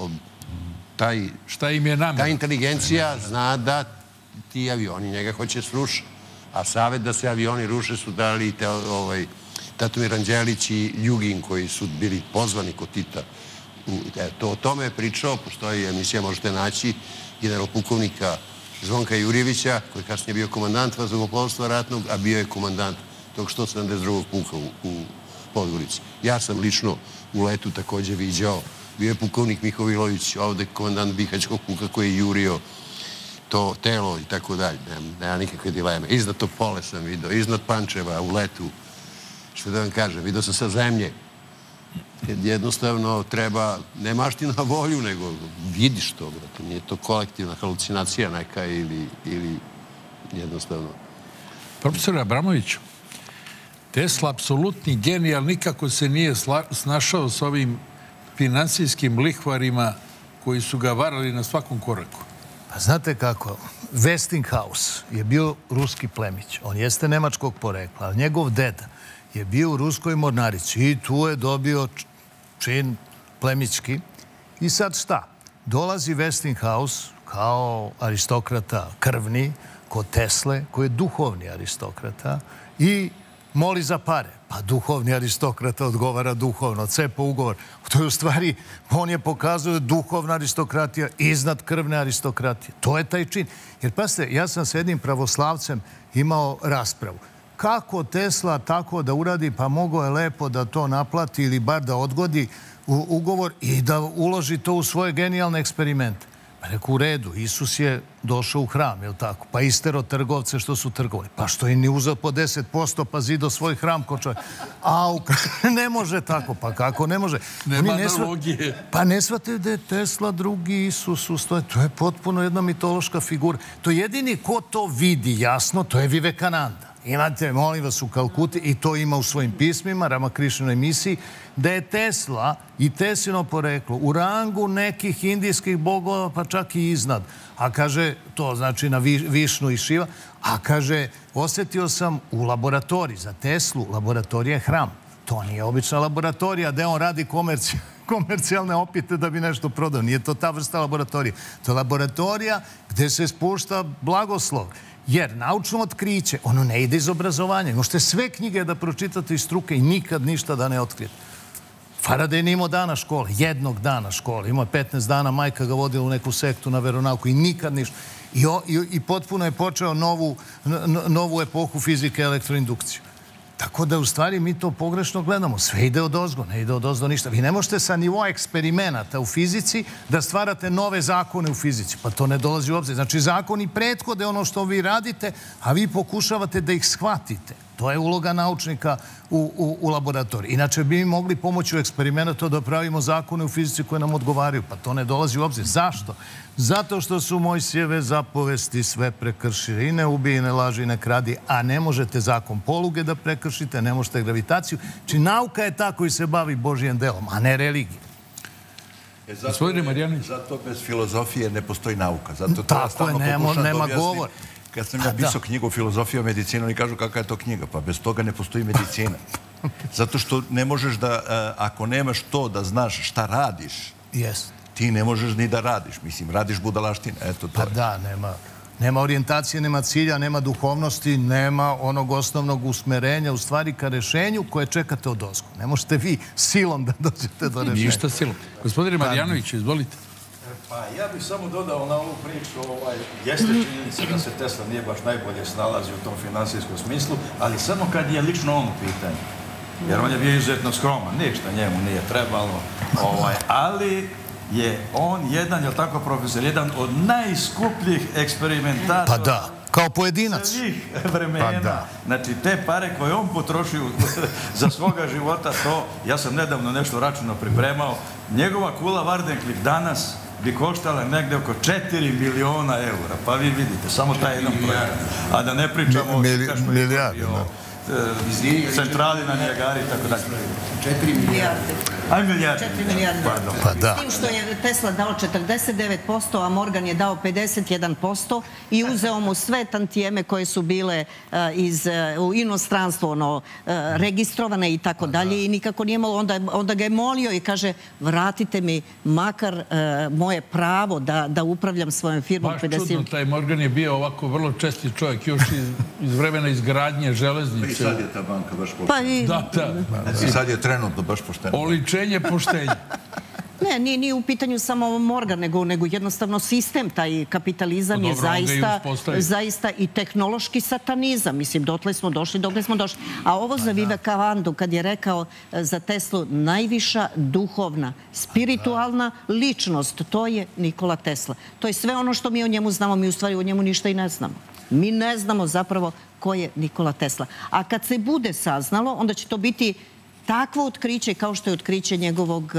N: Taj,
A: šta im je namera?
N: Ta inteligencija zna da ti avioni njega hoće srušiti. A savjet da se avioni ruše su dali ovaj, Tatomir Anđelić i Ljugin koji su bili pozvani kod Tita. To o tome je pričao, postoji emisija, možete naći, general pukovnika Zvonka Jurjevića, koji je kasnije bio komandant vazduhoplovstva ratnog, a bio je komandant tog sto sedamdeset drugog puka u Podgorici. Ja sam lično u letu također viđao, bio je pukovnik Mihovilović, ovde komandant Bihaćkog puka koji je jurio to telo i tako dalje. Nema nikakve dileme. Iznad Topole sam vidio, iznad Pančeva u letu. Što da vam kažem, vidio sam sa zemlje. Kad jednostavno treba, ne mašti na volju, nego vidiš to, brate. Nije to kolektivna halucinacija neka ili jednostavno.
A: Profesor Abramović, Tesla apsolutni genij, ali nikako se nije snašao s ovim finansijskim lihvarima koji su ga varali na svakom koraku.
K: Pa znate kako, Westinghouse je bio ruski plemić. On jeste nemačkog porekla, ali njegov deda je bio u ruskoj mornarici i tu je dobio čin plemićki. I sad šta? Dolazi Westinghouse kao aristokrata krvni kod Tesle, koji je duhovni aristokrata i moli za pare. Pa duhovni aristokrata odgovara duhovno, cepa ugovor. To je u stvari, on je pokazao duhovna aristokratija iznad krvne aristokratije. To je taj čin. Jer pasite, ja sam s jednim pravoslavcem imao raspravu. Kako Tesla tako da uradi, pa mogao je lepo da to naplati ili bar da odgodi ugovor i da uloži to u svoje genijalne eksperimente. Pa reku, u redu, Isus je došao u hram, je li tako? Pa istero trgovce što su trgovali. Pa što je ni uzeo po deset posto pa zido svoj hram ko čovjek. A ne može tako. Pa kako ne može?
A: Nema analogije.
K: Pa ne shvataju da je Tesla drugi Isus ustoje. To je potpuno jedna mitološka figura. To jedini ko to vidi jasno, to je Vivekananda. Imate, molim vas, u Kalkuti, i to ima u svojim pismima, Ramakrišnoj misiji, da je Tesla i Teslino poreklo u rangu nekih indijskih bogova, pa čak i iznad. A kaže, to znači na Višnu i Šiva, a kaže, osjetio sam u laboratoriji za Teslu, laboratorija je hram. To nije obična laboratorija, gde on radi komercijalne opite da bi nešto prodao. Nije to ta vrsta laboratorija. To je laboratorija gde se spušta blagoslov. Jer naučno otkriće, ono ne ide iz obrazovanja. Možete sve knjige da pročitate iz struke i nikad ništa da ne otkrijete. Faraday nije imao dana škole, jednog dana škole. Imao je petnaest dana, majka ga vodila u neku sektu na veronauku i nikad ništa. I potpuno je počeo novu epohu fizike i elektroindukciju. Tako da u stvari mi to pogrešno gledamo. Sve ide od ozgo, ne ide od ozgo ništa. Vi ne možete sa nivoa eksperimenata u fizici da stvarate nove zakone u fizici. Pa to ne dolazi u obzir. Znači, zakoni prethode ono što vi radite, a vi pokušavate da ih shvatite. To je uloga naučnika u laboratoriji. Inače, bi mi mogli pomoću eksperimenata da pravimo zakone u fizici koje nam odgovaraju. Pa to ne dolazi u obzir. Zašto? Zato što su Mojsijeve zapovesti sve prekršili. I ne ubij, i ne laži, i ne kradi. A ne možete zakon poluge da prekršite, ne možete gravitaciju. Či nauka je ta koji se bavi Božijem delom, a ne religijom.
I: Zato bez filozofije ne postoji nauka.
K: Tako je, nema govor.
I: Kad sam ja pisao knjigu o filozofiji o medicini, oni kažu kakva je to knjiga. Pa bez toga ne postoji medicina. Zato što ne možeš da, ako nemaš to da znaš šta radiš, ti ne možeš ni da radiš. Mislim, radiš budalaštine.
K: Pa da, nema orijentacije, nema cilja, nema duhovnosti, nema onog osnovnog usmerenja, u stvari ka rešenju koje čekate od ozgo. Ne možete vi silom da dođete do rešenja.
A: Ništa silom. Gospodine Marjanović, izvolite.
L: Pa ja bih samo dodao na ovu priču, jeste činjenica da se Tesla nije baš najbolje snalazi u tom finansijskom smislu, ali samo kad je lično on u pitanju. Jer on je bio izuzetno skroman, ništa njemu nije trebalo, ali je on jedan, je li tako profesor, jedan od najskupljih eksperimentatora.
K: Pa da, kao pojedinac.
L: Svih vremena. Znači, te pare koje on potrošio za svoga života, to, ja sam nedavno nešto računno pripremao, njegova kula Wardenclyffe danas bi koštala negde oko četiri miliona eura. Pa vi vidite, samo taj jedan projekat. A da ne pričamo o
K: milijardi,
L: centrali na Nijagari i tako dalje.
N: Četiri milijarde.
L: Aj milijarde.
J: Četiri milijarde.
K: Pa da.
J: S tim što je Tesla dao četrdeset devet posto, a Morgan je dao pedeset jedan posto i uzeo mu sve tantijeme koje su bile iz inostranstva, ono, registrovane i tako dalje i nikako nije malo. Onda ga je molio i kaže, vratite mi makar moje pravo da upravljam svojom firmom.
A: Baš čudno, taj Morgan je bio ovako vrlo česti čovjek, još iz vremena izgradnje železnice.
I: I sad je ta banka baš poštena.
J: Pa i...
A: Da, da.
I: I sad je trenutno baš poštena.
A: Oličenje poštenja.
J: Ne, nije u pitanju samo Morgan, nego jednostavno sistem, taj kapitalizam je zaista i tehnološki satanizam. Mislim, dotle smo došli, dokle smo došli. A ovo za Vivekanandu, kad je rekao za Teslu najviša duhovna, spiritualna ličnost, to je Nikola Tesla. To je sve ono što mi o njemu znamo, mi u stvari o njemu ništa i ne znamo. Mi ne znamo zapravo ko je Nikola Tesla. A kad se bude saznalo, onda će to biti takvo otkriće kao što je otkriće njegovog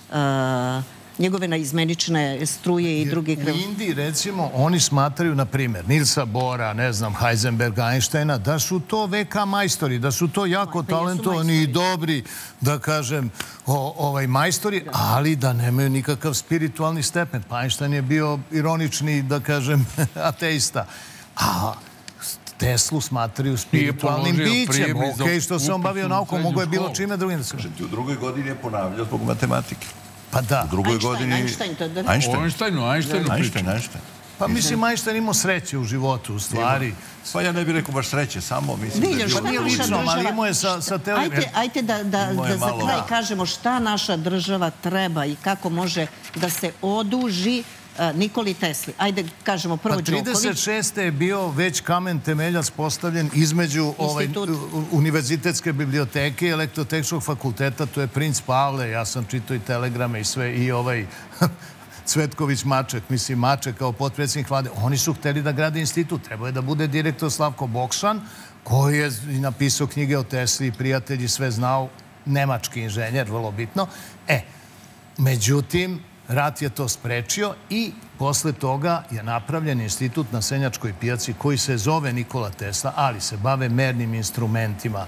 J: njegove naizmenične struje i drugih...
K: U Indiji, recimo, oni smatraju, na primjer, Nilsa Bora, ne znam, Heisenberga, Einsteina, da su to veka majstori, da su to jako talentovani i dobri, da kažem, majstori, ali da nemaju nikakav spiritualni stepen. Pa Einstein je bio ironični, da kažem, ateista. A Teslu smatraju spiritualnim bićem. Okej, što se on bavio naukom, mogo je bilo čime drugim da se...
I: U drugoj godini je ponavljao zbog matematike.
K: Pa da.
I: U drugoj godini...
J: Einstein, to da...
A: Einsteinu, Einsteinu pričam.
K: Pa mislim, Einstein imao sreće u životu, u stvari.
I: Pa ja ne bih rekao baš sreće, samo mislim da je bilo...
K: Pa nije lično, ali imao je sa teorijom...
J: Ajte da za kraj kažemo šta naša država treba i kako može da se oduži Nikoli Tesli. Ajde, kažemo prvo Đoković.
K: Pa trideset šeste je bio već kamen temeljac postavljen između Univerzitetske biblioteke i Elektrotehničkog fakulteta. To je princ Pavle, ja sam čitao i telegrame i sve, i ovaj Cvetković Maček, mislim Maček kao potpredsjednik vlade. Oni su hteli da grade institut. Trebao je da bude direktor Slavko Bokšan, koji je napisao knjige o Tesli i prijatelji sve znao, nemački inženjer, vrlo bitno. E, međutim, rat je to sprečio i posle toga je napravljen institut na Senjačkoj pijaci koji se zove Nikola Tesla, ali se bave mernim instrumentima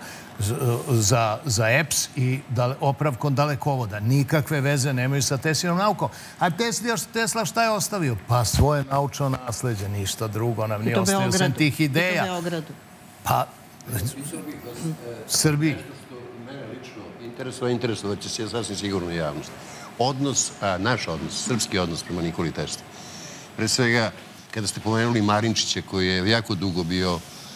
K: za E P S i opravkom dalekovoda. Nikakve veze nemaju sa Teslinom naukom. A Tesla šta je ostavio? Pa svoje naučno nasleđe, ništa drugo nam nije ostavio sem tih ideja.
J: I to Beogradu.
K: Pa, Srbiji.
N: Mene lično interesuje, interesuje, da će se sasvim sigurno javnost. Odnos, naš odnos, srpski odnos prema Nikoli Tesli. Pre svega, kada ste pomenuli Marinčića, koji je jako dugo bio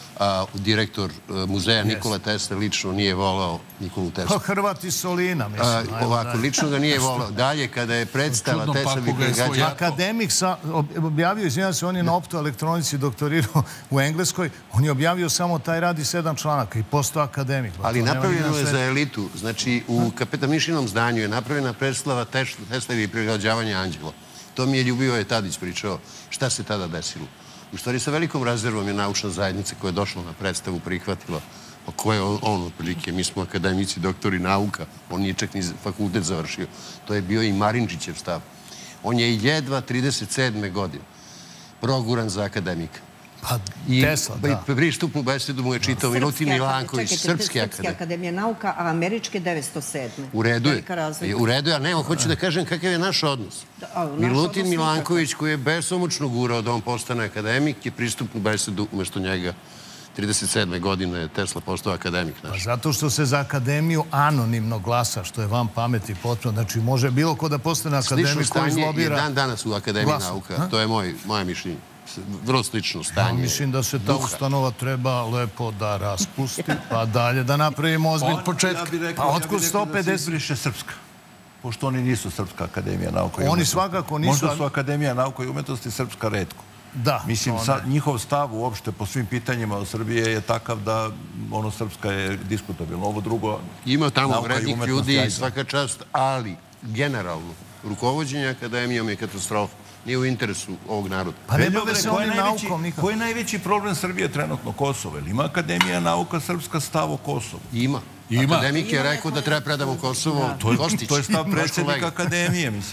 N: direktor muzeja Nikola Tesla, lično nije volao Nikolu Tesla.
K: Pa Hrvat iz Solina, mislim.
N: Ovako, lično ga nije volao. Dalje, kada je predstava Tesla...
K: Akademik objavio, izvinjam se, on je na optoelektronici doktorirao u Engleskoj, on je objavio samo taj rad i sedam članaka i postao akademik.
N: Ali napravljeno je za elitu. Znači, u Kapetamišinom zdanju je napravljena predstava Tesla i prilagođavanja anđela. To mi je Ljubio Tadić pričao šta se tada desilo. U stvari, sa velikom rezervom je naučna zajednica koja je došla na predstavu, prihvatila. Pa ko je on, otprilike? Mi smo akademici, doktori nauka. On nije čak ni fakultet završio. To je bio i Marinčićev stav. On je jedva trideset sedme godine proguran za akademika.
K: Pa Tesla, da.
N: Pristupnu besedu mu je čitao Milutin Milanković, Srpske akademije.
J: Srpske akademije nauka, a američke devetsto sedme.
N: U redu je. U redu je, ali nema, hoću da kažem kakav je naš odnos. Milutin Milanković, koji je besomučno gurao da on postane akademik, je pristupnu besedu umesto njega. trideset sedme godine Tesla postao akademik naš.
K: Zato što se za akademiju anonimno glasa, što je vam pameti potpuno. Znači, može bilo ko da postane akademik koji izlobira...
N: Slično stanje je dan danas u Akademiji nauka. To je moje mišljenje. Vrlo slično stanje.
K: Ja mislim da se ta ustanova treba lepo da raspusti, pa dalje da napravimo ozbilj početka.
I: Ja bih rekao da se izbriše Srpska, pošto oni nisu Srpska akademija nauka i umetnosti.
K: Oni svakako nisu...
I: Možda su Akademija nauka i umetnosti Srpska retko.
K: Da.
I: Mislim, njihov stav uopšte po svim pitanjima od Srbije je takav da ono Srpska je diskutabilno. Ovo drugo...
N: Ima tamo vrednih ljudi, svaka čast, ali generalno rukovođenje akademijom je katastrofa. Nije u interesu ovog naroda.
K: Pa ne bave se oni naukom nikako.
I: Koji je najveći problem Srbije trenutno? Kosovo. Ili ima Akademija nauka Srpska stav o Kosovu?
N: Ima. Akademik je rekao da treba predamo Kosovo.
I: To je stav predsjednika Akademije, mislim.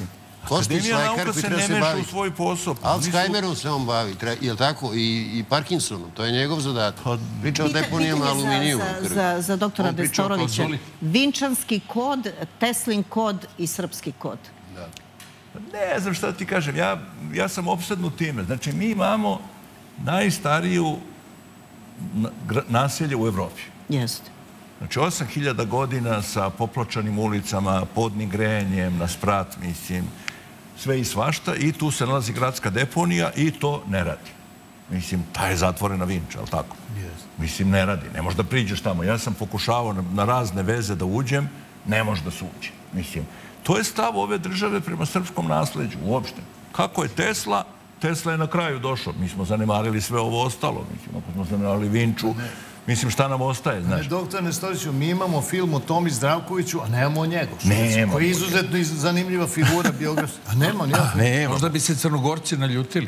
I: Akademija nauka se ne meša u svoj posao.
N: Alzheimerom se on bavi, je li tako? I Parkinsonom, to je njegov zadatak. Priča o deponijama aluminijuma.
J: Za doktora Nestorovića. Vinčanski kod, Teslin kod i srpski kod.
I: Ne znam šta ti kažem, ja sam opsednut time. Znači, mi imamo najstariju naselje u Evropi.
J: Jeste.
I: Znači, osam hiljada godina sa popločanim ulicama, podnim grejanjem, na sprat, mislim, sve i svašta, i tu se nalazi gradska deponija i to ne radi. Mislim, ta je zatvorena Vinča, ali tako? Mislim, ne radi, ne možeš da priđeš tamo. Ja sam pokušavao na razne veze da uđem, ne može da se uđe. Mislim, to je stav ove države prema srpskom nasleđu, uopšte. Kako je Tesla? Tesla je na kraju došao. Mi smo zanemarili sve ovo ostalo. Mislim, ako smo zanemarili Vinču, mislim, šta nam ostaje, znaš?
K: Doktor Nestoroviću, mi imamo film o Tomi Zdravkoviću, a nemamo o njegu.
I: Nemamo.
K: Koji je izuzetno zanimljiva figura, biografska. A nema,
I: nema.
A: Možda bi se Crnogorci naljutili.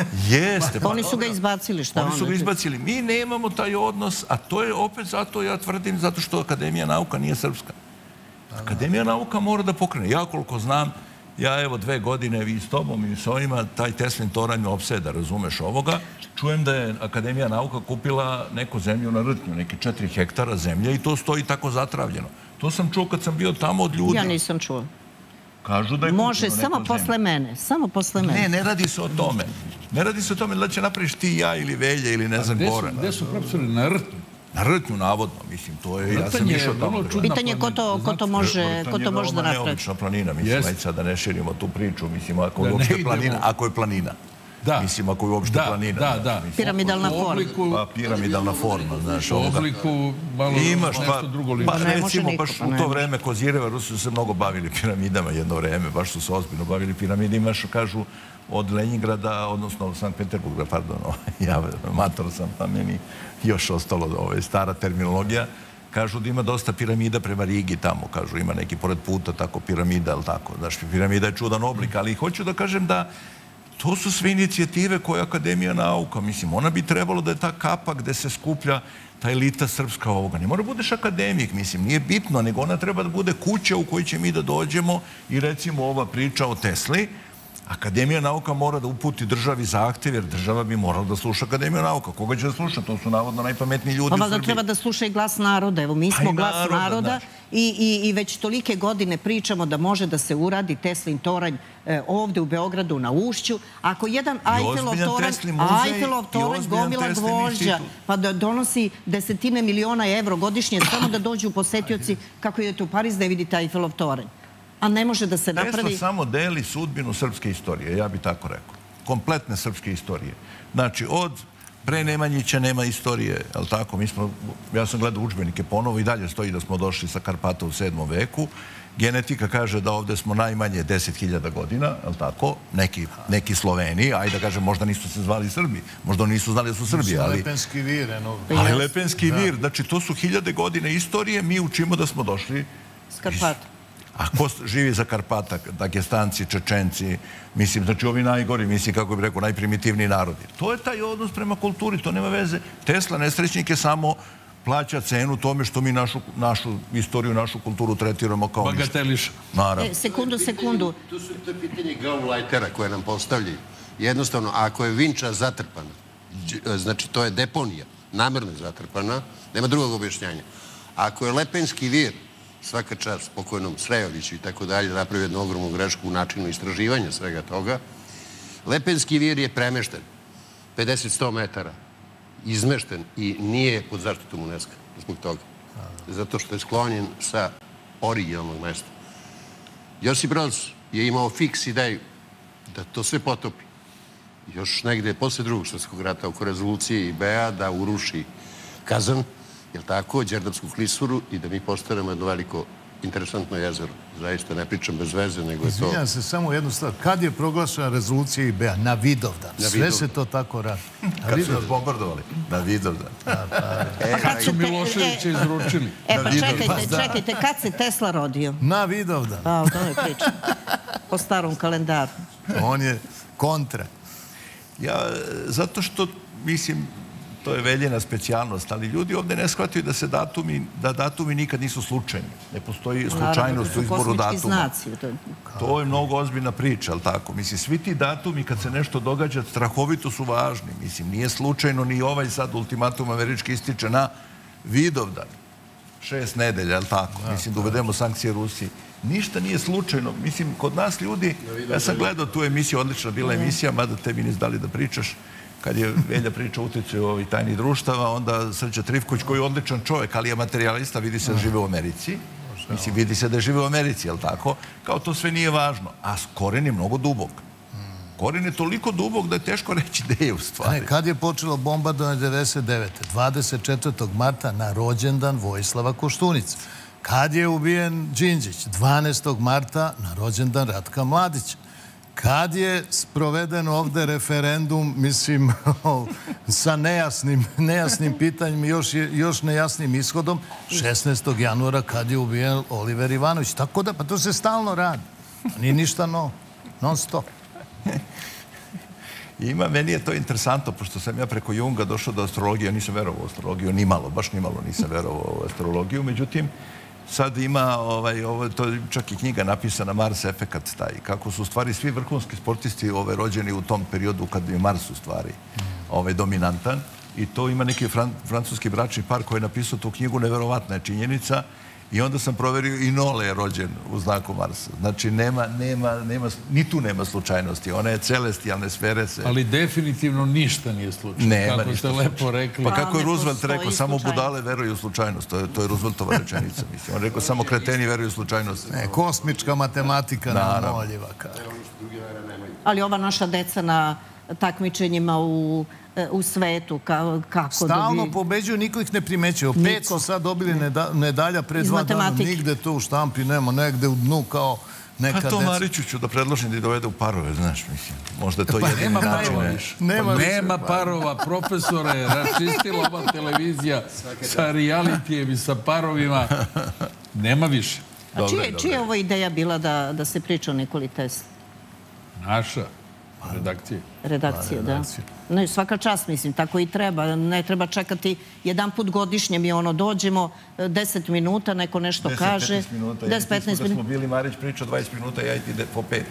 I: Jeste.
J: Oni su ga izbacili, šta onda?
I: Oni su ga izbacili. Mi nemamo taj odnos, a to je opet zato, ja tvrdim, zato što Akademija nauka nije srpska. Akademija nauka mora da pokrene. Ja koliko znam, ja evo dve godine vi s tobom i s ovima, taj Teslin toranj me opseda, razumeš ovoga. Čujem da je Akademija nauka kupila neku zemlju na Rtnju, neke četiri hektara zemlje i to stoji tako zatravljeno. To sam čuo kad sam bio tamo od ljudi.
J: Ja nisam čuo.
I: Kažu da je kupila
J: Može, samo posle mene. Samo posle mene.
I: Ne, ne radi se o tome. Ne radi se o tome da će napraviš ti, ja ili Velje ili ne znam Goran.
A: Gde su profesori? Na Rtnju?
I: Na Rtnju, navodno, mislim, to je, ja sam išao tamo.
J: Pitanje je ko to može da napravi.
I: Rtnja je veoma neobična planina, mislim, ajde sad da ne širimo tu priču, mislim, ako je uopšte planina, ako je planina. Mislim, ako je uopšte planina.
A: Da, da.
J: Piramidalna forma.
I: Pa, piramidalna forma, znaš, ovoga.
A: U obliku malo nešto drugo liče.
I: Pa, recimo, baš u to vreme Kozireva, Rusi su se mnogo bavili piramidama jedno vreme, baš su se ozbiljno bavili piramidima, što kažu, od Leningrada, odnosno od Sankt Peterburga, pardon, ja mator sam, pa meni još ostalo stara terminologija, kažu da ima dosta piramida prema Rigi tamo, kažu ima neki pored puta tako piramida, ali tako, znaš, piramida je čudan oblik, ali hoću da kažem da to su sve inicijative koje Akademija nauka, mislim, ona bi trebalo da je ta kapa gde se skuplja ta elita srpska ovoga. Ne mora budeš akademik, mislim, nije bitno, nego ona treba da bude kuća u kojoj će mi da dođemo i recimo ova priča o Tesli. Akademija nauka mora da uputi državi zahtev, jer država bi morala da sluša Akademiju nauka. Koga će da sluša? To su navodno najpametniji ljudi u Srbiji.
J: Pa da treba da sluša i glas naroda. Evo, mi smo glas naroda i već tolike godine pričamo da može da se uradi Teslin toranj ovde u Beogradu na Ušću. Ako jedan Ajfelov toranj gomila gvožđa pa da donosi desetine miliona evro godišnje samo da dođu u posetioci kako idete u Pariz da vidite Ajfelov toranj. A ne može da se napravi...
I: Tesla samo deli sudbinu srpske istorije, ja bih tako rekao. Kompletne srpske istorije. Znači, od pre Nemanjića nema istorije, je li tako? Ja sam gledao udžbenike ponovo i dalje stoji da smo došli sa Karpata u sedmom veku. Genetika kaže da ovde smo najmanje deset hiljada godina, je li tako? Neki Sloveni, ajde da kažem, možda nisu se zvali Srbi, možda nisu znali da su Srbi, ali...
K: Lepenski vir, eno...
I: Ali Lepenski vir, znači to su hiljade godine istorije, mi učimo da smo došli...
J: S Karpata.
I: A ko živi za Karpata, Dagestanci, Čečenci, mislim, znači ovi najgori, mislim, kako bih rekao, najprimitivniji narodi. To je taj odnos prema kulturi, to nema veze. Tesla, nesrećnik, je samo plaća cenu tome što mi našu istoriju, našu kulturu tretiramo kao ništa.
A: Bagateliš.
I: Naravno.
J: Sekundu, sekundu.
N: Tu su to pitanje Gauleitera koje nam postavljaju. Jednostavno, ako je Vinča zatrpana, znači to je deponija, namerno zatrpana, nema drugog objašnjanja. Ako je Lepenski vir, svaka čast pokojnom Srejoviću i tako dalje, napravio jednu ogromnu grešku u načinu istraživanja svega toga. Lepenski vir je premešten pedeset do sto metara, izmešten i nije pod zaštitom UNESCO zbog toga. Zato što je sklonjen sa originalnog mesta. Josip Broz je imao fiks ideju da to sve potopi. Još negde posle drugog svjetskog rata oko rezolucije i be a da uruši Kazan, jel' tako, Đerdapsku klisuru i da mi postanemo jedno veliko interesantno jezero. Zaista ne pričam bez veze, nego je to...
K: Izvinjam se samo jednu stvar. Kad je proglašena rezolucija i be a? Na Vidovdan. Sve se to tako radi.
I: Kad su nas bombardovali? Na Vidovdan.
A: Kad su Miloševića izručili?
J: E pa čekajte, čekajte, kad se Tesla rodio?
K: Na Vidovdan.
J: Pa, o tome pričam. Po starom kalendaru.
K: On je kontra.
I: Ja, zato što, mislim, to je Veljina specijalnost, ali ljudi ovdje ne shvataju da se datumi, da datumi nikad nisu slučajni. Ne postoji slučajnost u izboru datuma. To je mnogo ozbiljna priča, ali tako? Mislim, svi ti datumi kad se nešto događa, strahovito su važni. Mislim, nije slučajno ni ovaj sad ultimatum američki ističe na Vidovdan. Šest nedelja, ali tako? Mislim, da uvedemo sankcije Rusiji. Ništa nije slučajno. Mislim, kod nas ljudi, ja sam gledao tu emisiju, odlična bila emisija, mada tebi nisi dali da pričaš, kad je Velja priča o utjecaju ovih tajnih društava, onda Srđa Trifković, koji je odličan čovjek, ali je materijalista, vidi se da žive u Americi. Mislim, vidi se da žive u Americi, jel tako? Kao to sve nije važno. A koren je mnogo dubok. Koren je toliko dubok da je teško reći gde je u stvari.
K: Kad je počelo bombardovanje devedeset devete dvadeset četvrtog marta na rođendan Vojislava Koštunice. Kad je ubijen Đinđić? dvanaestog marta na rođendan Ratka Mladića. Kad je sproveden ovde referendum, mislim, sa nejasnim, nejasnim pitanjima, još, još nejasnim ishodom, šesnaestog januara kad je ubijen Oliver Ivanović. Tako da, pa to se stalno radi. Nije ništa novo. Non stop.
I: Ima, meni je to interesantno, pošto sam ja preko Junga došao do astrologije, nisam verovao u astrologiju, ni malo, baš ni malo nisam verovao u astrologiju, međutim, sad ima, ovaj, ovo, to je čak i knjiga napisana, Mars efekat taj, kako su u stvari svi vrhunski sportisti ovaj, rođeni u tom periodu kad je Mars u stvari ovaj, dominantan, i to ima neki fran, francuski bračni par koji je napisao tu knjigu, neverovatna je činjenica. I onda sam proverio i Nole je rođen u znaku Marsa. Znači, nema, nema, nema, ni tu nema slučajnosti. Ona je celestijalne sfere se...
A: Ali definitivno ništa nije slučajno.
I: Nema
A: kako
I: ništa
A: ste lepo rekli.
I: Pa kako je Roosevelt rekao, samo budale veruju u slučajnost. To je, to je Rooseveltova rečenica, mislim. On rekao, samo kreteni veruju u slučajnost.
K: Ne, kosmička matematika neumoljiva.
J: Ali ova naša deca na takmičenjima u u svetu, kako
K: stalno pobeđuju, niko ih ne primećuje. Pet su sad dobili medalja pre dva dana, nigde to u štampi nema, negde u dnu kao neka deca.
I: Pa to Mariću ću da predložim da i dovede u parove, znaš, mislim. Možda je to jedini način.
A: Nema parova, profesore, raščistila ova televizija sa realityjem i sa parovima. Nema više.
J: A čija je ovo ideja bila da se priča o Nikoli Tesli?
A: Naša. Redakcije.
J: Redakcije, da. Ne, svaka čast, mislim, tako i treba. Ne treba čekati jedan put godišnje, mi ono dođemo, deset minuta, neko nešto kaže.
I: deset minuta. deset petnaest minuta. Da smo bili, Marić pričao dvadeset minuta, ja i ti po pet.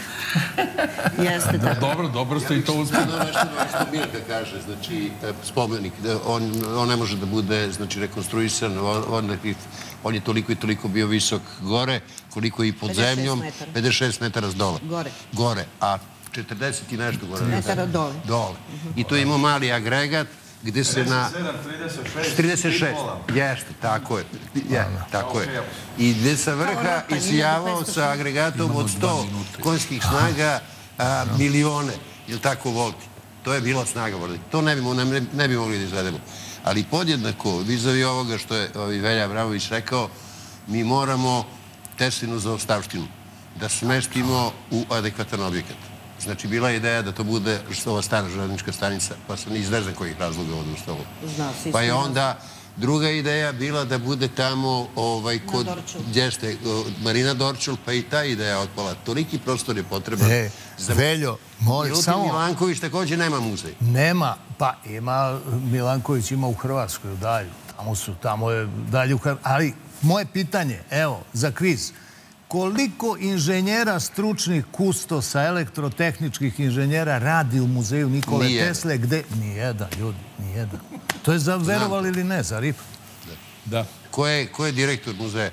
J: Jeste tako.
A: Dobro, dobro ste i to uspjeli.
N: Nešto Mirka kaže, znači, spomenik, on ne može da bude, znači, rekonstruisan, on je toliko i toliko bio visok gore, koliko i pod zemljom, pedeset šest metara dole. Gore. Gore, a četrdeset i nešto gore.
J: Metara dole.
N: Dole. I tu imamo mali agregat gde se na... trideset šest. Jeste, tako je. Tako je. I gde sa vrha isijavao sa agregatom od sto konjskih snaga milione, ili tako, volti. To je bila snaga volti. To ne bi mogli da izvedemo. Ali podjednako, vizavi ovoga što je Velja Abramović rekao, mi moramo Teslinu zaostavštinu da smestimo u adekvatan objekat. Znači, bila je ideja da to bude ova stara železnička stanica, pa sam iz ne znam kojih razloga ovdje ustalo. Pa je onda druga ideja bila da bude tamo kod Marina Dorčul, pa i ta ideja otpala. Toliki prostor je potreban.
K: E, Veljo, molim, samo...
N: Milutin Milanković također nema muzej.
K: Nema, pa ima, Milanković ima u Hrvatskoj, u Dalju. Tamo su, tamo je Dalju u Hrvatskoj. Ali moje pitanje, evo, za kviz. Koliko inženjera stručnih kustosa, elektrotehničkih inženjera radi u muzeju Nikole Tesle? Gde? Nijedan, ljudi, nijedan. To je za verovali ili ne, za ripu?
A: Da.
N: Ko je direktor muzeja?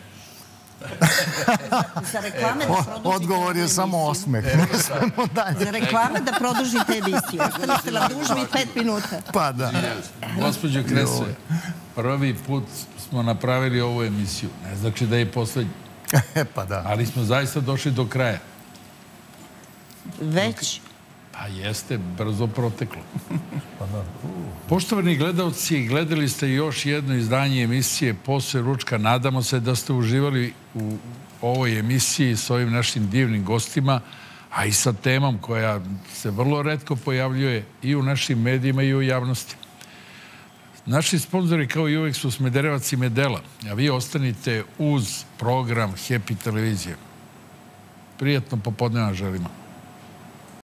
K: Odgovor je samo osmeh.
J: Za reklame da produžite emisiju. Ostali ste nam dužni pet minuta.
K: Pa da.
A: Gospođo Krese, prvi put smo napravili ovu emisiju. Ne znači da je poslednji.
K: Pa da.
A: Ali smo zaista došli do kraja.
J: Već?
A: Pa jeste, brzo proteklo. Poštovani gledalci, gledali ste još jedno izdanje emisije Posle ručka. Nadamo se da ste uživali u ovoj emisiji s ovim našim divnim gostima, a i sa temom koja se vrlo retko pojavljuje i u našim medijima i u javnosti. Naši sponzori kao i uvijek su Smederevac i Medela, a vi ostanite uz program Happy televizije. Prijatno popodne vam želimo.